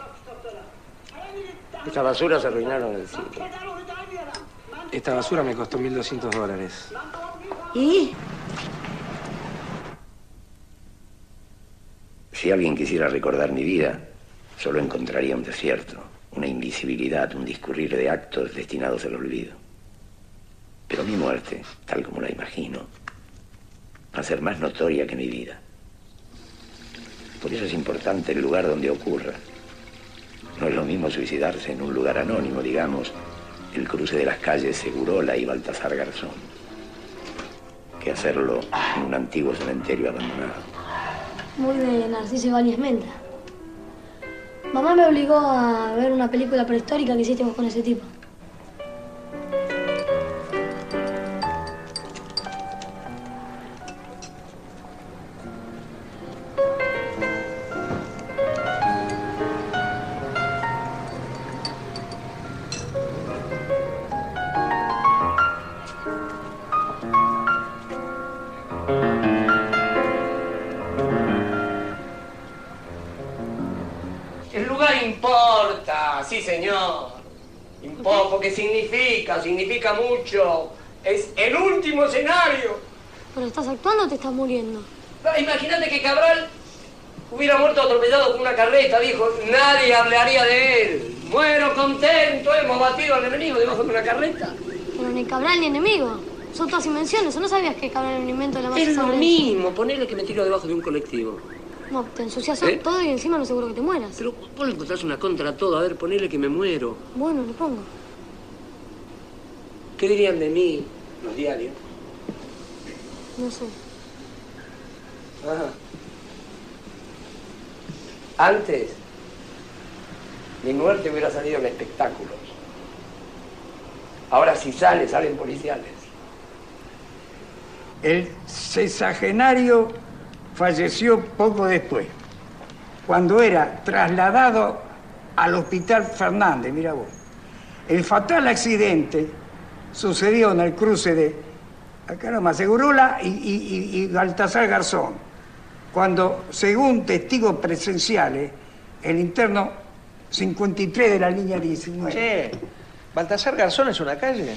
Estas basuras se arruinaron el cine. Esta basura me costó $1.200. ¿Y? Si alguien quisiera recordar mi vida, solo encontraría un desierto, una invisibilidad, un discurrir de actos destinados al olvido. Pero mi muerte, tal como la imagino, va a ser más notoria que mi vida. Por eso es importante el lugar donde ocurra. No es lo mismo suicidarse en un lugar anónimo, digamos, el cruce de las calles Segurola y Baltasar Garzón, que hacerlo en un antiguo cementerio abandonado. Muy de Narciso Ibáñez Menta. Mamá me obligó a ver una película prehistórica que hiciste vos con ese tipo. No importa, sí señor. Importa porque significa mucho. Es el último escenario. ¿Pero estás actuando o te estás muriendo? Imagínate que Cabral hubiera muerto atropellado con una carreta, dijo. Nadie hablaría de él. Muero contento, hemos batido al enemigo debajo de una carreta. Pero ni Cabral ni enemigo. Son todas invenciones. ¿O no sabías que Cabral era un invento de la masa Es lo sobre- mismo, ponele que me tiro debajo de un colectivo. No, te ensucias ¿Eh? todo y encima no seguro que te mueras. Pero vos le encontrás una contra a todo. A ver, ponele que me muero. Bueno, le pongo. ¿Qué dirían de mí los diarios? No sé. Ajá. Antes, mi muerte hubiera salido en espectáculos. Ahora si salen policiales. El sexagenario falleció poco después, cuando era trasladado al Hospital Fernández, mira vos. El fatal accidente sucedió en el cruce de, acá nomás, Segurola y Baltasar Garzón, cuando, según testigos presenciales, el interno 53 de la línea 19... Che, ¿Baltasar Garzón es una calle?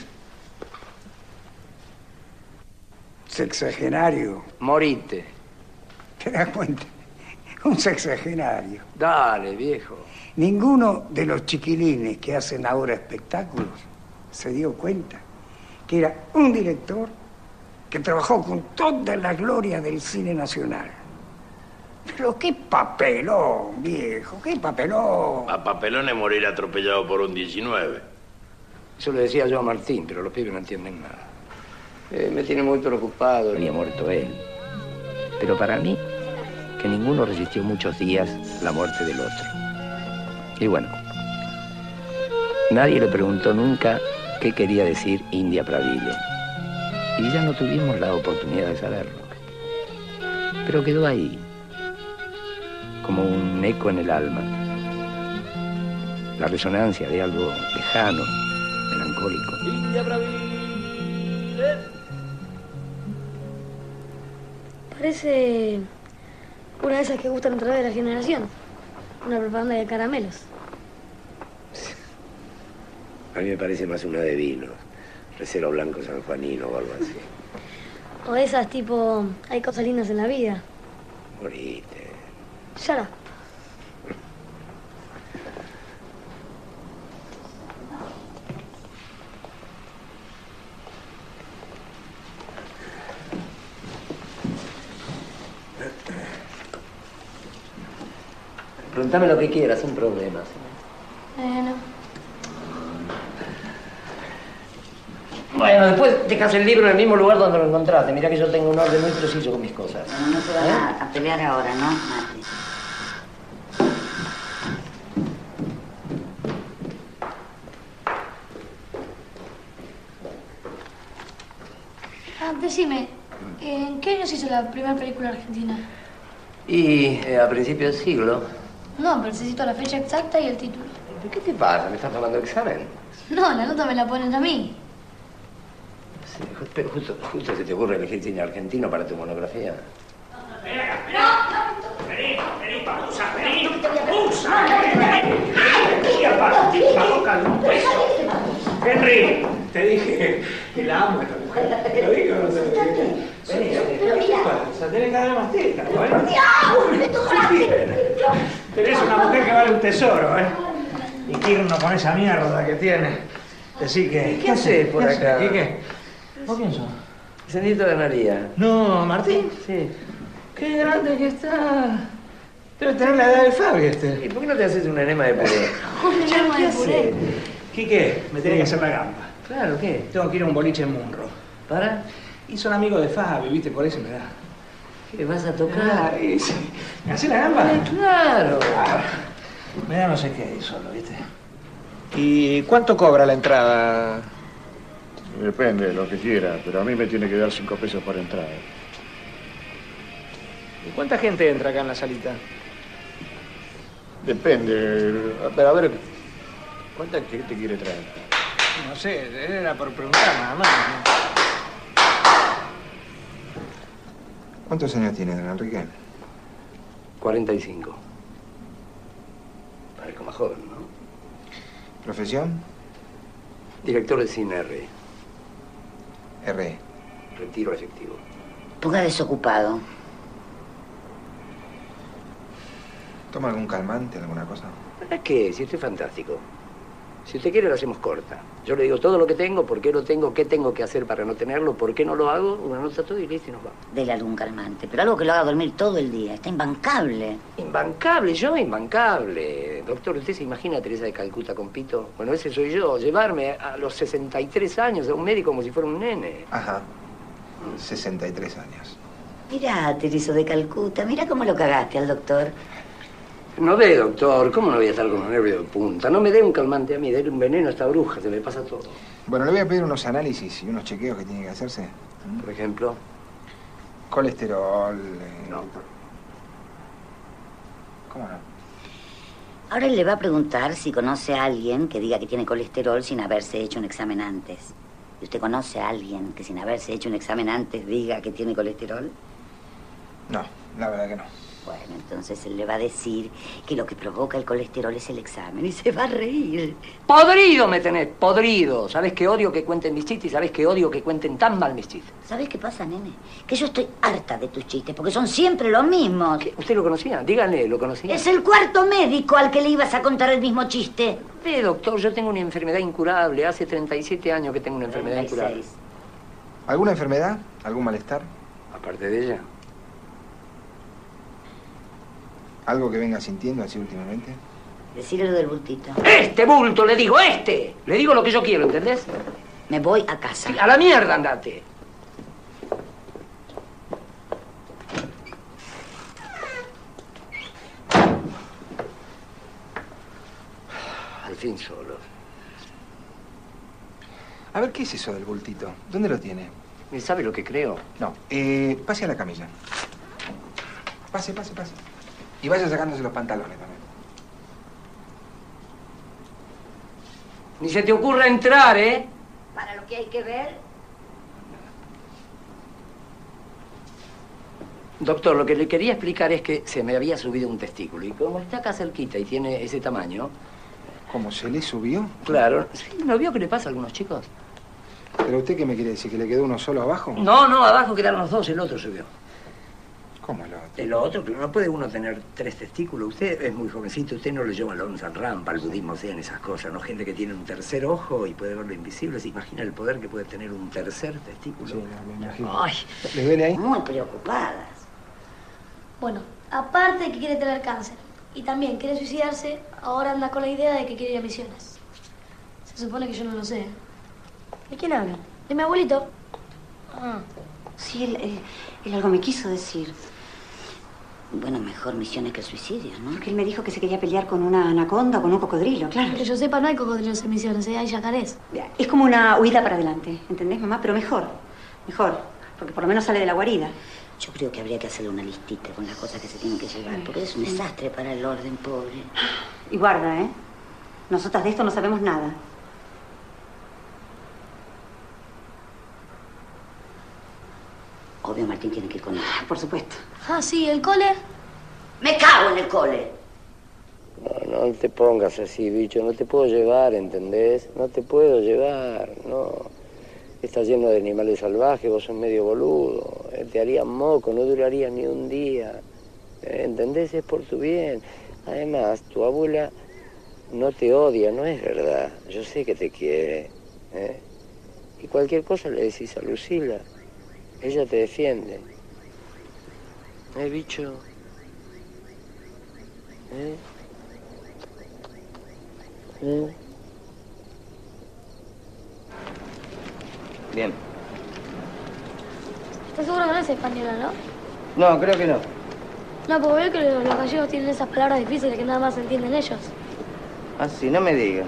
Sexagenario. Morite. ¿Te das cuenta? Un sexagenario. Dale, viejo. Ninguno de los chiquilines que hacen ahora espectáculos se dio cuenta que era un director que trabajó con toda la gloria del cine nacional. Pero qué papelón, viejo, qué papelón. A papelón es morir atropellado por un 19. Eso le decía yo a Martín, pero los pibes no entienden nada. Me tiene muy preocupado. Había muerto él. Pero para mí, que ninguno resistió muchos días la muerte del otro. Y bueno, nadie le preguntó nunca qué quería decir India Praville. Y ya no tuvimos la oportunidad de saberlo. Pero quedó ahí, como un eco en el alma. La resonancia de algo lejano, melancólico. India Praville. Parece una de esas que gustan a través de la generación. Una propaganda de caramelos. A mí me parece más una de vinos. Recero Blanco Sanjuanino o algo así. O esas tipo, hay cosas lindas en la vida. Morite. Shut up. Preguntame lo que quieras, sin problemas. No. Bueno, después dejas el libro en el mismo lugar donde lo encontraste. Mirá que yo tengo un orden muy preciso con mis cosas. No se van a pelear ahora, ¿no, Mati? Decime, ¿en qué año se hizo la primera película argentina? Y a principios del siglo. No, pero necesito la fecha exacta y el título. ¿Qué te pasa? ¿Me estás tomando examen? No, la nota me la ponen a mí. Sí, pero justo se te ocurre elegir cine argentino para tu monografía. Vení, pausa, vení. Pausa. Henry, te dije que la amo a esta mujer. ¿Te lo dije o no te lo dije? Vení, ¿qué pasa? Tenés que darle más teta, Tenés una mujer que vale un tesoro, ¿eh? Y Kirno con esa mierda que tiene. Así que... ¿Qué haces por acá? ¿Qué? ¿Vos quién sos? Cenito de María. No, ¿Martín? Sí. Qué grande que está. Debe tener la edad del Fabi este. ¿Y por qué no te haces un enema de puré? Un enema de puré. Quique, me tiene que hacer la gamba. Claro, ¿qué? Tengo que ir a un boliche en Munro. ¿Para? Y son amigos de Fabi, ¿viste? Por eso me da. ¿Qué vas a tocar? Sí. ¿Me hace la gamba? Claro. Me da no sé qué ahí solo, ¿viste? ¿Y cuánto cobra la entrada? Depende de lo que quiera, pero a mí me tiene que dar 5 pesos por entrada. ¿Y cuánta gente entra acá en la salita? Depende. Pero a ver, ¿cuánta gente quiere traer? No sé, era por preguntar nada más. ¿Cuántos años tiene, don Enrique? 45. Parezco más joven, ¿no? ¿Profesión? Director de cine R. R. Retiro efectivo. Ponga desocupado. ¿Toma algún calmante, alguna cosa? ¿Para qué? Si estoy fantástico. Si usted quiere, lo hacemos corta. Yo le digo todo lo que tengo, por qué lo tengo, qué tengo que hacer para no tenerlo, por qué no lo hago, una nota todo y listo y nos vamos. Dele algún calmante, pero algo que lo haga dormir todo el día. Está imbancable. Imbancable, yo imbancable. Doctor, ¿usted se imagina a Teresa de Calcuta con pito? Bueno, ese soy yo. Llevarme a los 63 años a un médico como si fuera un nene. Ajá. 63 años. Mirá, Teresa de Calcuta, mirá cómo lo cagaste al doctor. No ve, doctor. ¿Cómo no voy a estar con los nervios de punta? No me dé un calmante a mí, déle un veneno a esta bruja, se me pasa todo. Bueno, le voy a pedir unos análisis y unos chequeos que tiene que hacerse. Por ejemplo. Colesterol. No. ¿Cómo no? Ahora él le va a preguntar si conoce a alguien que diga que tiene colesterol sin haberse hecho un examen antes. ¿Y usted conoce a alguien que sin haberse hecho un examen antes diga que tiene colesterol? No, la verdad que no. Bueno, entonces él le va a decir que lo que provoca el colesterol es el examen y se va a reír. ¡Podrido me tenés! ¡Podrido! ¿Sabés qué odio que cuenten mis chistes y sabés qué odio que cuenten tan mal mis chistes? ¿Sabés qué pasa, nene? Que yo estoy harta de tus chistes porque son siempre los mismos. ¿Qué? ¿Usted lo conocía? Díganle, ¿lo conocía? Es el cuarto médico al que le ibas a contar el mismo chiste. Ve, doctor, yo tengo una enfermedad incurable. Hace 37 años que tengo una enfermedad 36. incurable. ¿Alguna enfermedad? ¿Algún malestar? Aparte de ella. ¿Algo que venga sintiendo así últimamente? Decirle lo del bultito. ¡Este bulto! Le digo, este. Le digo lo que yo quiero, ¿entendés? Me voy a casa. Sí, a la mierda, andate. Al fin solo. A ver, ¿qué es eso del bultito? ¿Dónde lo tiene? ¿Sabe lo que creo? No, pase a la camilla. Pase. Y vaya sacándose los pantalones también. Ni se te ocurra entrar, ¿eh? Para lo que hay que ver. Doctor, lo que le quería explicar es que se me había subido un testículo. Y como está acá cerquita y tiene ese tamaño... ¿Cómo se le subió? Claro. Sí, ¿no vio qué le pasa a algunos chicos? ¿Pero usted qué me quiere decir? ¿Que le quedó uno solo abajo? No, abajo quedaron los dos, el otro subió. ¿Cómo el otro? El otro, pero no puede uno tener 3 testículos. Usted es muy jovencito, usted no lo lleva al Onsan Rampa, al budismo, sean esas cosas, ¿no? Gente que tiene un tercer ojo y puede ver lo invisible. ¿Se imagina el poder que puede tener un tercer testículo? Sí, me imagino. Ay, ¿Les duele ahí? Muy preocupadas. Bueno, aparte de que quiere tener cáncer y también quiere suicidarse, ahora anda con la idea de que quiere ir a misiones. Se supone que yo no lo sé. ¿De quién habla? De mi abuelito. Ah, sí, él algo me quiso decir. Bueno, mejor misiones que suicidios, ¿no? Porque él me dijo que se quería pelear con una anaconda o con un cocodrilo, claro. Que yo sepa, no hay cocodrilos en misiones, hay yacarés. Es como una huida para adelante, ¿entendés, mamá? Pero mejor, porque por lo menos sale de la guarida. Yo creo que habría que hacerle una listita con las cosas que se tienen que llevar, porque es un desastre para el orden, pobre. Y guarda, ¿eh? Nosotras de esto no sabemos nada. Obvio, Martín tiene que ir con él. Por supuesto. Ah, sí, ¿el cole? ¡Me cago en el cole! no te pongas así, bicho. No te puedo llevar, ¿entendés? No te puedo llevar, no. Está lleno de animales salvajes, vos sos medio boludo. Te harían moco, no duraría ni un día. ¿Entendés? Es por tu bien. Además, tu abuela no te odia, no es verdad. Yo sé que te quiere. Y cualquier cosa le decís a Lucila. Ella te defiende. Bicho. Bien. ¿Estás seguro que no es española, no? No, creo que no. No, porque veo que los gallegos tienen esas palabras difíciles que nada más entienden ellos. Ah, sí, no me digas.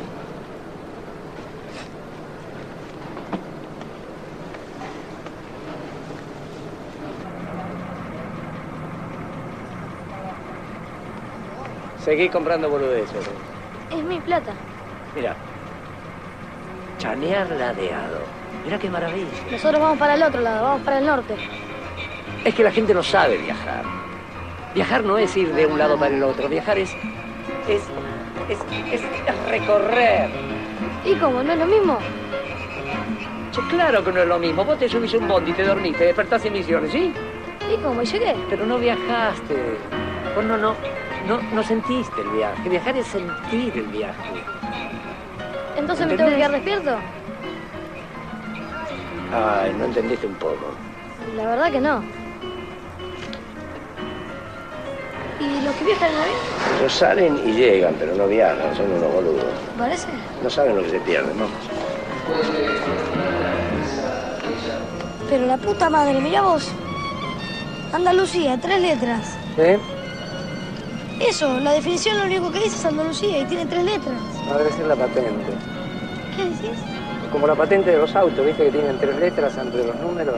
Seguí comprando boludeces. Es mi plata. Mira. Chanear ladeado. Mira qué maravilla. Nosotros vamos para el otro lado, vamos para el norte. Es que la gente no sabe viajar. Viajar no es ir de un lado para el otro. Viajar es es recorrer. ¿Y cómo? ¿No es lo mismo? Che, claro que no es lo mismo. Vos te subís a un bondi, te dormís, te despertás en Misiones, ¿sí? ¿Y cómo? ¿Y llegué? Pero no viajaste. Vos no sentiste el viaje. Viajar es sentir el viaje. ¿Entonces me tengo que quedar despierto? Ay, no entendiste un poco. La verdad que no. ¿Y los que viajan en avión? Ellos salen y llegan, pero no viajan, son unos boludos. ¿Parece? No saben lo que se pierden, ¿no? Pero la puta madre, mira vos. Andalucía, 3 letras. ¿Eh? Eso, la definición lo único que dice es Andalucía y tiene 3 letras. No, debe ser la patente. ¿Qué decís? Como la patente de los autos, ¿viste? Que tienen 3 letras entre los números.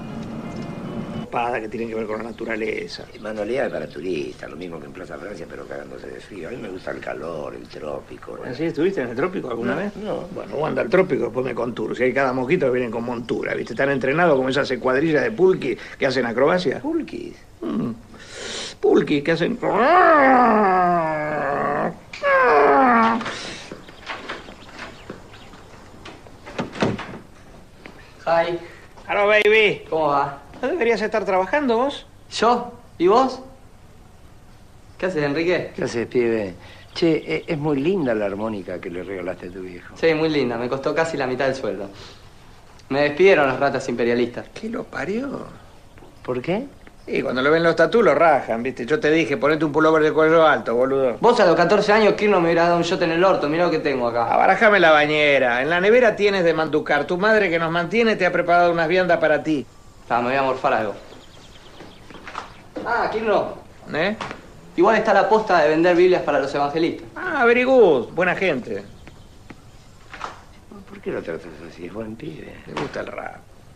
Que tienen que ver con la naturaleza. Manualidades para turistas, lo mismo que en Plaza Francia, pero cagándose de frío. A mí me gusta el calor, el trópico. ¿Sí? ¿Estuviste en el trópico alguna vez? No. Bueno, vos anda al trópico, después me contours. Y hay cada mosquito que vienen con montura, ¿viste? Están entrenados como esas cuadrillas de pulquis que hacen acrobacia. ¿Pulquis? Pulquis que hacen... Hi. Hello, baby. ¿Cómo va? ¿No deberías estar trabajando vos? ¿Yo? ¿Y vos? ¿Qué haces, Enrique? ¿Qué haces, pibe? Che, es muy linda la armónica que le regalaste a tu viejo. Sí, muy linda. Me costó casi la mitad del sueldo. Me despidieron las ratas imperialistas. ¿Qué lo parió? ¿Por qué? Y cuando lo ven los tatús lo rajan, ¿viste? Yo te dije, ponete un pullover de cuello alto, boludo. Vos a los 14 años, ¿quién no me hubiera dado un shot en el orto? Mirá lo que tengo acá. Abarajame la bañera. En la nevera tienes de manducar. Tu madre que nos mantiene te ha preparado unas viandas para ti. Ah, me voy a morfar algo. Ah, ¿quién no? ¿Eh? Igual está la posta de vender Biblias para los evangelistas. Ah, very good. Buena gente. ¿Por qué lo tratas así? Es buen pibe. Le gusta el rap.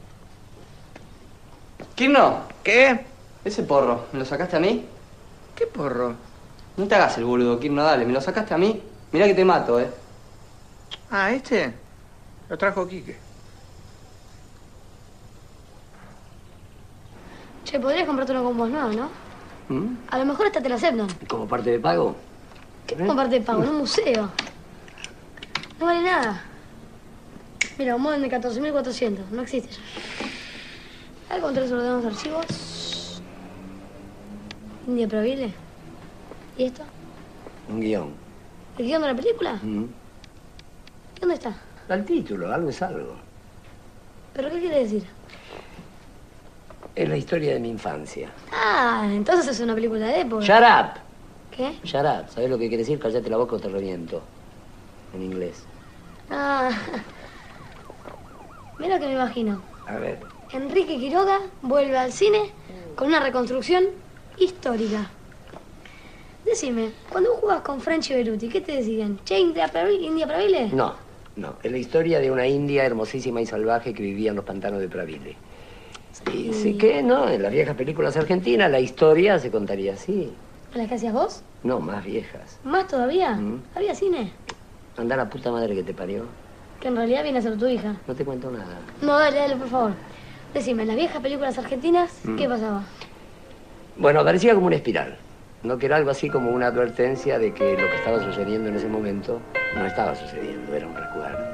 ¿Quién no? ¿Qué? Ese porro, ¿me lo sacaste a mí? ¿Qué porro? No te hagas el boludo, Kirno, dale. ¿Me lo sacaste a mí? Mirá que te mato, Ah, ¿este? Lo trajo Quique. Che, podrías comprarte una con vos nueva, ¿no? A lo mejor esta te la aceptan. ¿Como parte de pago? ¿Qué como parte de pago? En un museo. No vale nada. Mira, un modem de 14.400. No existe ya. Ahí encontré los ordenados archivos. India Pravile. ¿Y esto? Un guión. ¿El guión de la película? ¿Y dónde está? El título, algo es algo. ¿Pero qué quiere decir? Es la historia de mi infancia. Ah, entonces es una película de época. Shut up. ¿Qué? Shut up. ¿Sabes lo que quiere decir? Cállate la boca o te reviento. En inglés. Ah. Mira lo que me imagino. A ver. Enrique Quiroga vuelve al cine con una reconstrucción histórica. Decime, cuando vos jugabas con Franchi Beruti, ¿qué te decían? ¿Che, India Pravile? No. Es la historia de una india hermosísima y salvaje que vivía en los pantanos de Pravile. Y sí que, ¿no? En las viejas películas argentinas la historia se contaría así. ¿Las que hacías vos? No, más viejas. ¿Más todavía? ¿Había cine? Anda la puta madre que te parió. Que en realidad viene a ser tu hija. No te cuento nada. No, dale, por favor. Decime, en las viejas películas argentinas, ¿qué pasaba? Bueno, parecía como una espiral. No, que era algo así como una advertencia de que lo que estaba sucediendo en ese momento no estaba sucediendo, era un recuerdo.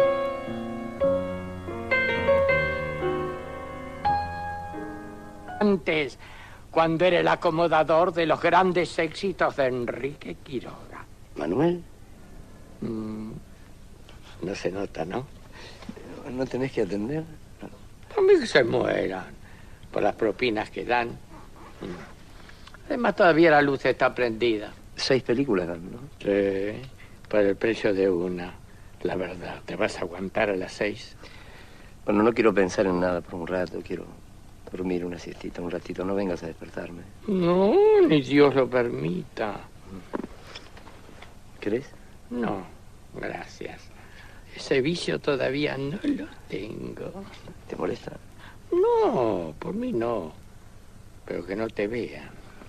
Antes, cuando era el acomodador de los grandes éxitos de Enrique Quiroga. ¿Manuel? No se nota, ¿no? ¿No tenés que atender? Por mí que se mueran, por las propinas que dan. Además, todavía la luz está prendida. 6 películas, ¿no? Sí, por el precio de una. La verdad, ¿te vas a aguantar a las 6? Bueno, no quiero pensar en nada por un rato, quiero dormir una siestita un ratito. No vengas a despertarme. No, ni Dios lo permita. ¿Crees? No, gracias. Ese vicio todavía no lo tengo. ¿Te molesta? No, por mí no. Pero que no te vean.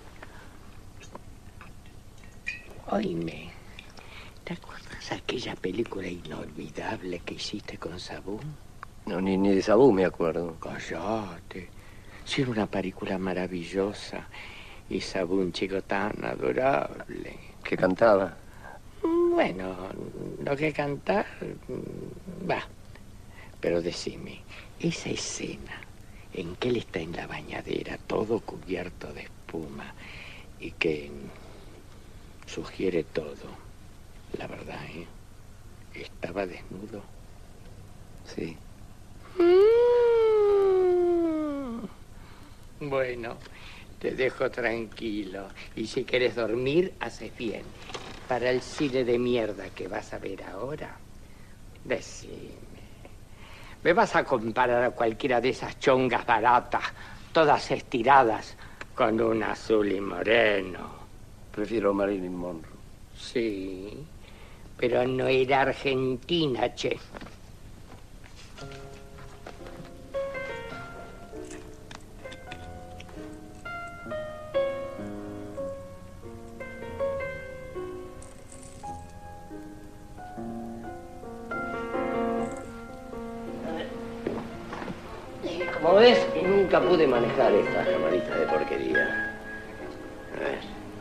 Oíme, ¿te acuerdas aquella película inolvidable que hiciste con Sabú? No, ni de Sabú me acuerdo. Cállate. Sí, era una película maravillosa. Y Sabú, un chico tan adorable. ¿Que cantaba? Bueno, lo que cantar, va. Pero decime, esa escena en que él está en la bañadera, todo cubierto de espuma, y que sugiere todo, la verdad, ¿eh? ¿Estaba desnudo? Sí. Bueno, te dejo tranquilo. Y si quieres dormir, haces bien. Para el cine de mierda que vas a ver ahora, decime. ¿Me vas a comparar a cualquiera de esas chongas baratas, todas estiradas, con un azul y moreno? Prefiero Marilyn Monroe. Sí, pero no era argentina, che. Como ves, nunca pude manejar estas camaritas de porquería. A ver.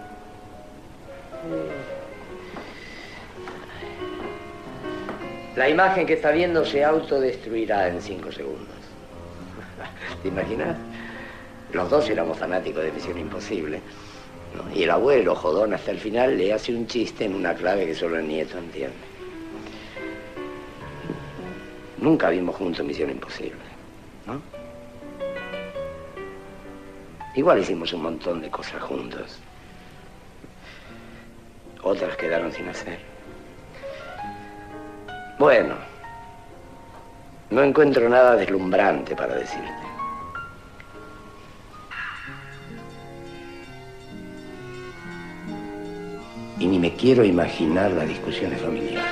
La imagen que está viendo se autodestruirá en 5 segundos. ¿Te imaginas? Los dos éramos fanáticos de Misión Imposible, ¿no? Y el abuelo, jodón hasta el final, le hace un chiste en una clave que solo el nieto entiende. Nunca vimos juntos Misión Imposible, ¿no? Igual hicimos un montón de cosas juntos. Otras quedaron sin hacer. Bueno, no encuentro nada deslumbrante para decirte. Y ni me quiero imaginar las discusiones familiares.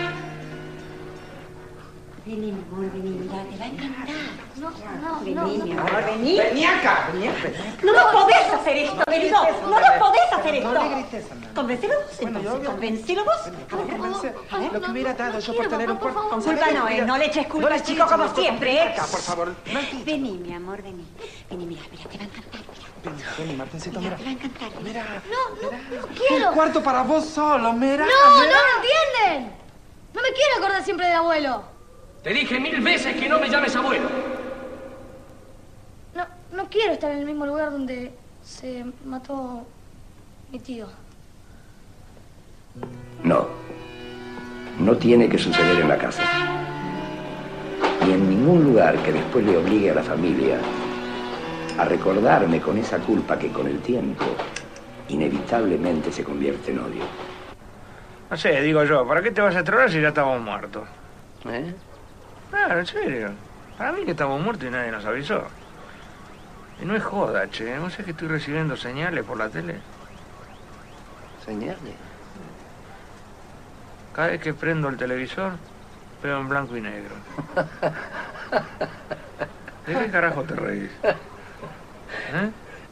Vení, mi amor, vení, mirá, te va a encantar. Vení, mi amor, vení. Vení acá, vení. No nos podés hacer esto, querido. No nos podés hacer esto. No le grites, Ana. Convencelo vos, entonces. Convencelo vos. A ver, lo que hubiera dado yo por tener un cuarto. Culpa no, no le eches culpa al chico como siempre, ¿eh? Acá, por favor. Vení, mi amor, vení. Vení, mira, te va a encantar. Vení, Martincito, mira. Te va a encantar. Mira. No quiero. Un cuarto para vos solo, mira. No me entienden. No me quiero acordar siempre del abuelo. Te dije 1000 veces que no me llames abuelo. No quiero estar en el mismo lugar donde se mató mi tío. No. No tiene que suceder en la casa. Ni en ningún lugar que después le obligue a la familia a recordarme con esa culpa que con el tiempo inevitablemente se convierte en odio. No sé, digo yo, ¿para qué te vas a tronar si ya estamos muertos? ¿Eh? Claro, en serio. Para mí que estamos muertos y nadie nos avisó. Y no es joda, che. ¿No sé que estoy recibiendo señales por la tele? ¿Señales? Cada vez que prendo el televisor, veo en blanco y negro. ¿De qué carajo te reís? ¿Eh?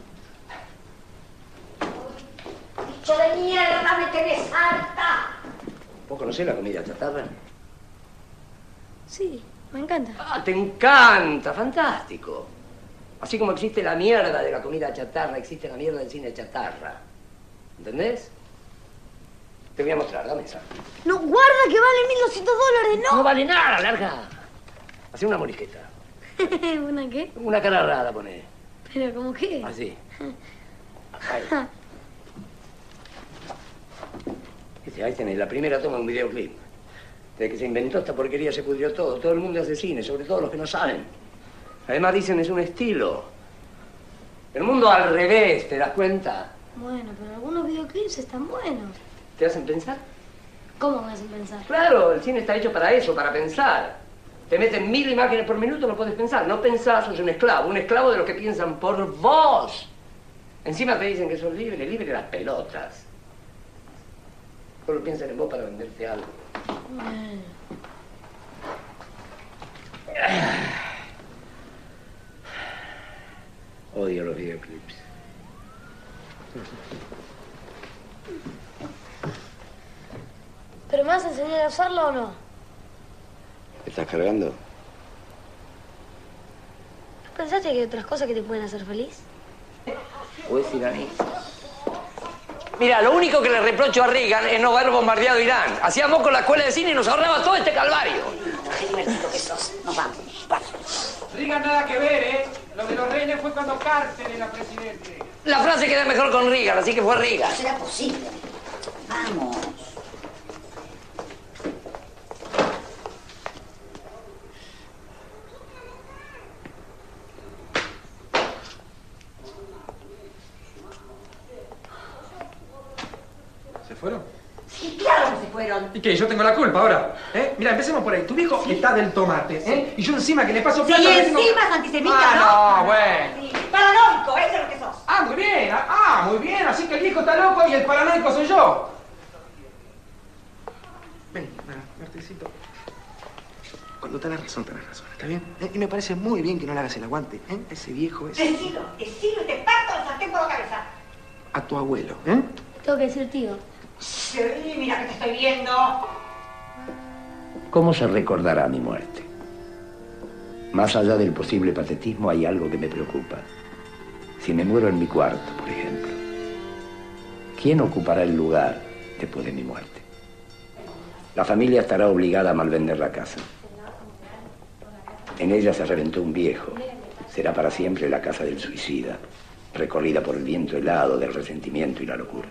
¡Bicho de mierda, me tenés harta! ¿Vos conocés la comida chatarra? Sí, me encanta. ¡Ah, te encanta! ¡Fantástico! Así como existe la mierda de la comida chatarra, existe la mierda del cine chatarra. ¿Entendés? Te voy a mostrar, dame esa. No, guarda que vale $1.200, no. No vale nada, larga. Hacé una morisqueta. ¿Una qué? Una cara rara, poné. ¿Pero cómo qué? Así. Ahí. Ahí tenés, la primera toma de un videoclip. Desde que se inventó esta porquería se pudrió todo. Todo el mundo hace cine, sobre todo los que no saben. Además dicen es un estilo. El mundo al revés, ¿te das cuenta? Bueno, pero algunos videoclips están buenos. ¿Te hacen pensar? ¿Cómo me hacen pensar? Claro, el cine está hecho para eso, para pensar. Te meten 1000 imágenes por minuto, no puedes pensar. No pensás, sos un esclavo de los que piensan por vos. Encima te dicen que sos libre, libre de las pelotas. Solo piensan en vos para venderte algo. Bueno. Odio los videoclips. ¿Pero me vas a enseñar a usarlo o no? ¿Me estás cargando? ¿No pensaste que hay otras cosas que te pueden hacer feliz? ¿Puedes ir a mí? Mira, lo único que le reprocho a Reagan es no haber bombardeado Irán. Hacíamos con la escuela de cine y nos ahorraba todo este calvario. Qué divertido que sos. Nos vamos. Reagan nada que ver, ¿eh? Lo de los Reyes fue cuando Carter era presidente. La frase queda mejor con Reagan, así que fue Reagan. No será posible. Vamos. ¿Se fueron? Sí, claro que se fueron. ¿Y qué? Yo tengo la culpa ahora. ¿Eh? Mira, empecemos por ahí. Tu viejo está del tomate, ¿eh? Y yo encima que le paso Sí, plata... encima es antisemita, ¿no? No, bueno. Sí. Paranoico, eso es lo que sos. Ah, muy bien. Ah, muy bien. Así que el viejo está loco y el paranoico soy yo. Ven, Martincito. Cuando tenés razón, ¿está bien? Y me parece muy bien que no le hagas el aguante, ¿eh? Ese viejo es... Decilo y te parto el sartén por la cabeza. A tu abuelo, ¿eh? Tengo que decir tío. Sí, mira que te estoy viendo. ¿Cómo se recordará mi muerte? Más allá del posible patetismo hay algo que me preocupa. Si me muero en mi cuarto, por ejemplo, ¿quién ocupará el lugar después de mi muerte? La familia estará obligada a malvender la casa. En ella se reventó un viejo. Será para siempre la casa del suicida, recorrida por el viento helado del resentimiento y la locura.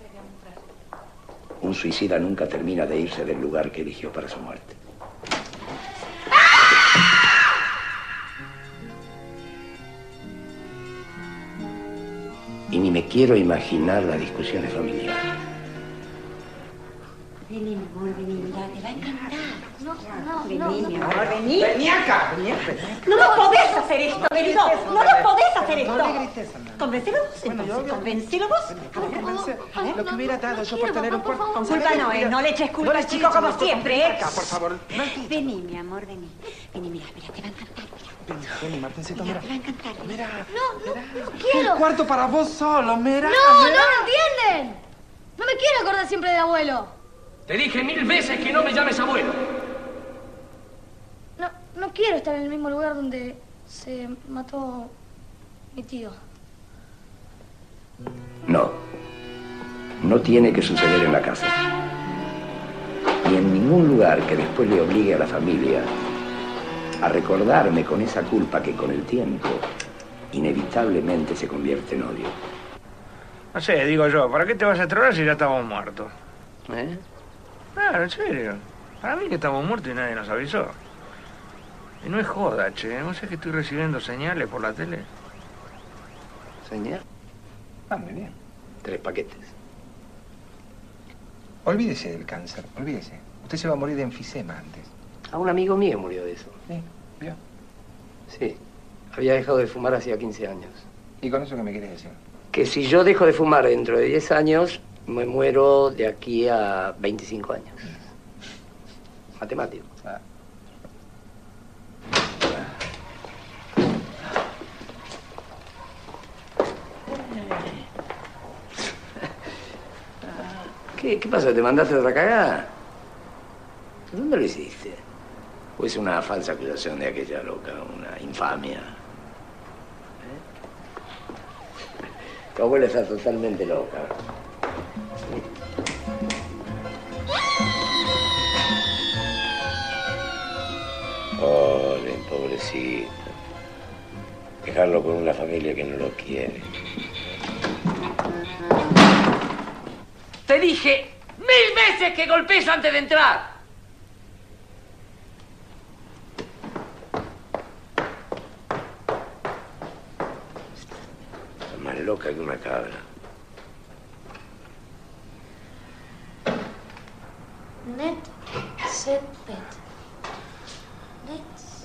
Un suicida nunca termina de irse del lugar que eligió para su muerte. Y ni me quiero imaginar las discusiones familiares. Vení, mi amor, vení, mira, te va a encantar. Vení, mi amor, vení. Vení acá, vení acá. No nos podés hacer esto, Benito. No nos podés hacer esto. No le grites, Ana. Convencelo vos, entonces. Convencelo vos. Lo que hubiera dado yo por tener un cuarto... Culpa no, no le eches culpa al chico como siempre, ¿eh? Acá, por favor. Vení, mi amor, vení. Vení, mira, te va a encantar. Vení, Martincito, mira. Te va a encantar. Mira. No quiero. Un cuarto para vos solo, mira. No me entienden. No me quiero acordar siempre del abuelo. Te dije 1000 veces que no me llames abuelo. No quiero estar en el mismo lugar donde se mató mi tío. No. No tiene que suceder en la casa. Ni en ningún lugar que después le obligue a la familia a recordarme con esa culpa que con el tiempo inevitablemente se convierte en odio. No sé, digo yo, ¿para qué te vas a tronar si ya estamos muertos? ¿Eh? Claro, en serio. Para mí que estamos muertos y nadie nos avisó. Y no es joda, che. No sé que estoy recibiendo señales por la tele. ¿Señal? Ah, muy bien. 3 paquetes. Olvídese del cáncer, olvídese. Usted se va a morir de enfisema antes. A un amigo mío murió de eso. Sí, ¿vio? Sí. Había dejado de fumar hacía 15 años. ¿Y con eso qué me quiere decir? Que si yo dejo de fumar dentro de 10 años, me muero de aquí a 25 años. Matemático. Ah. ¿Qué pasó? ¿Te mandaste otra cagada? ¿Dónde lo hiciste? ¿O es una falsa acusación de aquella loca, una infamia? Tu abuela está totalmente loca. Pobre, pobrecito. Dejarlo con una familia que no lo quiere. Te dije 1000 veces que golpees antes de entrar. Está más loca que una cabra. Net, set, pet. Net.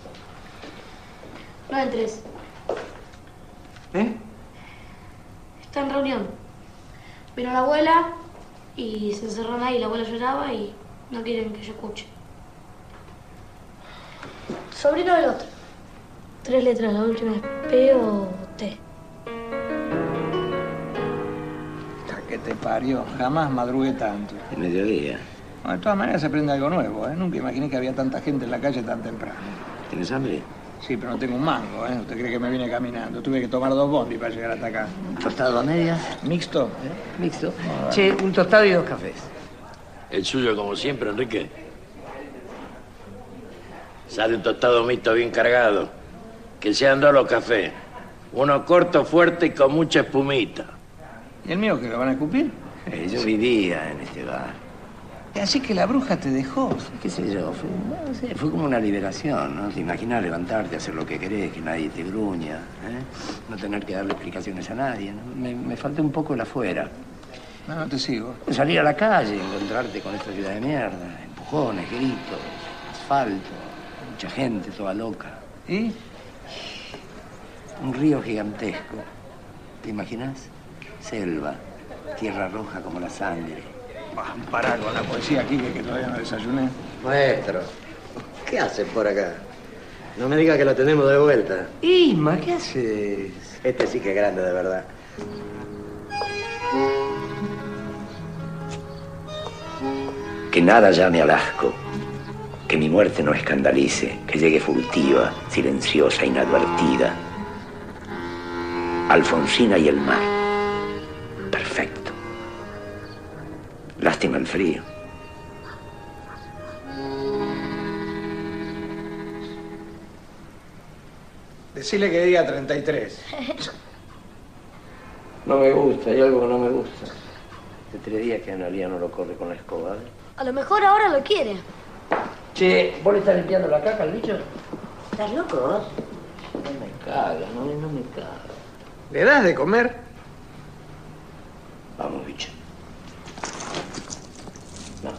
No entres. ¿Eh? Está en reunión. Vino la abuela y se encerraron ahí. La abuela lloraba y no quieren que yo escuche. Sobrino del otro. 3 letras, la última es P o T. ¿Qué te parió? Jamás madrugué tanto. El mediodía. Bueno, de todas maneras se aprende algo nuevo, ¿eh? Nunca imaginé que había tanta gente en la calle tan temprano. ¿Tienes hambre? Sí, pero no tengo un mango, ¿eh? ¿Usted cree que me vine caminando? Tuve que tomar 2 bondis para llegar hasta acá. ¿Tostado a medias? ¿Mixto? Mixto. Che, un tostado y 2 cafés. El suyo, como siempre, Enrique. Sale un tostado mixto bien cargado. Que sean 2 los cafés. Uno corto, fuerte y con mucha espumita. ¿Y el mío que lo van a escupir? Yo vivía en este bar. Así que la bruja te dejó. ¿Qué sé yo? Fue como una liberación, ¿no? Te imaginas levantarte, hacer lo que querés, que nadie te gruña, ¿eh? No tener que darle explicaciones a nadie, ¿no? Me falta un poco el afuera. No te sigo. Salir a la calle, encontrarte con esta ciudad de mierda. Empujones, gritos, asfalto, mucha gente toda loca. ¿Y? Un río gigantesco. ¿Te imaginas? Selva, tierra roja como la sangre. Pará con la poesía aquí que todavía no desayuné. Maestro, ¿qué haces por acá? No me diga que lo tenemos de vuelta. Isma, ¿qué haces? Este sí que es grande, de verdad. Que nada llame al asco, que mi muerte no escandalice, que llegue furtiva, silenciosa, inadvertida. Alfonsina y el mar. Perfecto. Lástima el frío. Decile que diga 33. No me gusta, hay algo que no me gusta. Hace 3 días que Analía no lo corre con la escoba. A lo mejor ahora lo quiere. Che, ¿vos le estás limpiando la caca al bicho? ¿Estás loco vos? No me caga, no me caga. ¿Le das de comer? Vamos, bicho. No.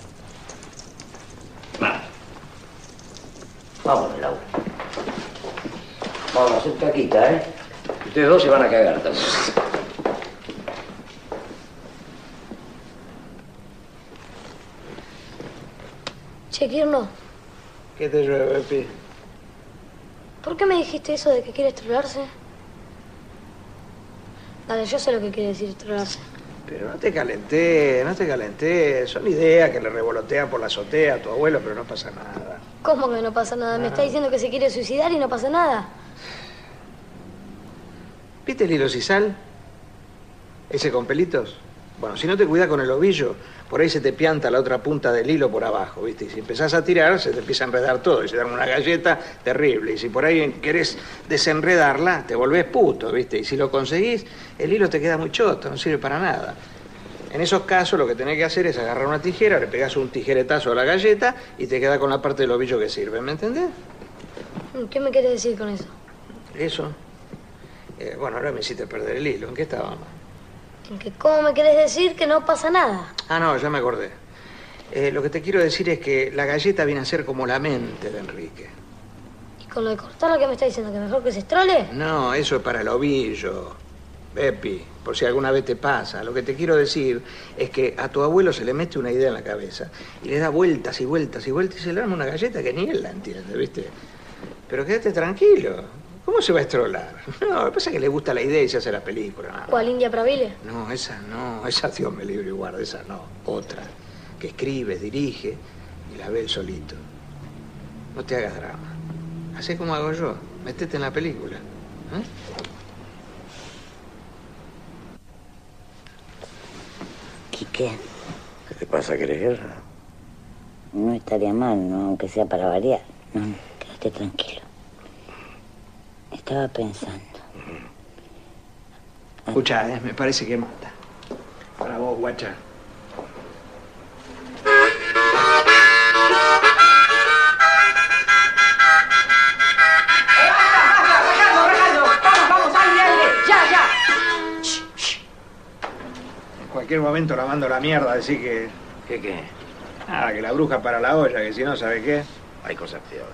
Vamos, Laura. Vamos a hacer caquita, ¿eh? Ustedes 2 se van a cagar también. Che, Kirno, ¿Qué te llueve, Pi? ¿por qué me dijiste eso de que quieres trolarse? Dale, yo sé lo que quiere decir trolarse. Pero no te calenté. Son ideas que le revolotean por la azotea a tu abuelo, pero no pasa nada. ¿Cómo que no pasa nada? Me está diciendo que se quiere suicidar y no pasa nada. ¿Viste el hilo sisal? ¿Ese con pelitos? Bueno, si no te cuidas con el ovillo, por ahí se te pianta la otra punta del hilo por abajo, ¿viste? Y si empezás a tirar, se te empieza a enredar todo y se da una galleta terrible. Y si por ahí querés desenredarla, te volvés puto, ¿viste? Y si lo conseguís, el hilo te queda muy choto, no sirve para nada. En esos casos, lo que tenés que hacer es agarrar una tijera, le pegás un tijeretazo a la galleta y te queda con la parte del ovillo que sirve, ¿me entendés? ¿Qué me quieres decir con eso? Eso. Bueno, ahora me hiciste perder el hilo. ¿En qué estábamos? ¿En que cómo me querés decir que no pasa nada? Ah, no, ya me acordé. Lo que te quiero decir es que la galleta viene a ser como la mente de Enrique. ¿Y con lo de cortarla qué me está diciendo? ¿Que mejor que se estrole? No, eso es para el ovillo, Pepi, por si alguna vez te pasa. Lo que te quiero decir es que a tu abuelo se le mete una idea en la cabeza y le da vueltas y vueltas y vueltas y se le arma una galleta que ni él la entiende, ¿viste? Pero quédate tranquilo. ¿Cómo se va a estrolar? No, lo que pasa es que le gusta la idea y se hace la película. Nada. ¿Cuál, India Pravile? No, esa Dios me libre y guarde, esa no. Otra, que escribe, dirige y la ve él solito. No te hagas drama. Hacé como hago yo, métete en la película. Quique, ¿Qué te pasa? ¿Querés guerra? no estaría mal, ¿no? Aunque sea para variar. No, quédate tranquilo. Estaba pensando. Escuchá, me parece que mata. Para vos, guacha. Vamos, aire, ya. En cualquier momento la mando a la mierda, decir que... ¿Qué? Nada, que la bruja para la olla, que si no, ¿sabe qué? Hay cosas peores.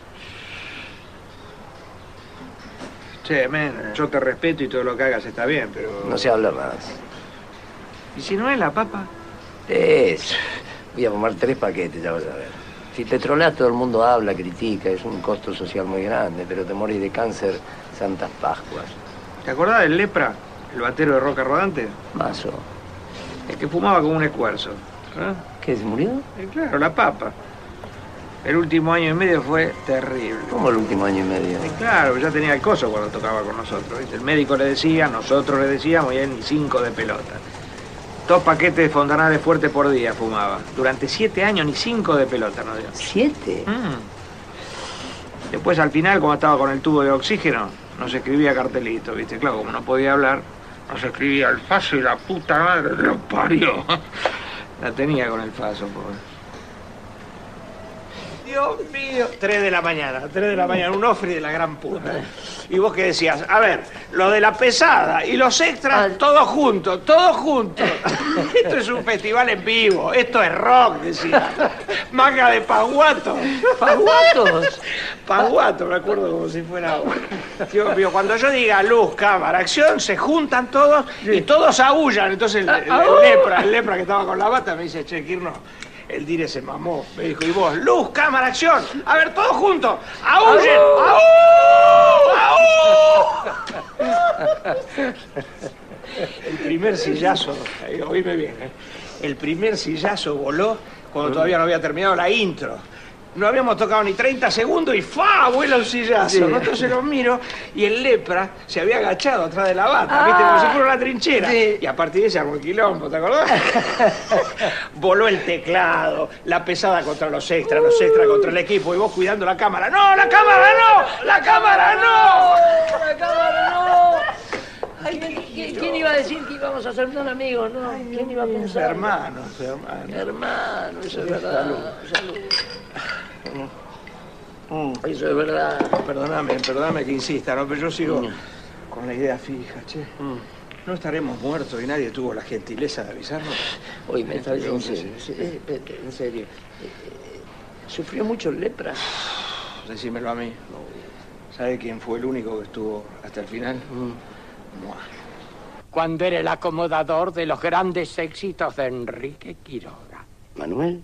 Che, men, yo te respeto y todo lo que hagas está bien, pero... No se habla más. ¿Y si no es la papa? Voy a fumar 3 paquetes, ya vas a ver. Si te trolás, todo el mundo habla, critica, es un costo social muy grande, pero te morís de cáncer santas Pascuas. ¿Te acordás del Lepra, el batero de Roca Rodante? Mazo. El que fumaba como un escuerzo. ¿Eh? ¿Qué, se murió? Claro, la papa. El último año y medio fue terrible. ¿Cómo el último año y medio? Y claro, ya tenía el coso cuando tocaba con nosotros, ¿viste? El médico le decía, nosotros le decíamos, y él ni 5 de pelota. 2 paquetes de fontanales fuertes por día fumaba. Durante 7 años ni 5 de pelota no dio. ¿7? Después al final, como estaba con el tubo de oxígeno, nos escribía cartelitos, ¿viste? Claro, como no podía hablar, nos escribía el faso y la puta madre que lo parió. La tenía con el faso, pobre. Dios mío, 3 de la mañana, un ofri de la gran puta. Y vos qué decías, a ver, lo de la pesada y los extras, todos juntos. Esto es un festival en vivo, esto es rock, decía. Manga de paguatos. ¿Paguatos? Paguato, me acuerdo como si fuera ahora. Dios mío, cuando yo diga luz, cámara, acción, se juntan todos y todos aúllan. Entonces el lepra que estaba con la bata me dice, che, Kirno, el dire se mamó. Me dijo, y vos, luz, cámara, acción. A ver, todos juntos. ¡Aúllen! ¡Aú! El primer sillazo, oíme bien, el primer sillazo voló cuando todavía no había terminado la intro. No habíamos tocado ni 30 segundos y ¡fa! Vuela un sillazo. Sí. Entonces lo miro y el lepra se había agachado atrás de la bata, ¿viste? Como si fuera una trinchera. Sí. Y a partir de ese armó el quilombo, ¿te acordás? Voló el teclado, la pesada contra los extras contra el equipo y vos cuidando la cámara. ¡No, la cámara no! ¡La cámara no! ¡La cámara no! Ay, ¿quién iba a decir que íbamos a ser tan amigos, no? ¿Quién iba a pensar? Hermanos. Hermanos, eso es verdad. Salud. Eso es verdad. Perdóname que insista, ¿no? Pero yo sigo con la idea fija, che. No estaremos muertos y nadie tuvo la gentileza de avisarnos. Oye, me está diciendo en serio. ¿Sufrió mucho el lepra? Decímelo a mí. ¿Sabe quién fue el único que estuvo hasta el final? Cuando era el acomodador de los grandes éxitos de Enrique Quiroga. ¿Manuel?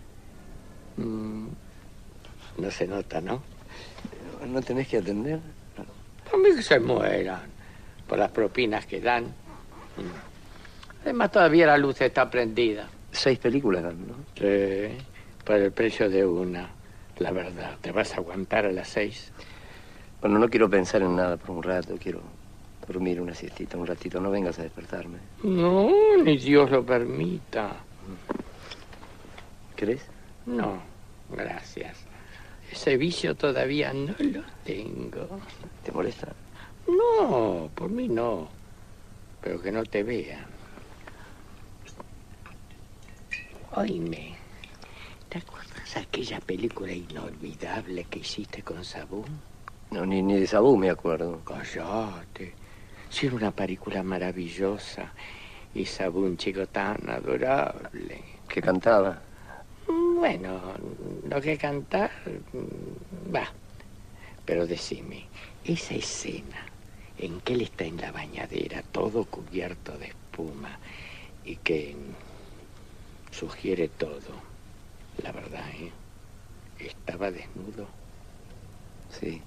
No se nota, ¿no? ¿No tenés que atender? A mí que se mueran por las propinas que dan. Además, todavía la luz está prendida. 6 películas, ¿no? Sí, por el precio de una. La verdad, ¿te vas a aguantar a las 6? Bueno, no quiero pensar en nada por un rato. Quiero dormir una siestita un ratito. No vengas a despertarme. No, ni Dios lo permita. ¿Querés? No, gracias. Ese vicio todavía no lo tengo. ¿Te molesta? No, por mí no. Pero que no te vean. Oíme, ¿te acuerdas aquella película inolvidable que hiciste con Sabún? No, ni de Sabún me acuerdo. Cállate. Sí, era una película maravillosa. Y Sabún, chico tan adorable. ¿Que cantaba? Bueno, lo que cantar, va. Pero decime, esa escena en que él está en la bañadera, todo cubierto de espuma, y que sugiere todo, la verdad, estaba desnudo. Sí.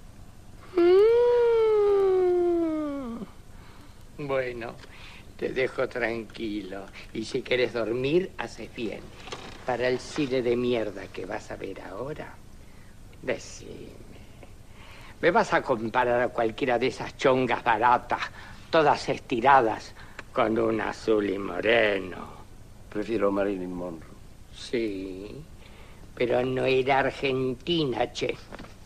Bueno, te dejo tranquilo. Y si quieres dormir, haces bien. Para el cine de mierda que vas a ver ahora, decime, ¿me vas a comparar a cualquiera de esas chongas baratas, todas estiradas, con un azul y moreno? Prefiero a Marilyn Monroe. Sí, pero no era argentina, che.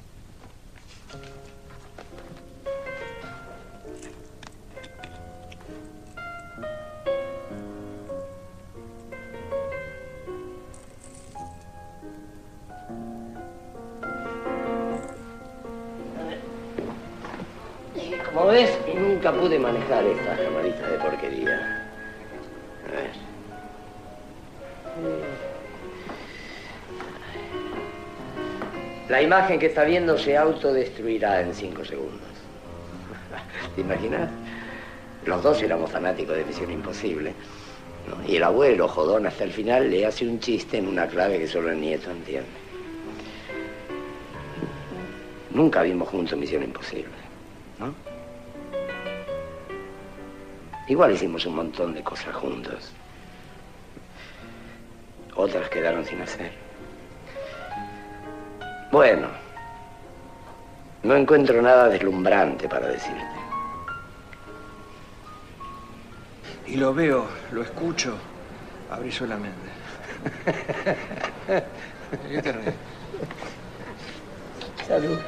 Como ves, nunca pude manejar estas camaritas de porquería. A ver. La imagen que está viendo se autodestruirá en 5 segundos. ¿Te imaginas? Los dos éramos fanáticos de Misión Imposible, ¿no? Y el abuelo, jodón hasta el final, le hace un chiste en una clave que solo el nieto entiende. Nunca vimos juntos Misión Imposible, ¿no? Igual hicimos un montón de cosas juntos. Otras quedaron sin hacer. Bueno, no encuentro nada deslumbrante para decirte. Y lo veo, lo escucho, abrí solamente. ¿Qué te ríes? Salud.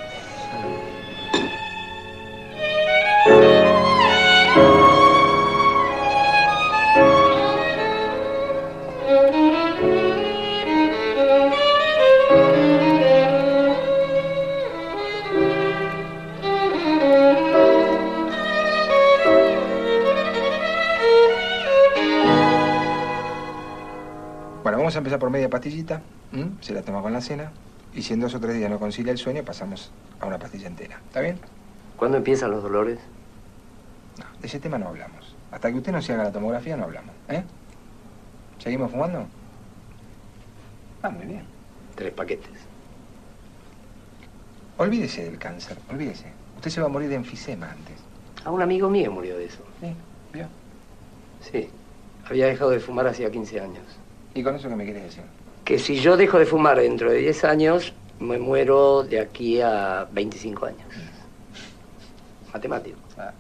Bueno, vamos a empezar por media pastillita. Se la toma con la cena. Y si en 2 o 3 días no concilia el sueño, pasamos a una pastilla entera. ¿Está bien? ¿Cuándo empiezan los dolores? No, de ese tema no hablamos. Hasta que usted no se haga la tomografía, no hablamos. ¿Eh? ¿Seguimos fumando? Ah, muy bien. 3 paquetes. Olvídese del cáncer, olvídese. Usted se va a morir de enfisema antes. A un amigo mío murió de eso. Sí, ¿vio? Sí. Había dejado de fumar hacía 15 años. ¿Y con eso qué me quiere decir? Que si yo dejo de fumar dentro de 10 años, me muero de aquí a 25 años. Matemático. Ah.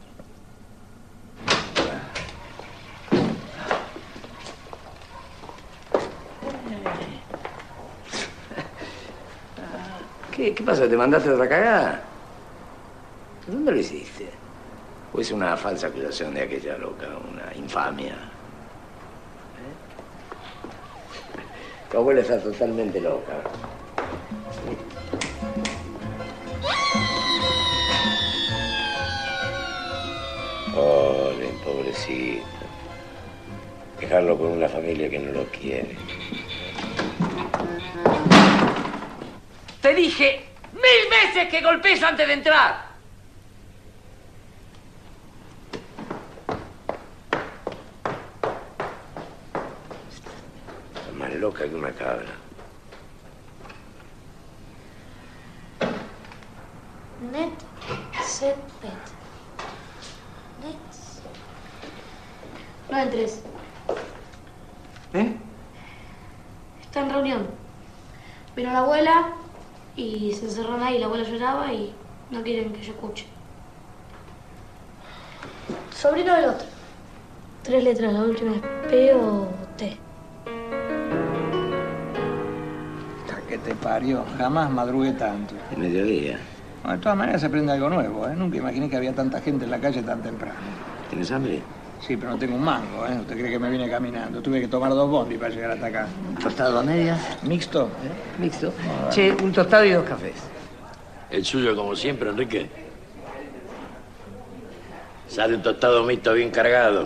¿Qué pasó? ¿Te mandaste otra cagada? ¿Dónde lo hiciste? ¿O es una falsa acusación de aquella loca, una infamia? Tu abuela está totalmente loca. Pobre, pobrecito. Dejarlo con una familia que no lo quiere. Te dije 1000 veces que golpees antes de entrar. Está más loca que una cabra. Net, set, pet. Net. No entres. ¿Eh? Está en reunión. Vino la abuela y se encerraron ahí. La abuela lloraba y no quieren que yo escuche. Sobrino del otro. 3 letras, la última es P o T. ¿Qué te parió? Jamás madrugué tanto. El mediodía. Bueno, de todas maneras se aprende algo nuevo, ¿eh? Nunca imaginé que había tanta gente en la calle tan temprano. ¿Tienes hambre? Sí, pero no tengo un mango, ¿eh? ¿Usted cree que me vine caminando? Tuve que tomar 2 bondis para llegar hasta acá. ¿Tostado a medias? ¿Mixto? Mixto. Che, un tostado y 2 cafés. El suyo, como siempre, Enrique. Sale un tostado mixto bien cargado.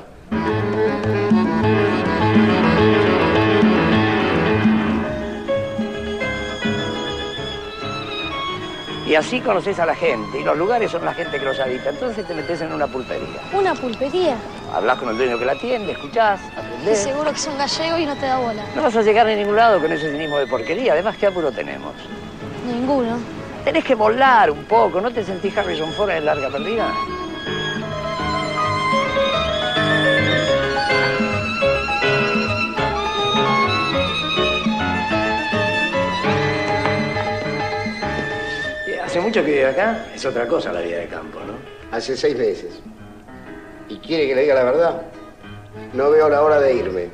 Y así conoces a la gente, y los lugares son la gente que los habita. Entonces te metes en una pulpería. ¿Una pulpería? Hablas con el dueño que la atiende, escuchás, Y aprendés. seguro que es un gallego y no te da bola. No vas a llegar a ningún lado con ese cinismo de porquería. Además, ¿qué apuro tenemos? Ninguno. Tenés que volar un poco. ¿No te sentís Harrison Ford en Larga Perdida? ¿Hace mucho que vive acá? Es otra cosa la vida de campo, ¿no? Hace 6 meses. ¿Y quiere que le diga la verdad? No veo la hora de irme.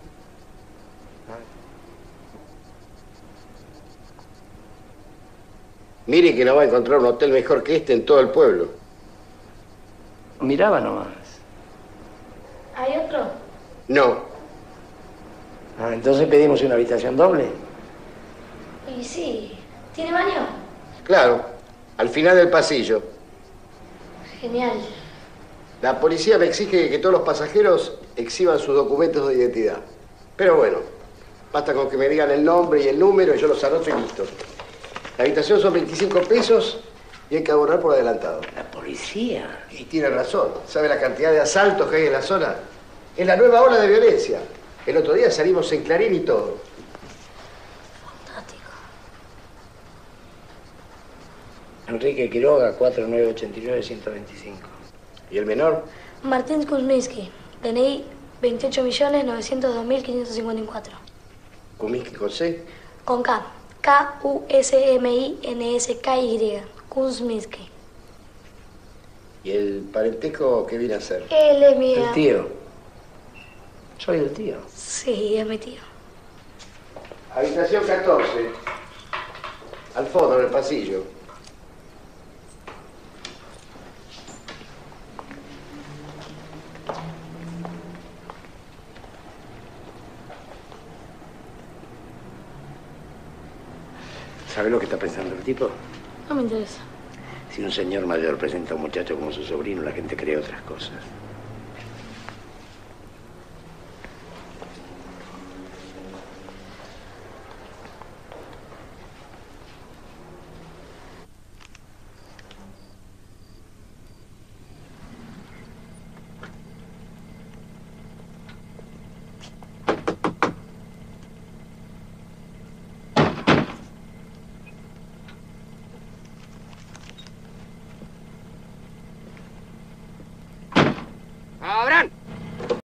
Mire que no va a encontrar un hotel mejor que este en todo el pueblo. Miraba nomás. ¿Hay otro? No. Ah, entonces pedimos una habitación doble. Y sí. ¿Tiene baño? Claro, al final del pasillo. Genial. La policía me exige que todos los pasajeros exhiban sus documentos de identidad. Pero bueno, basta con que me digan el nombre y el número y yo los anoto y listo. La habitación son 25 pesos y hay que abonar por adelantado. ¿La policía? Y tiene razón. ¿Sabe la cantidad de asaltos que hay en la zona? Es la nueva ola de violencia. El otro día salimos en Clarín y todo. Enrique Quiroga, 4989-125. ¿Y el menor? Martín Kuzminski. DNI 28.902.554. ¿Kuminski con C? Con K. Kusminski. Kuzminski. ¿Y el parentesco qué viene a ser? Él es mi... El tío. Soy el tío. Sí, es mi tío. Habitación 14. Al fondo, en el pasillo. ¿Sabe lo que está pensando el tipo? No me interesa. Si un señor mayor presenta a un muchacho como su sobrino, la gente cree otras cosas.